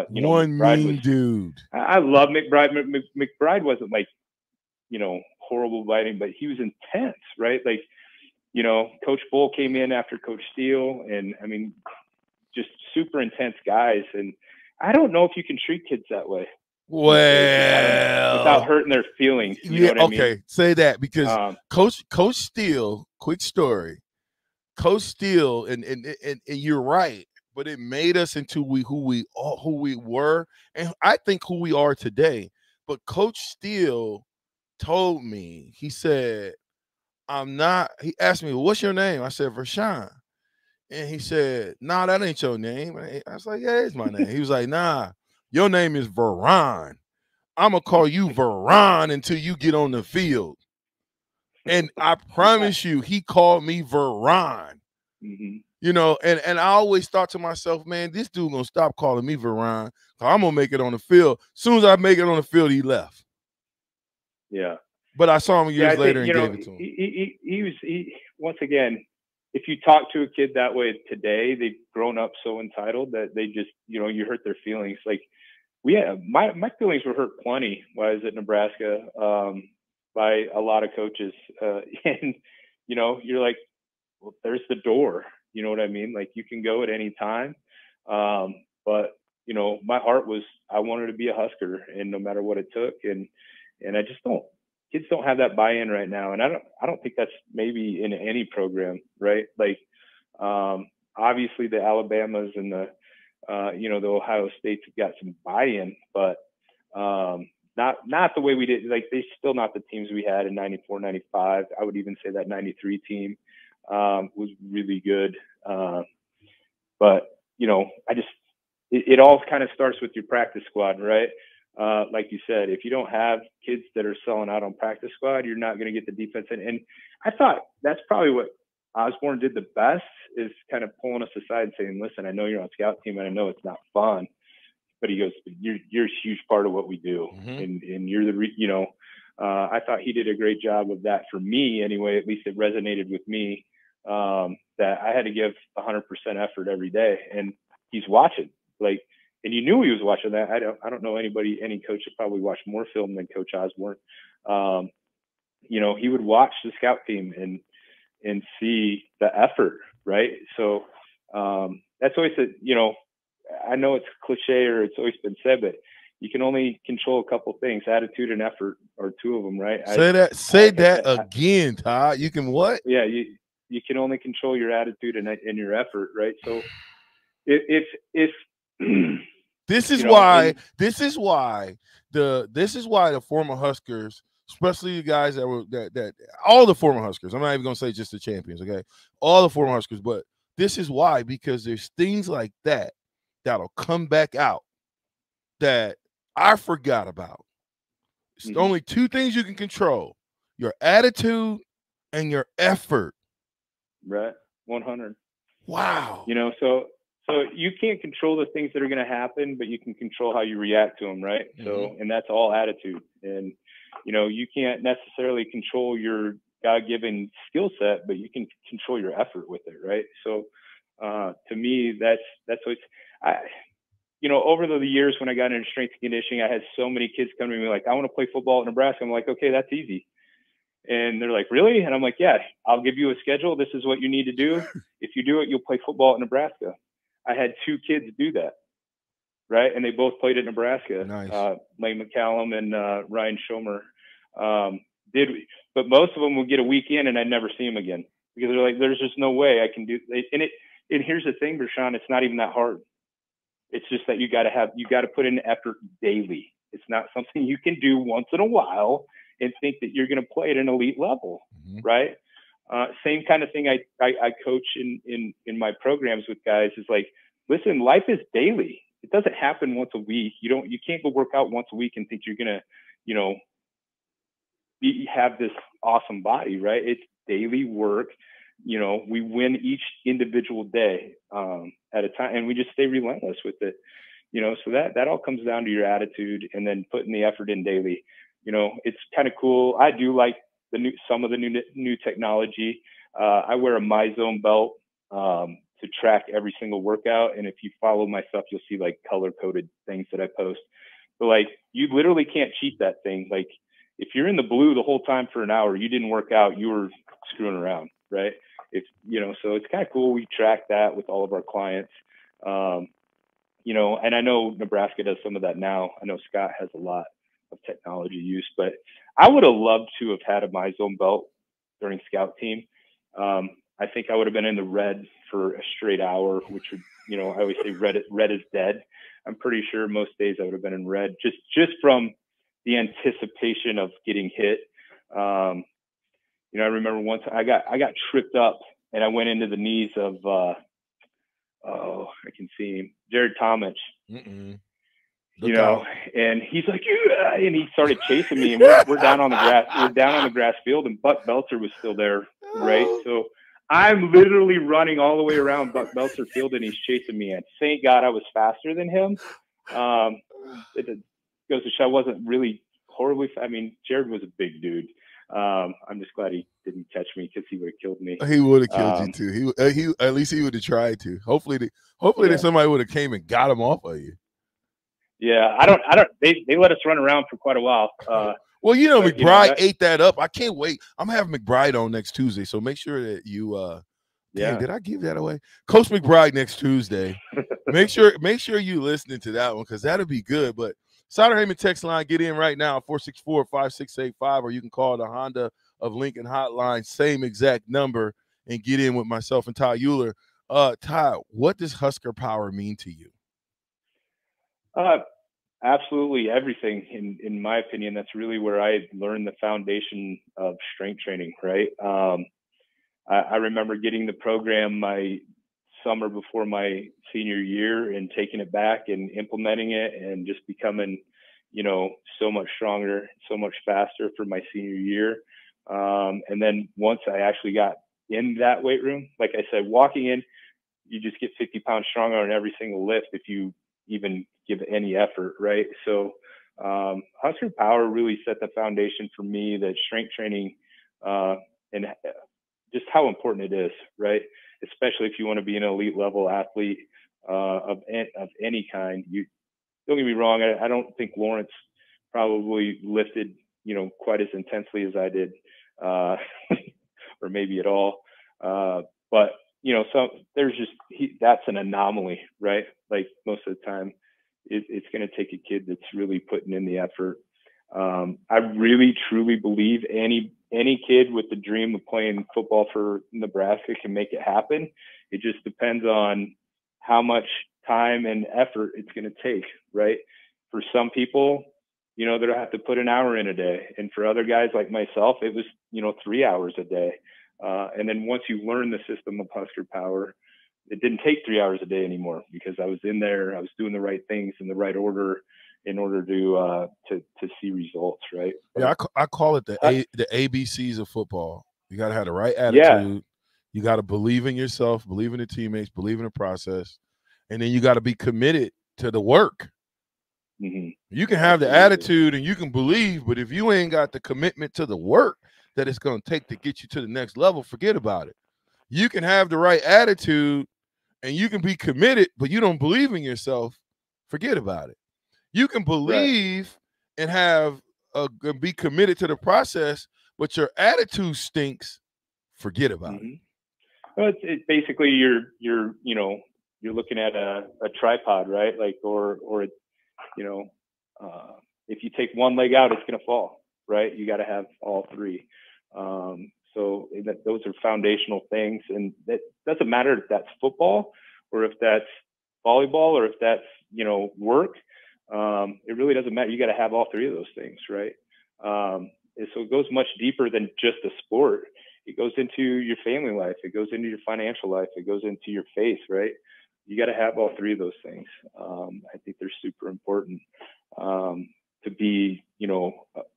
Dude. I love McBride. McBride wasn't like, horrible biting, but he was intense, right? Like, Coach Bull came in after Coach Steele, and just super intense guys. And I don't know if you can treat kids that way. Well, without hurting their feelings. You know what I mean? Say that because Coach Steele, quick story. Coach Steele, and you're right, but it made us into who we were, and I think who we are today. But Coach Steele told me, he said, he asked me, what's your name? I said, Vershawn. And he said, nah, that ain't your name. I was like, yeah, it's my name. He was like, nah, your name is Veron. I'm going to call you Veron until you get on the field. And I promise you, he called me Veron. Mm-hmm. And I always thought to myself, man, this dude going to stop calling me Veron, because I'm going to make it on the field. As soon as I make it on the field, he left. Yeah. But I saw him years later and gave it to him. He once again, if you talk to a kid that way today, they've grown up so entitled that they just, you hurt their feelings. Like, my feelings were hurt plenty while I was at Nebraska by a lot of coaches. And, you're like, well, there's the door. You know what I mean? Like, you can go at any time. But, my heart was, I wanted to be a Husker, and no matter what it took. And I just kids don't have that buy-in right now. And I don't think that's maybe in any program, right? Like, obviously the Alabamas and the Ohio States have got some buy-in, but not the way we did. Like, they're still not the teams we had in 94, 95. I would even say that 93 team was really good. But, it all kind of starts with your practice squad, right? Like you said, if you don't have kids that are selling out on practice squad, you're not going to get the defense in. And I thought that's probably what Osborne did the best is kind of pulling us aside and saying, listen, I know you're on scout team and I know it's not fun, but he goes, you're a huge part of what we do. And you're the, I thought he did a great job of that for me anyway. At least it resonated with me, that I had to give 100% effort every day, and he's watching, like, and you knew he was watching that. I don't know any coach that probably watched more film than Coach Osborne. He would watch the scout team and see the effort, right? So that's always I know it's cliche or it's always been said, but you can only control a couple things: attitude and effort, or two of them, right? Say that again, Todd. You can what? Yeah, you can only control your attitude and your effort, right? So if this is why the former Huskers, especially the guys that were that all the former Huskers, I'm not even gonna say just the champions, okay, all the former Huskers, but this is why, because there's things like that'll come back out that I forgot about. It's only two things you can control: your attitude and your effort. Right. 100. Wow. So you can't control the things that are going to happen, but you can control how you react to them, right? So, and that's all attitude. And, you can't necessarily control your God-given skill set, but you can control your effort with it, right? So, to me, that's what over the years when I got into strength and conditioning, I had so many kids come to me like, I want to play football at Nebraska. I'm like, okay, that's easy. And they're like, really? And I'm like, yeah, I'll give you a schedule. This is what you need to do. If you do it, you'll play football at Nebraska. I had two kids do that, right? And they both played at Nebraska. Nice. Lane McCallum and Ryan Schomer but most of them would get a week in and I'd never see them again, because they're like, there's just no way I can do it. And here's the thing, Bershawn, it's not even that hard. It's just that you got to put in effort daily. It's not something you can do once in a while and think that you're going to play at an elite level, right? Same kind of thing I coach in my programs with guys is like, listen, life is daily. It doesn't happen once a week. You can't go work out once a week and think you're going to, have this awesome body, right? It's daily work. We win each individual day at a time, and we just stay relentless with it. So that all comes down to your attitude and then putting the effort in daily. It's kind of cool. I do like some of the new technology. I wear a MyZone belt to track every single workout, and if you follow my stuff, you'll see like color coded things that I post. But like, you literally can't cheat that thing. Like, if you're in the blue the whole time for an hour, you didn't work out, you were screwing around, right? So it's kind of cool. We track that with all of our clients. And I know Nebraska does some of that now. I know Scott has a lot of technology use, but I would have loved to have had a MyZone belt during scout team. I think I would have been in the red for a straight hour, which would, I always say red is dead. I'm pretty sure most days I would have been in red just from the anticipation of getting hit. I remember once I got tripped up and I went into the knees of, I can see him, Jared Tomich. And he's like, yeah, and he started chasing me, and we're down on the grass. We're down on the grass field, and Buck Belzer was still there, right? So I'm literally running all the way around Buck Belzer Field, and he's chasing me. And thank God I was faster than him. It goes to show I wasn't really horribly. I mean, Jared was a big dude. I'm just glad he didn't catch me, because he would have killed me. He would have killed you too. He at least he would have tried to. Hopefully somebody would have came and got him off of you. Yeah, I don't. They let us run around for quite a while. Well, McBride ate that up. I can't wait. I'm having McBride on next Tuesday, so make sure that you. Damn, did I give that away? Coach McBride next Tuesday. Make sure you listening to that one, because that'll be good. But Sauter Heyman text line, get in right now, 464-5685, or you can call the Honda of Lincoln hotline, same exact number, and get in with myself and Todd Uhlir. Todd, what does Husker Power mean to you? Absolutely everything. In my opinion, that's really where I learned the foundation of strength training, right? I remember getting the program my summer before my senior year and taking it back and implementing it and just becoming, so much stronger, so much faster for my senior year. And then once I actually got in that weight room. Like I said, walking in, you just get 50 pounds stronger on every single lift if you even give any effort, right? So Husker Power really set the foundation for me, that strength training and just how important it is, right? Especially if you want to be an elite level athlete of any kind. You don't get me wrong, I don't think Lawrence probably lifted, you know, quite as intensely as I did, or maybe at all. But you know, so there's just that's an anomaly, right? Like most of the time, it's going to take a kid that's really putting in the effort. I really truly believe any kid with the dream of playing football for Nebraska can make it happen. It just depends on how much time and effort it's going to take, right? For some people, you know, they'll have to put an hour in a day. And for other guys like myself, it was, you know, 3 hours a day. And then once you learn the system of Husker Power, it didn't take 3 hours a day anymore, because I was in there, I was doing the right things in the right order in order to see results, right? Yeah, I call it the ABCs of football. You got to have the right attitude. Yeah. You got to believe in yourself, believe in the teammates, believe in the process, and then you got to be committed to the work. Mm-hmm. You can have the attitude and you can believe, but if you ain't got the commitment to the work that it's going to take to get you to the next level, forget about it. You can have the right attitude and you can be committed, but you don't believe in yourself, forget about it. You can believe and have be committed to the process, but your attitude stinks, forget about it. Well, it's basically you're you know, you're looking at a tripod, right? Like, or you know, if you take one leg out, it's going to fall, right? You got to have all three. So those are foundational things, and that doesn't matter if that's football or if that's volleyball or if that's, you know, work. It really doesn't matter. You got to have all three of those things, right? And so it goes much deeper than just a sport. It goes into your family life. It goes into your financial life. It goes into your faith, right? You got to have all three of those things. I think they're super important to be, you know,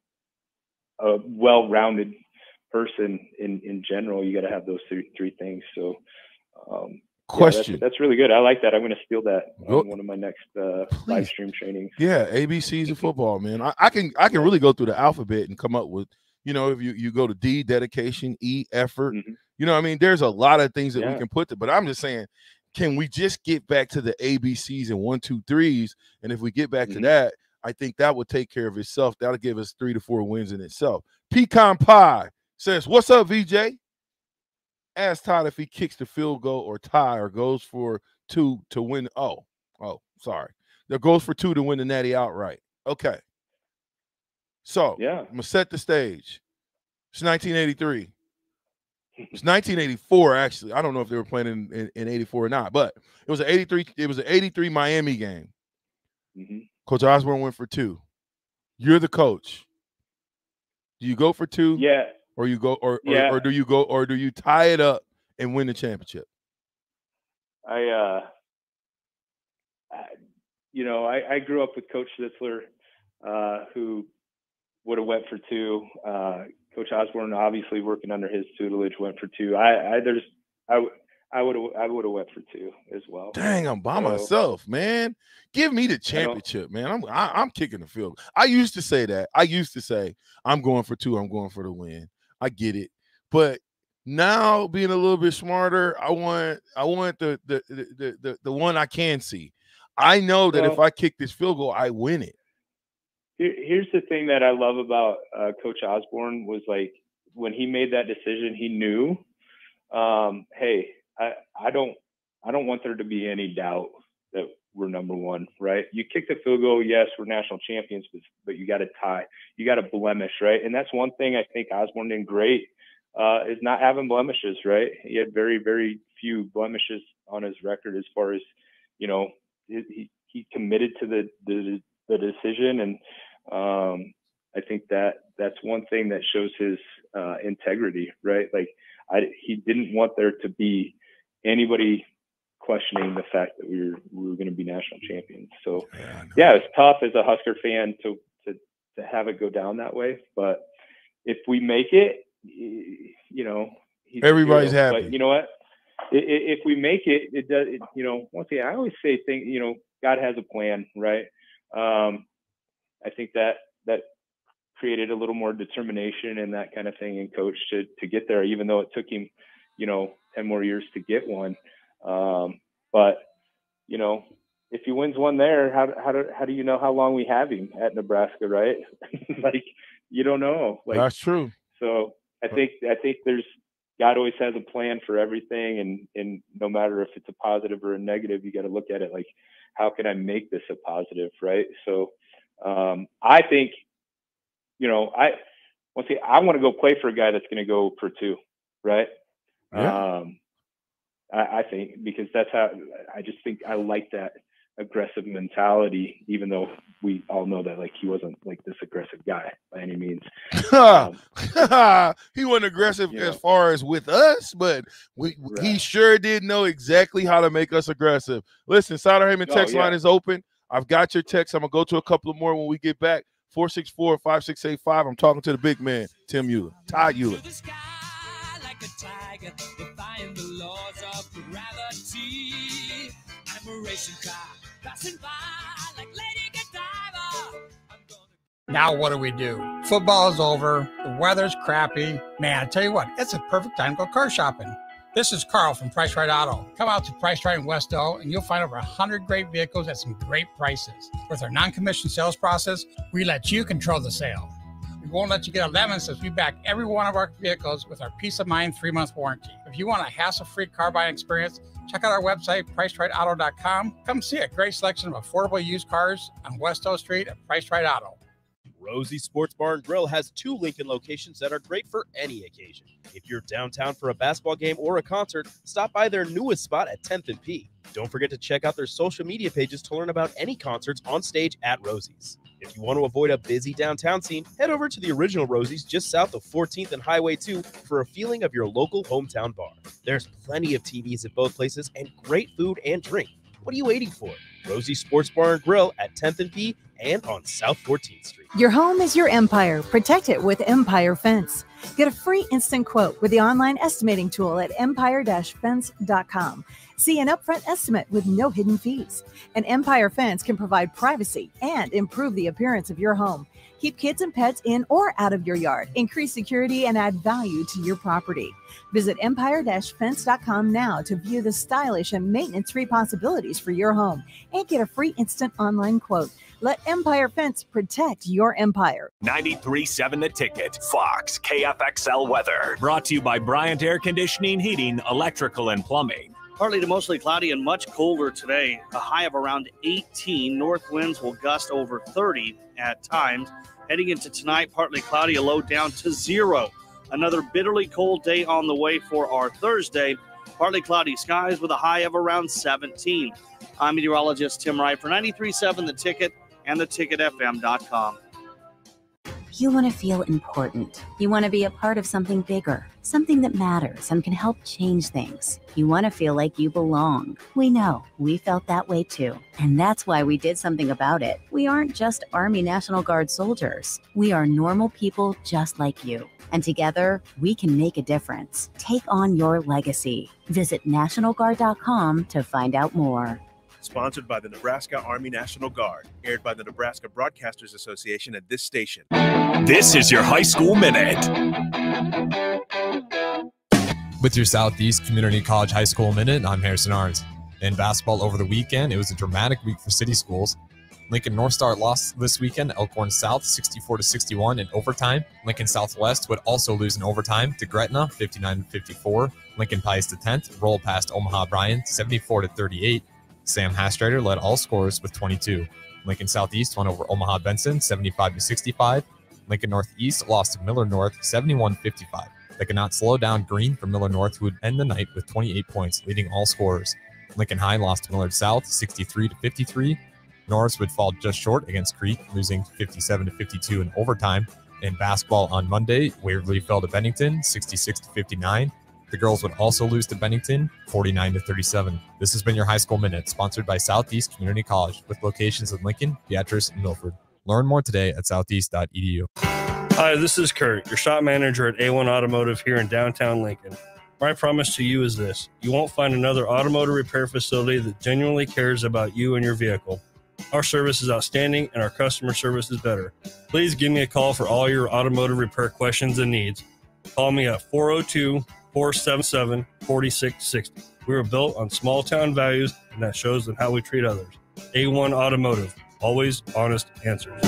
a well-rounded person in general. You got to have those three things. So, question. Yeah, that's really good. I like that. I'm going to steal that on one of my next live stream trainings. Yeah, ABCs of football, man. I can really go through the alphabet and come up with, you know, if you go to D, dedication, E, effort. Mm-hmm. You know what I mean? There's a lot of things that we can put to, but I'm just saying, can we just get back to the ABCs and 1, 2, 3s? And if we get back to that, I think that would take care of itself. That'll give us 3 to 4 wins in itself. Pecan Pie says, "What's up, VJ? Ask Todd if he kicks the field goal or tie or goes for 2 to win." Oh, sorry. That goes for 2 to win the Natty outright. Okay. So I'm going to set the stage. It's 1983. It's 1984, actually. I don't know if they were playing in 84 or not, but it was an 83. It was an 83 Miami game. Coach Osborne went for 2. You're the coach. Do you go for 2? Yeah. Or you go, or do you go, or do you tie it up and win the championship? You know, I grew up with Coach Zitzler, who would have went for 2. Coach Osborne, obviously working under his tutelage, went for 2. I would have went for 2 as well. Dang, I'm by myself, man. Give me the championship, man. I'm kicking the field. I used to say that. I used to say I'm going for 2. I'm going for the win. I get it, but now being a little bit smarter, I want the one I can see. I know that if I kick this field goal, I win it. Here's the thing that I love about Coach Osborne was, like, when he made that decision, he knew, hey, I don't want there to be any doubt that we're number 1, right? You kick the field goal, yes, we're national champions, but you got to tie, you got to blemish, right? And that's one thing I think Osborne did great, is not having blemishes, right? He had very, very few blemishes on his record as far as, you know, he committed to the decision, and I think that's one thing that shows his integrity, right? Like, he didn't want there to be anybody questioning the fact that we were going to be national champions. So yeah, it's tough as a Husker fan to have it go down that way, but if we make it, you know, Everybody's happy. But you know what? If we make it, it does. You know, once again, I always say, God has a plan, right? I think that created a little more determination and that kind of thing in Coach to get there, even though it took him, 10 more years to get one. But if he wins one there, how do you know how long we have him at Nebraska, right? Like, you don't know. Like, that's true. So I think God always has a plan for everything, and no matter if it's a positive or a negative, you got to look at it like, how can I make this a positive, right? So I think, I want to go play for a guy that's going to go for 2, right? Yeah. I think, because that's how I just think I like that aggressive mentality, even though we all know that, like, he wasn't like this aggressive guy by any means. He wasn't aggressive as far as with us, but he sure did know exactly how to make us aggressive. Listen, Sauter Heyman text line is open. I've got your text. I'm going to go to a couple of more when we get back. 464-5685. I'm talking to the big man, Tim Uhlir. Todd Uhlir. Now what do? Football is over. The weather's crappy. Man, I tell you what, it's a perfect time to go car shopping. This is Carl from Price Right Auto. Come out to Price Right in Westall, and you'll find over 100 great vehicles at some great prices. With our non-commissioned sales process, we let you control the sale. We won't let you get a lemon since we back every one of our vehicles with our peace of mind 3-month warranty. If you want a hassle-free car buying experience, check out our website, PriceRightAuto.com. Come see a great selection of affordable used cars on West O Street at Price Right Auto. Rosie Sports Bar and Grill has 2 Lincoln locations that are great for any occasion. If you're downtown for a basketball game or a concert, stop by their newest spot at 10th and P. Don't forget to check out their social media pages to learn about any concerts on stage at Rosie's. If you want to avoid a busy downtown scene, head over to the original Rosie's just south of 14th and Highway 2 for a feeling of your local hometown bar. There's plenty of TVs at both places and great food and drink. What are you waiting for? Rosie Sports Bar and Grill at 10th and P and on South 14th Street. Your home is your empire. Protect it with Empire Fence. Get a free instant quote with the online estimating tool at empire-fence.com. See an upfront estimate with no hidden fees. An Empire Fence can provide privacy and improve the appearance of your home. Keep kids and pets in or out of your yard. Increase security and add value to your property. Visit empire-fence.com now to view the stylish and maintenance-free possibilities for your home and get a free instant online quote. Let Empire Fence protect your empire. 93.7 The Ticket, Fox, KFXL weather. Brought to you by Bryant Air Conditioning, Heating, Electrical, and Plumbing. Partly to mostly cloudy and much colder today. A high of around 18. North winds will gust over 30 at times. Heading into tonight, partly cloudy, a low down to 0. Another bitterly cold day on the way for our Thursday. Partly cloudy skies with a high of around 17. I'm meteorologist Tim Wright for 93.7 The Ticket and theticketfm.com. You want to feel important. You want to be a part of something bigger, something that matters and can help change things. You want to feel like you belong. We know. We felt that way too. And that's why we did something about it. We aren't just Army National Guard soldiers. We are normal people just like you. And together, we can make a difference. Take on your legacy. Visit NationalGuard.com to find out more. Sponsored by the Nebraska Army National Guard. Aired by the Nebraska Broadcasters Association at this station. This is your High School Minute. With your Southeast Community College High School Minute, I'm Harrison Arns. In basketball over the weekend, it was a dramatic week for city schools. Lincoln North Star lost this weekend, Elkhorn South 64-61 in overtime. Lincoln Southwest would also lose in overtime to Gretna 59-54. Lincoln Pius X rolled past Omaha Bryan 74-38. Sam Hastrader led all scorers with 22. Lincoln Southeast won over Omaha Benson 75-65. Lincoln Northeast lost to Miller North 71-55. They could not slow down Green from Miller North, who would end the night with 28 points, leading all scorers. Lincoln High lost to Millard South 63-53. Norris would fall just short against Creek, losing 57-52 in overtime. In basketball on Monday, Waverly fell to Bennington 66-59. The girls would also lose to Bennington 49-37. This has been your High School Minute, sponsored by Southeast Community College, with locations in Lincoln, Beatrice, and Milford. Learn more today at southeast.edu. Hi, this is Kurt, your shop manager at A1 Automotive here in downtown Lincoln. My promise to you is this: you won't find another automotive repair facility that genuinely cares about you and your vehicle. Our service is outstanding and our customer service is better. Please give me a call for all your automotive repair questions and needs. Call me at 402-477-4660. We were built on small town values, and that shows in how we treat others. A1 Automotive, always honest answers.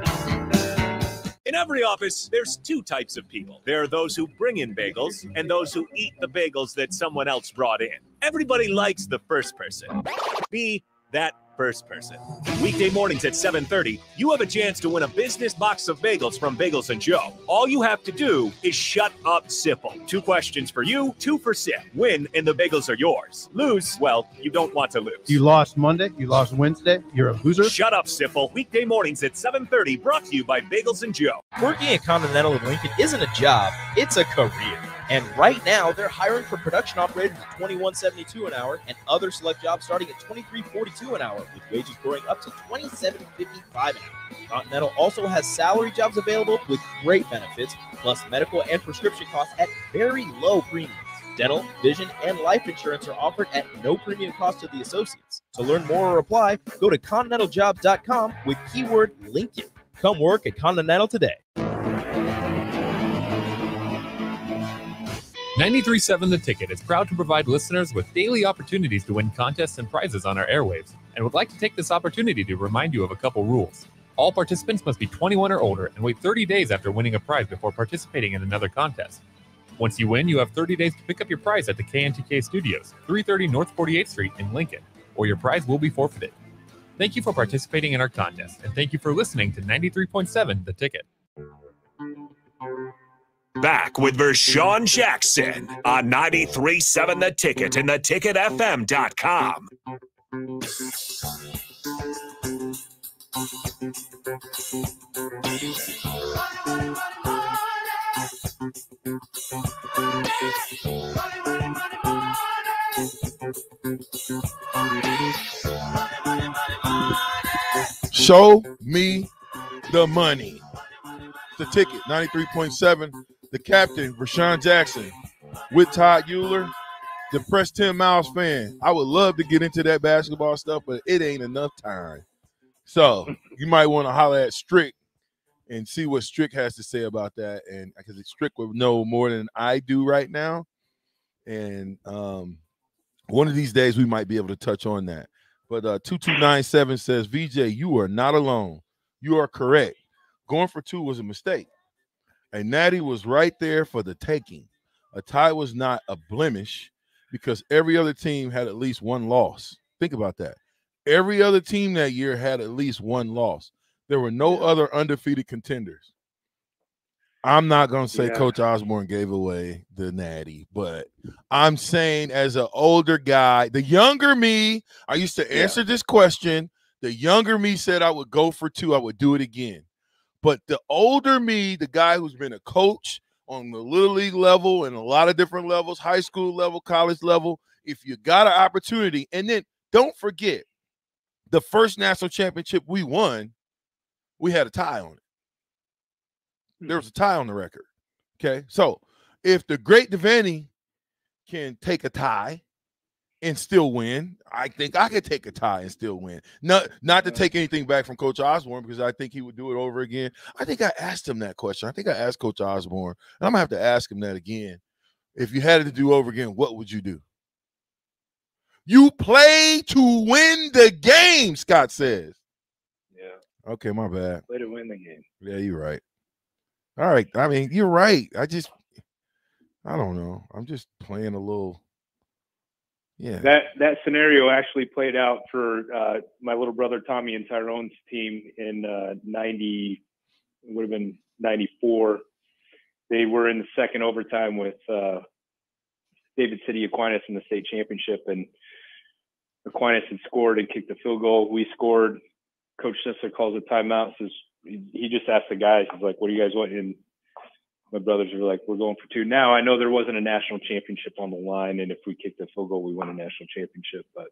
In every office, there's two types of people. There are those who bring in bagels and those who eat the bagels that someone else brought in. Everybody likes the first person. Be that first person. Weekday mornings at 7:30, you have a chance to win a business box of bagels from Bagels & Joe. All you have to do is shut up, Sipple. 2 questions for you, 2 for Sip. Win, and the bagels are yours. Lose, well, you don't want to lose. You lost Monday. You lost Wednesday. You're a loser. Shut up, Sipple. Weekday mornings at 7:30, brought to you by Bagels & Joe. Working at Continental in Lincoln isn't a job, it's a career. And right now, they're hiring for production operators at $21.72 an hour and other select jobs starting at $23.42 an hour, with wages growing up to $27.55 an hour. Continental also has salary jobs available with great benefits, plus medical and prescription costs at very low premiums. Dental, vision, and life insurance are offered at no premium cost to the associates. To learn more or apply, go to continentaljob.com with keyword Lincoln. Come work at Continental today. 93.7 The Ticket is proud to provide listeners with daily opportunities to win contests and prizes on our airwaves, and would like to take this opportunity to remind you of a couple rules. All participants must be 21 or older and wait 30 days after winning a prize before participating in another contest. Once you win, you have 30 days to pick up your prize at the KNTK Studios, 330 North 48th Street in Lincoln, or your prize will be forfeited. Thank you for participating in our contest, and thank you for listening to 93.7 The Ticket. Back with Vershawn Jackson on 93.7 The Ticket and theticketfm.com. Show me the money. The Ticket, 93.7. The captain, Vershawn Jackson, with Todd Uhlir, the Press 10 Miles fan. I would love to get into that basketball stuff, but it ain't enough time. So you might want to holler at Strick and see what Strick has to say about that. And because Strick would know more than I do right now. And one of these days we might be able to touch on that. But 2297 says, VJ, you are not alone. You are correct. Going for 2 was a mistake. A natty was right there for the taking. A tie was not a blemish because every other team had at least one loss. Think about that. Every other team that year had at least one loss. There were no other undefeated contenders. I'm not going to say Coach Osborne gave away the natty, but I'm saying as an older guy, the younger me, I used to answer this question. The younger me said I would go for 2. I would do it again. But the older me, the guy who's been a coach on the Little League level and a lot of different levels, high school level, college level, if you got an opportunity, and then don't forget, the first national championship we won, we had a tie on it. There was a tie on the record. Okay, so if the great Devaney can take a tie and still win, I think I could take a tie and still win. Not to take anything back from Coach Osborne, because I think he would do it over again. I think I asked him that question. I think I asked Coach Osborne, and I'm going to have to ask him that again. If you had it to do over again, what would you do? You play to win the game, Scott says. Yeah. Okay, my bad. Play to win the game. Yeah, you're right. All right. I mean, you're right. I don't know. I'm just playing a little. Yeah. That scenario actually played out for my little brother Tommy and Tyrone's team in 90. It would have been 94. They were in the second overtime with David City Aquinas in the state championship, and Aquinas had scored and kicked the field goal. We scored. Coach Sisler calls a timeout. Says he just asked the guys, he's like, "What do you guys want?" And my brothers were like, "We're going for 2." Now, I know there wasn't a national championship on the line, and if we kicked the field goal, we won a national championship. But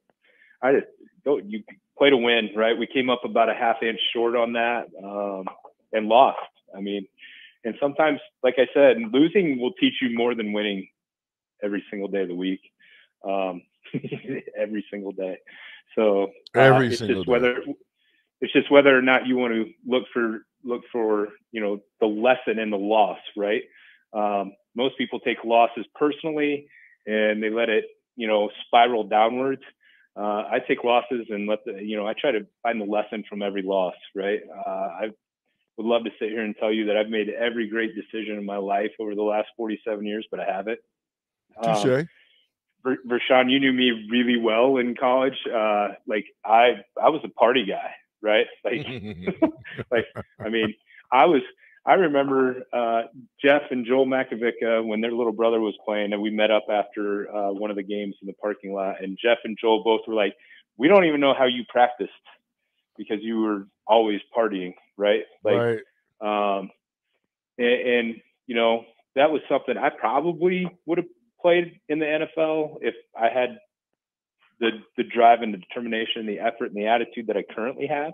you play to win, right? We came up about a half inch short on that and lost. I mean, and sometimes, like I said, losing will teach you more than winning every single day of the week, every single day. So it's just whether or not you want to look for the lesson in the loss, right? Most people take losses personally and they let it spiral downwards. I take losses and I try to find the lesson from every loss, right? I would love to sit here and tell you that I've made every great decision in my life over the last 47 years, but I haven't. Touche. Vershawn, you knew me really well in college. Like I was a party guy, right? Like, I remember Jeff and Joel Makovica when their little brother was playing, and we met up after one of the games in the parking lot. And Jeff and Joel both were like, "We don't even know how you practiced because you were always partying, right?" Like, right. And that was something I probably would have played in the NFL if I had the drive and the determination, and the effort and the attitude that I currently have.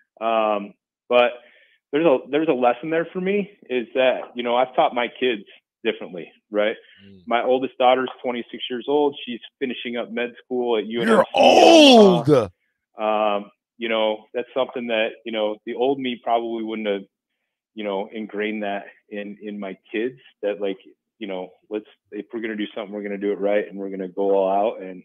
But there's a lesson there for me, is that, I've taught my kids differently, right? My oldest daughter's 26 years old. She's finishing up med school at UNMC. You're old. That's something that, the old me probably wouldn't have, ingrained that in my kids, that if we're going to do something, we're going to do it right. And we're going to go all out. And,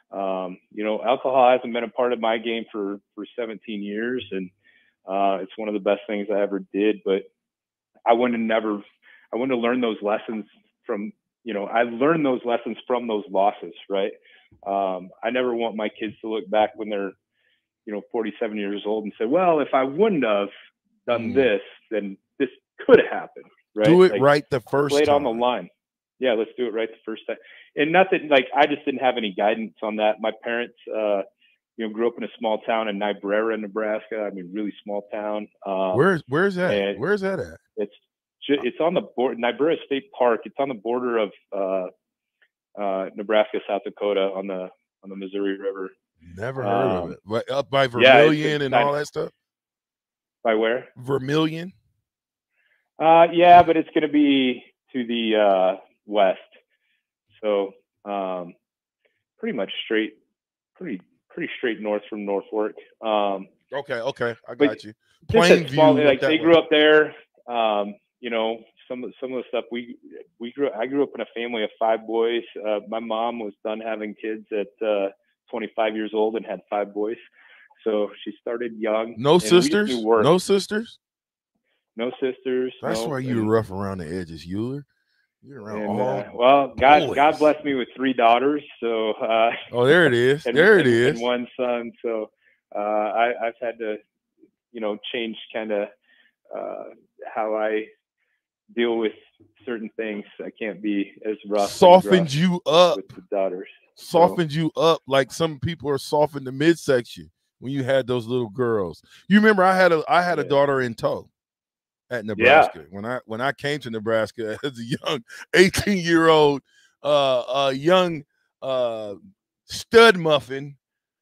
alcohol hasn't been a part of my game for 17 years. And, it's one of the best things I ever did, but I wouldn't have learned those lessons from, I learned those lessons from those losses. Right. I never want my kids to look back when they're, 47 years old and say, well, if I wouldn't have done this, then this could have happened. Right. Do it right the first time. time. On the line. Yeah. Let's do it right the first time. And nothing, I just didn't have any guidance on that. My parents, grew up in a small town in Niobrara, Nebraska. Really small town. Where's that? Where's that at? It's on the border, Niobrara State Park. It's on the border of Nebraska, South Dakota, on the Missouri River. Never heard of it. Up by Vermilion and all that stuff. By where? Vermilion. Yeah, but it's going to be to the west. So pretty much pretty straight north from Norfolk. Okay, I got you. Plainview. They grew up there. Some of the stuff I grew up in a family of 5 boys. My mom was done having kids at 25 years old and had 5 boys. So she started young. No sisters? No sisters? No sisters. That's why you were rough around the edges, Uhlir. You're around well, God blessed me with 3 daughters. So there it is. And 1 son. So I've had to, change kind of how I deal with certain things. I can't be as rough. Softened you up with the daughters. Softened you up like some people are softened the midsection when you had those little girls. You remember I had a daughter in tow at Nebraska. When I came to Nebraska as a young 18-year-old young stud muffin,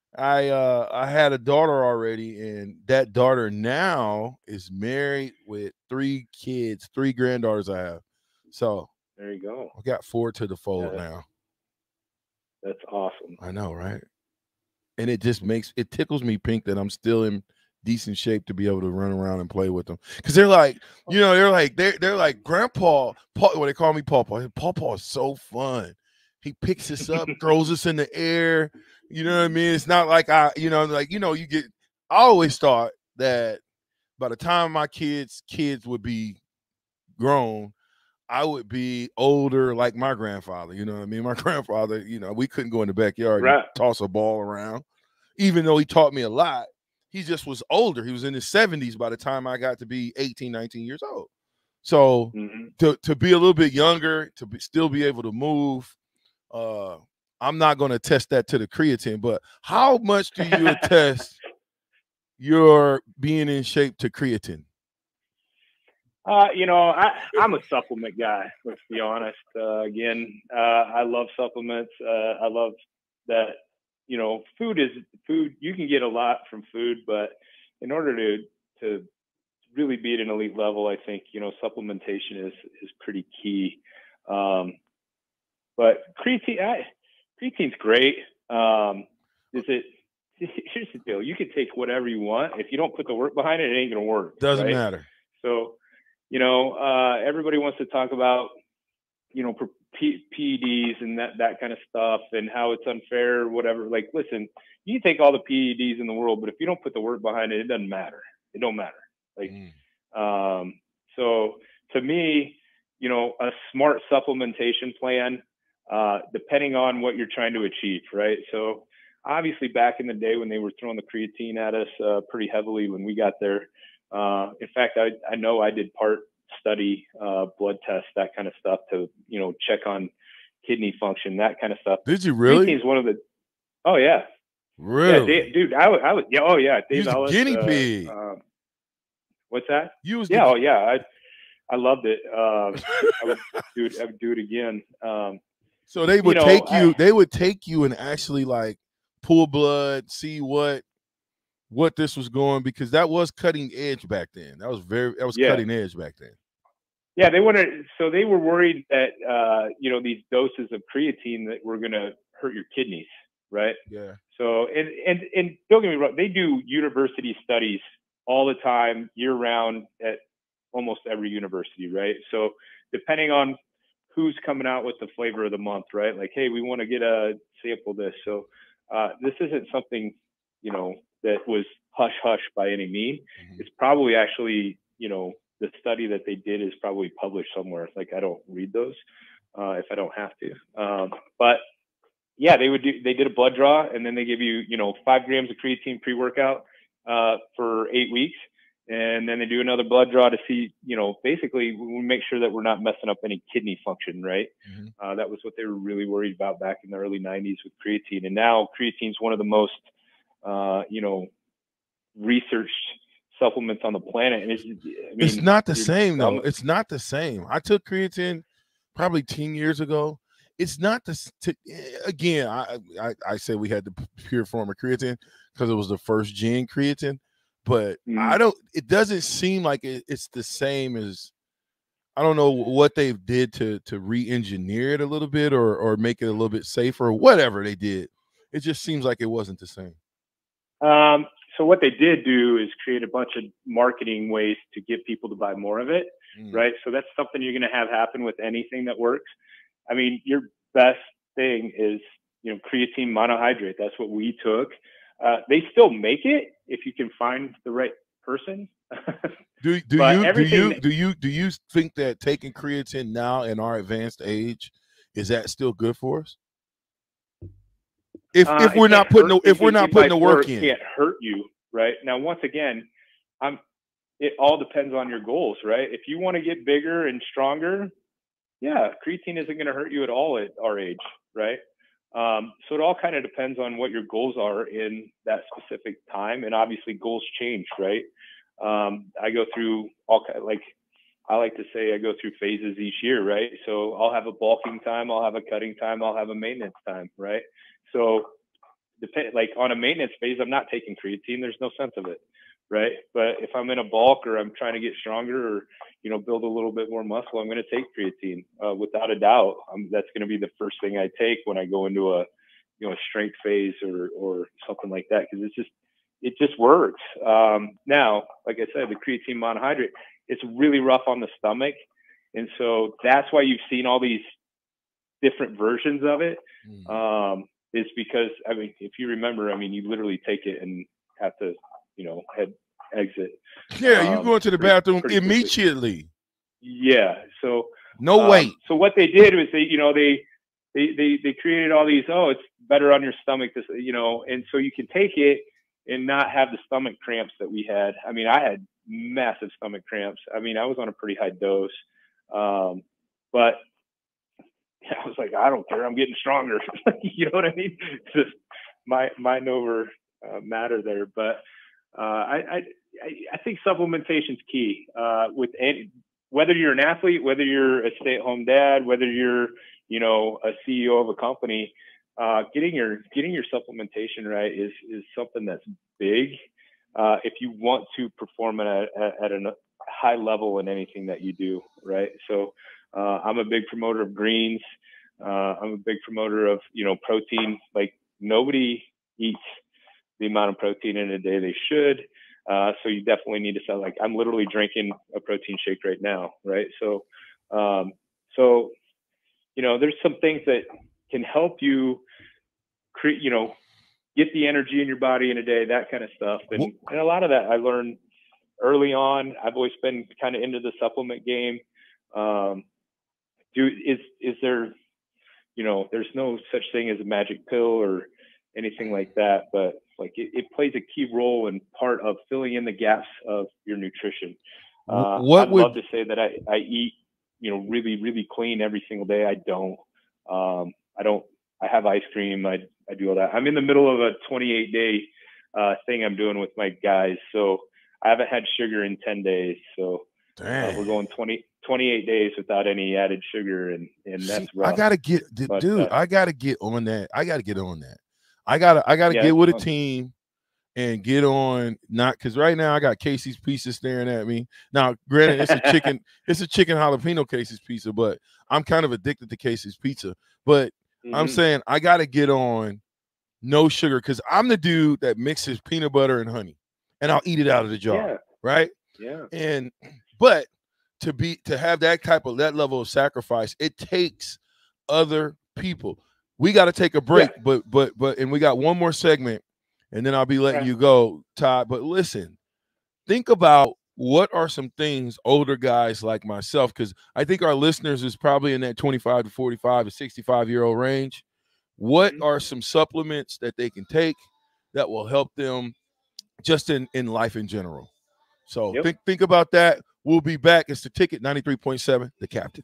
I had a daughter already, and that daughter now is married with 3 kids, 3 granddaughters I have. So there you go. I got 4 to the fold now. That's awesome. I know, right? And it just tickles me pink that I'm still in decent shape to be able to run around and play with them, because they're like, they're like Grandpa Paul. Well, they call me Pawpaw. Pawpaw is so fun. He picks us up, throws us in the air. You know what I mean? It's not like you get. I always thought that by the time my kids would be grown, I would be older like my grandfather. You know what I mean? My grandfather, we couldn't go in the backyard and toss a ball around, even though he taught me a lot. He just was older. He was in his 70s by the time I got to be 18, 19 years old. So to be a little bit younger, still be able to move, I'm not going to attest that to the creatine, but how much do you attest your being in shape to creatine? I'm a supplement guy, let's be honest. I love supplements. I love that, food, you can get a lot from food, but in order to really be at an elite level, I think, supplementation is pretty key. But creatine's great. Here's the deal. You can take whatever you want. If you don't put the work behind it, it ain't going to work. Doesn't right? matter. So, everybody wants to talk about, PEDs and that kind of stuff and how it's unfair or whatever. Like, listen, you can take all the PEDs in the world, but if you don't put the work behind it, it doesn't matter. It don't matter. Like, so to me, a smart supplementation plan, depending on what you're trying to achieve, right? So obviously back in the day when they were throwing the creatine at us pretty heavily when we got there, in fact, I know I did part study, blood tests, that kind of stuff to, check on kidney function, that kind of stuff. Did you really? Creatine's one of the, oh yeah. Really? Yeah, dude, I was, yeah, oh yeah. Dave you was a guinea pig. What's that? You was oh yeah. I loved it. I would do it again. So they would they would take you and actually like pull blood, see what this was going, because that was cutting edge back then. That was cutting edge back then. Yeah, they were worried that these doses of creatine that were going to hurt your kidneys, right? Yeah. So and don't get me wrong, they do university studies all the time, year round at almost every university, right? So depending on who's coming out with the flavor of the month, right? Like, hey, we want to get a sample of this. So this isn't something, that was hush hush by any means. Mm-hmm. It's probably actually, the study that they did is probably published somewhere. Like, I don't read those if I don't have to. But yeah, they did a blood draw, and then they give you, 5 grams of creatine pre-workout for 8 weeks. And then they do another blood draw to see, basically we make sure that we're not messing up any kidney function, right? Mm-hmm. That was what they were really worried about back in the early 90s with creatine. And now creatine's one of the most, researched supplements on the planet. And it's not the same though. It's not the same. I took creatine probably 10 years ago. It's not again, I say we had the pure form of creatine because it was the first gen creatine, but it doesn't seem like it's the same as, I don't know what they did to re-engineer it a little bit or make it a little bit safer or whatever they did. It just seems like it wasn't the same. So what they did do is create a bunch of marketing ways to get people to buy more of it, right? So that's something you're going to have happen with anything that works. I mean, your best thing is, creatine monohydrate. That's what we took. They still make it if you can find the right person. Do you think that taking creatine now in our advanced age, is that still good for us? If we're not putting the work in, it can't hurt you, right? Now, once again, it all depends on your goals, right? If you want to get bigger and stronger, yeah, creatine isn't going to hurt you at all at our age, right? So it all kind of depends on what your goals are in that specific time, and obviously goals change, right? I go through I like to say I go through phases each year, right? So I'll have a bulking time, I'll have a cutting time, I'll have a maintenance time, right? So on a maintenance phase, I'm not taking creatine. There's no sense of it, right? But if I'm in a bulk or I'm trying to get stronger or, build a little bit more muscle, I'm going to take creatine without a doubt. That's going to be the first thing I take when I go into a strength phase or something like that, because it just works. Now, like I said, the creatine monohydrate, it's really rough on the stomach. And so that's why you've seen all these different versions of it. Is because, if you remember, you literally take it and have to, exit. Yeah, you go into the bathroom immediately. Yeah. So no wait. So what they did was they created all these, it's better on your stomach, and so you can take it and not have the stomach cramps that we had. I had massive stomach cramps. I was on a pretty high dose. But I was like, I don't care. I'm getting stronger. You know what I mean? It's just mind over matter there. But I think supplementation's key. Whether you're an athlete, whether you're a stay-at-home dad, whether you're a CEO of a company, getting your supplementation right is something that's big. If you want to perform at a high level in anything that you do, right? So I'm a big promoter of greens. I'm a big promoter of, protein. Like, nobody eats the amount of protein in a day they should. So you definitely need to sell. Like, I'm literally drinking a protein shake right now. Right. So, there's some things that can help you create, get the energy in your body in a day, that kind of stuff. And a lot of that I learned early on. I've always been kind of into the supplement game. Is there, there's no such thing as a magic pill or anything like that, but like it plays a key role in part of filling in the gaps of your nutrition. I'd love to say that I eat, really, really clean every single day. I don't. I have ice cream. I do all that. I'm in the middle of a 28-day thing I'm doing with my guys, so I haven't had sugar in 10 days. So we're going 28 days without any added sugar, and that's rough. I gotta get, I gotta get on that. I gotta get with a team and get on. Not because right now I got Casey's Pizza staring at me. Now, granted, it's a chicken, jalapeno Casey's Pizza, but I'm kind of addicted to Casey's Pizza. But I'm saying I gotta get on no sugar because I'm the dude that mixes peanut butter and honey, and I'll eat it out of the jar, right? Yeah. But to have that level of sacrifice, it takes other people. We got to take a break, but and we got one more segment, and then I'll be letting you go, Todd. But listen, think about what are some things older guys like myself, because I think our listeners is probably in that 25 to 45 to 65-year-old range. What are some supplements that they can take that will help them just in life in general? So think about that. We'll be back. It's The Ticket, 93.7, The Captain.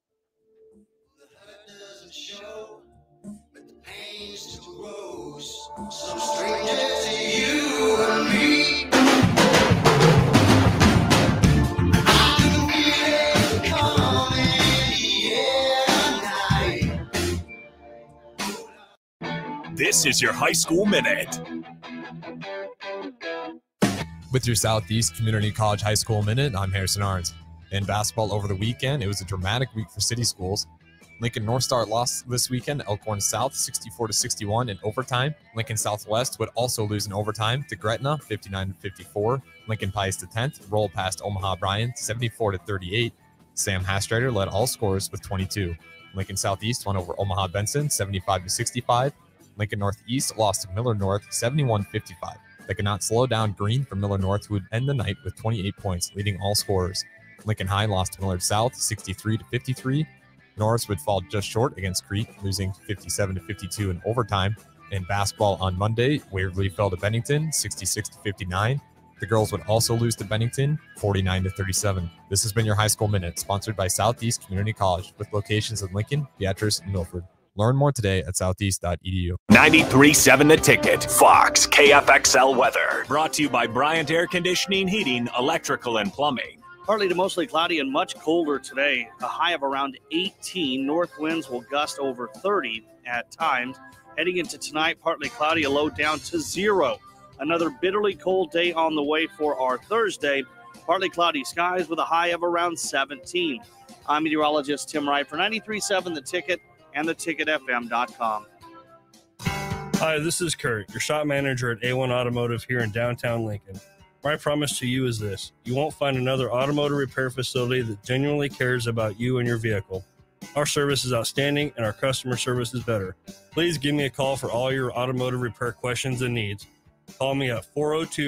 Some strangers to you and me. I can feel it coming, night. This is your High School Minute. With your Southeast Community College High School Minute, I'm Harrison Arns. In basketball over the weekend, it was a dramatic week for city schools. Lincoln North Star lost this weekend, Elkhorn South 64-61 in overtime. Lincoln Southwest would also lose in overtime to Gretna 59-54. Lincoln Pius X rolled past Omaha Bryan 74-38. Sam Hastrader led all scorers with 22. Lincoln Southeast won over Omaha Benson 75-65. Lincoln Northeast lost to Miller North 71-55. They could not slow down Green from Miller North, who would end the night with 28 points, leading all scorers. Lincoln High lost to Millard South 63-53. Norris would fall just short against Creek, losing 57-52 in overtime. In basketball on Monday, Waverly fell to Bennington 66-59. The girls would also lose to Bennington 49-37. This has been your High School Minute, sponsored by Southeast Community College, with locations in Lincoln, Beatrice, and Milford. Learn more today at southeast.edu. 93.7 The Ticket, Fox, KFXL weather. Brought to you by Bryant Air Conditioning, Heating, Electrical, and Plumbing. Partly to mostly cloudy and much colder today. A high of around 18. North winds will gust over 30 at times. Heading into tonight, partly cloudy, a low down to 0. Another bitterly cold day on the way for our Thursday. Partly cloudy skies with a high of around 17. I'm meteorologist Tim Wright for 93.7 The Ticket and theticketfm.com. Hi, this is Kurt, your shop manager at A1 Automotive here in downtown Lincoln. My promise to you is this: you won't find another automotive repair facility that genuinely cares about you and your vehicle. Our service is outstanding and our customer service is better. Please give me a call for all your automotive repair questions and needs. Call me at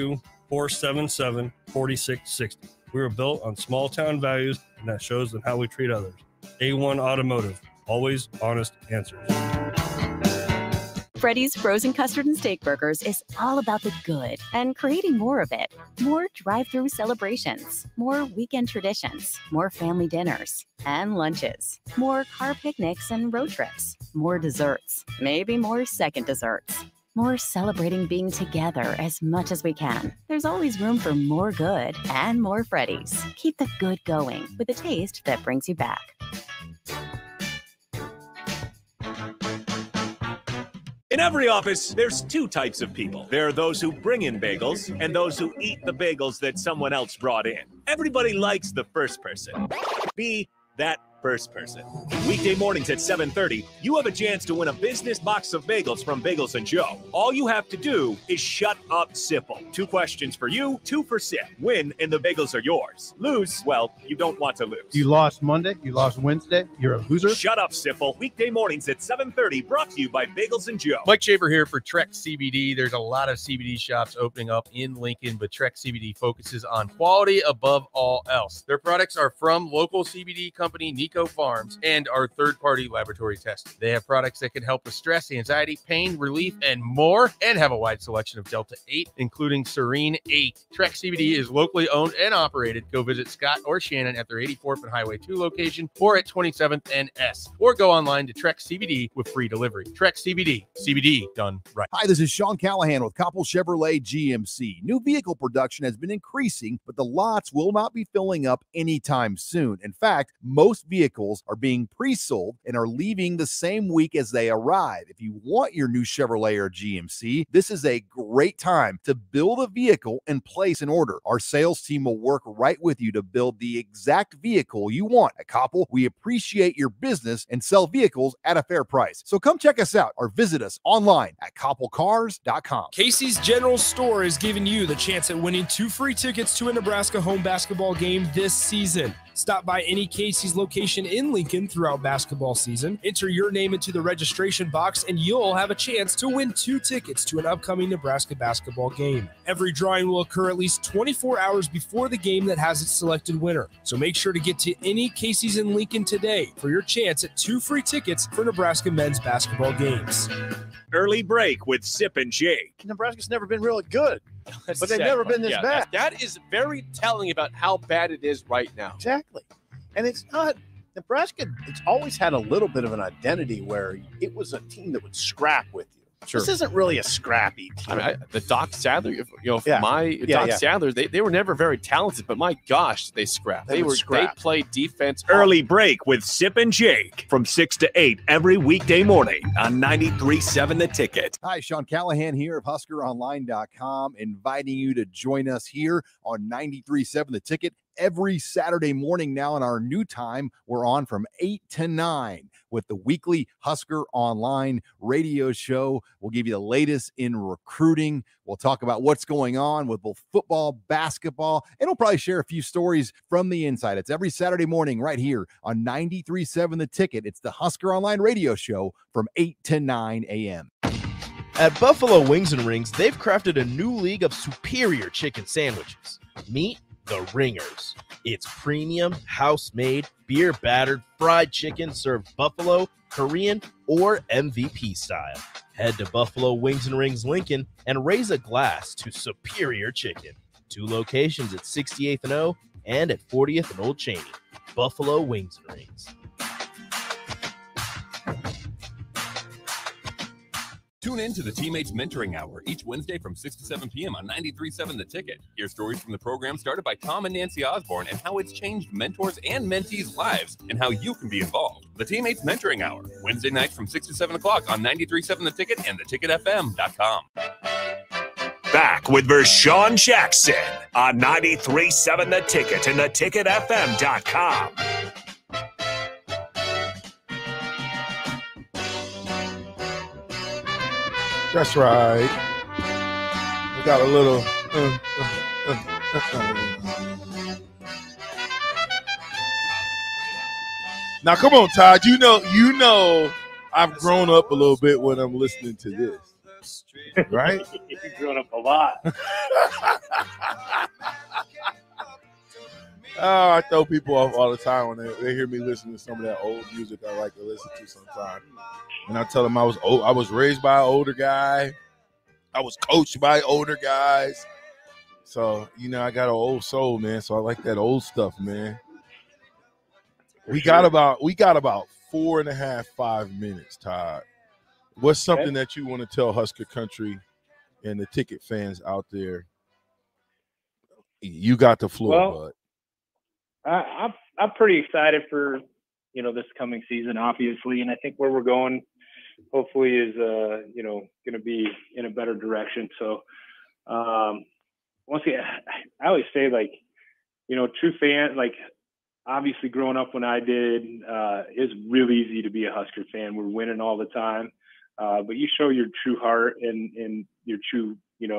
402-477-4660. We were built on small town values, and that shows in how we treat others. A1 Automotive, always honest answers. Freddy's Frozen Custard and Steak Burgers is all about the good and creating more of it. More drive-through celebrations, more weekend traditions, more family dinners and lunches, more car picnics and road trips, more desserts, maybe more second desserts, more celebrating being together as much as we can. There's always room for more good and more Freddy's. Keep the good going with a taste that brings you back. In every office, there's two types of people. There are those who bring in bagels and those who eat the bagels that someone else brought in. Everybody likes the first person. Be that First person. Weekday mornings at 7:30, you have a chance to win a business box of bagels from Bagels & Joe. All you have to do is shut up, Sipple. 2 questions for you, 2 for Sip. Win, and the bagels are yours. Lose, well, you don't want to lose. You lost Monday, you lost Wednesday, you're a loser. Shut up, Sipple. Weekday mornings at 7:30, brought to you by Bagels & Joe. Mike Shaver here for Trek CBD. There's a lot of CBD shops opening up in Lincoln, but Trek CBD focuses on quality above all else. Their products are from local CBD company Nico Farms and are third-party laboratory tested. They have products that can help with stress, anxiety, pain, relief, and more, and have a wide selection of Delta 8, including Serene 8. Trek CBD is locally owned and operated. Go visit Scott or Shannon at their 84th and Highway 2 location or at 27th and S, or go online to Trek CBD with free delivery. Trek CBD, CBD done right. Hi, this is Sean Callahan with Koppel Chevrolet GMC. New vehicle production has been increasing, but the lots will not be filling up anytime soon. In fact, most vehicles are being pre-sold and are leaving the same week as they arrive. If you want your new Chevrolet or GMC, this is a great time to build a vehicle and place an order. Our sales team will work right with you to build the exact vehicle you want. At Koppel, we appreciate your business and sell vehicles at a fair price. So come check us out or visit us online at koppelcars.com. Casey's General Store is giving you the chance at winning 2 free tickets to a Nebraska home basketball game this season. Stop by any Casey's location in Lincoln throughout basketball season, enter your name into the registration box, and you'll have a chance to win 2 tickets to an upcoming Nebraska basketball game. Every drawing will occur at least 24 hours before the game that has its selected winner. So make sure to get to any Casey's in Lincoln today for your chance at 2 free tickets for Nebraska men's basketball games. Early break with Sip and Jake. Nebraska's never been really good, but they've never been this bad. That is very telling about how bad it is right now. Exactly. And it's not Nebraska. It's always had a little bit of an identity where it was a team that would scrap with you. Sure. This isn't really a scrappy team. I mean, the Doc Sadler, Sadler, they were never very talented, but my gosh, they scrapped. They played defense. Early break with Sip and Jake from 6 to 8 every weekday morning on 93.7 The Ticket. Hi, Sean Callahan here of HuskerOnline.com, inviting you to join us here on 93.7 The Ticket. Every Saturday morning now in our new time, we're on from 8 to 9 with the weekly Husker Online radio show. We'll give you the latest in recruiting. We'll talk about what's going on with both football, basketball, and we'll probably share a few stories from the inside. It's every Saturday morning right here on 93.7 The Ticket. It's the Husker Online radio show from 8 to 9 a.m. At Buffalo Wings and Rings, they've crafted a new league of superior chicken sandwiches. Meet the Ringers. It's premium, house-made, beer-battered, fried chicken served Buffalo, Korean, or MVP style. Head to Buffalo Wings and Rings Lincoln and raise a glass to superior chicken. 2 locations at 68th and O and at 40th and Old Cheney. Buffalo Wings and Rings. Tune in to the Teammates Mentoring Hour each Wednesday from 6 to 7 p.m. on 93.7 The Ticket. Hear stories from the program started by Tom and Nancy Osborne and how it's changed mentors and mentees' lives and how you can be involved. The Teammates Mentoring Hour, Wednesday nights from 6 to 7 o'clock on 93.7 The Ticket and theticketfm.com. Back with Vershawn Jackson on 93.7 The Ticket and theticketfm.com. That's right. We got a little. Now, come on, Todd. You know, I've grown up a little bit when I'm listening to this, right? You've grown up a lot. Oh, I throw people off all the time when they hear me listen to some of that old music I like to listen to sometimes. And I tell them I was raised by an older guy. I was coached by older guys. So, I got an old soul, man. So I like that old stuff, man. We got about 4.5, 5 minutes, Todd. What's something that you want to tell Husker Country and the Ticket fans out there? You got the floor, bud. I'm pretty excited for this coming season, obviously, and I think where we're going, hopefully, is going to be in a better direction. So, once again, I always say, true fans, obviously growing up when I did, it's really easy to be a Husker fan. We're winning all the time. But you show your true heart and your true,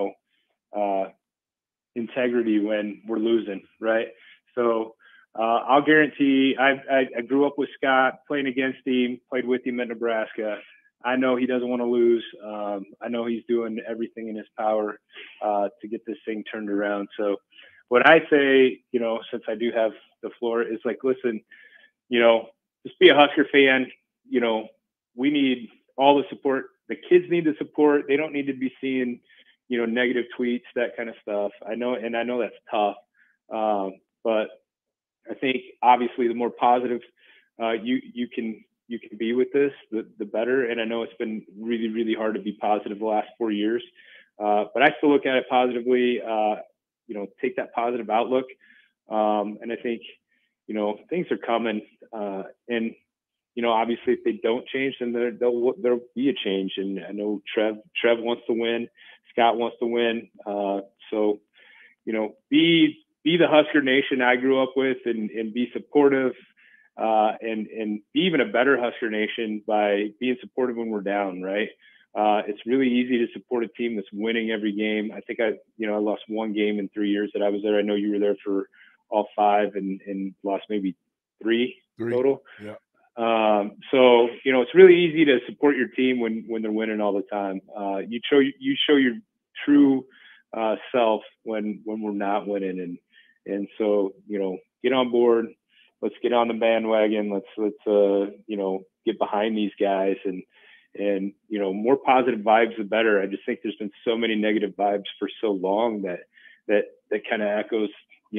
integrity when we're losing, right? So I'll guarantee I grew up with Scott, playing against him, played with him at Nebraska. I know he doesn't want to lose. I know he's doing everything in his power to get this thing turned around. So what I say, since I do have the floor, is like, listen, just be a Husker fan. We need all the support. The kids need the support. They don't need to be seeing, negative tweets, that kind of stuff. I know that's tough. But I think obviously the more positive you can be with this, the better. And I know it's been really, really hard to be positive the last 4 years. But I still look at it positively, take that positive outlook. And I think, things are coming. And, obviously if they don't change, then there'll be a change. And I know Trev wants to win. Scott wants to win. So, be the Husker Nation I grew up with and be supportive and be even a better Husker Nation by being supportive when we're down, right? It's really easy to support a team that's winning every game. I think I lost one game in 3 years that I was there. I know you were there for all 5 and lost maybe three total. Yeah. So, it's really easy to support your team when they're winning all the time. You show your true self when we're not winning. And so, get on board. Let's get on the bandwagon. Let's get behind these guys and more positive vibes, the better. I just think there's been so many negative vibes for so long that kind of echoes,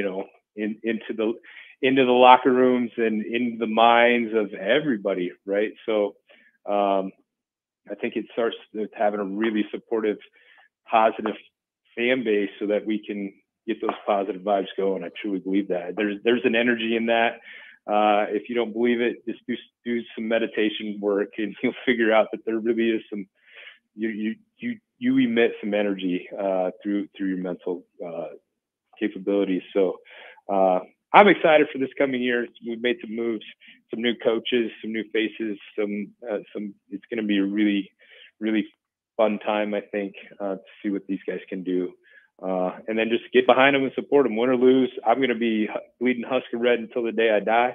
into the locker rooms and in the minds of everybody. Right. So, I think it starts with having a really supportive, positive fan base so that we can get those positive vibes going. I truly believe that there's an energy in that. If you don't believe it, just do some meditation work and you'll figure out that there really is some, you emit some energy, through your mental, capabilities. So, I'm excited for this coming year. We've made some moves, some new coaches, some new faces, it's going to be a really, really fun time, I think, to see what these guys can do. And then just get behind them and support them, win or lose. I'm going to be bleeding Husker red until the day I die.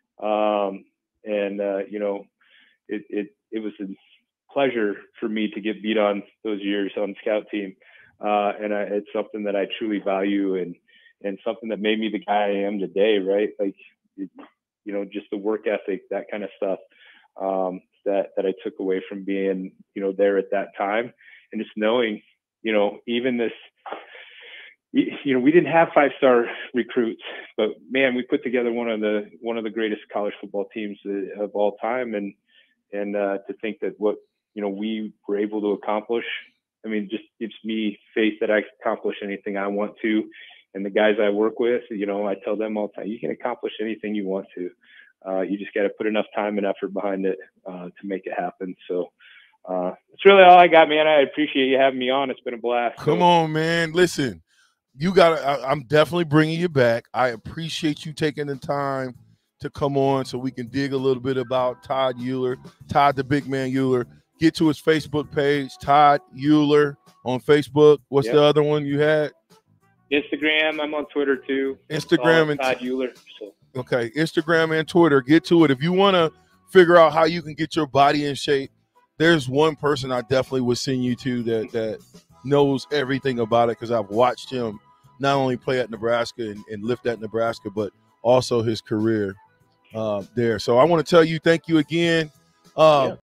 It was a pleasure for me to get beat on those years on the scout team. And it's something that I truly value and something that made me the guy I am today. Right. Like, just the work ethic, that kind of stuff, that I took away from being, there at that time, and just knowing, even this, we didn't have 5-star recruits, but man, we put together one of the greatest college football teams of all time. And to think that what, we were able to accomplish, I mean, just gives me faith that I can accomplish anything I want to. And the guys I work with, I tell them all the time, you can accomplish anything you want to. You just got to put enough time and effort behind it to make it happen. So that's really all I got, man. I appreciate you having me on. It's been a blast. Come on, man. Listen, I'm definitely bringing you back. I appreciate you taking the time to come on so we can dig a little bit about Todd Uhlir, Todd the Big Man Uhlir. Get to his Facebook page, Todd Uhlir on Facebook. What's the other one you had? Instagram. I'm on Twitter too. Instagram and Todd Uhlir. So. Okay, Instagram and Twitter. Get to it. If you want to figure out how you can get your body in shape, there's one person I definitely would send you to that knows everything about it, because I've watched him not only play at Nebraska and lift at Nebraska, but also his career there. So I want to tell you thank you again.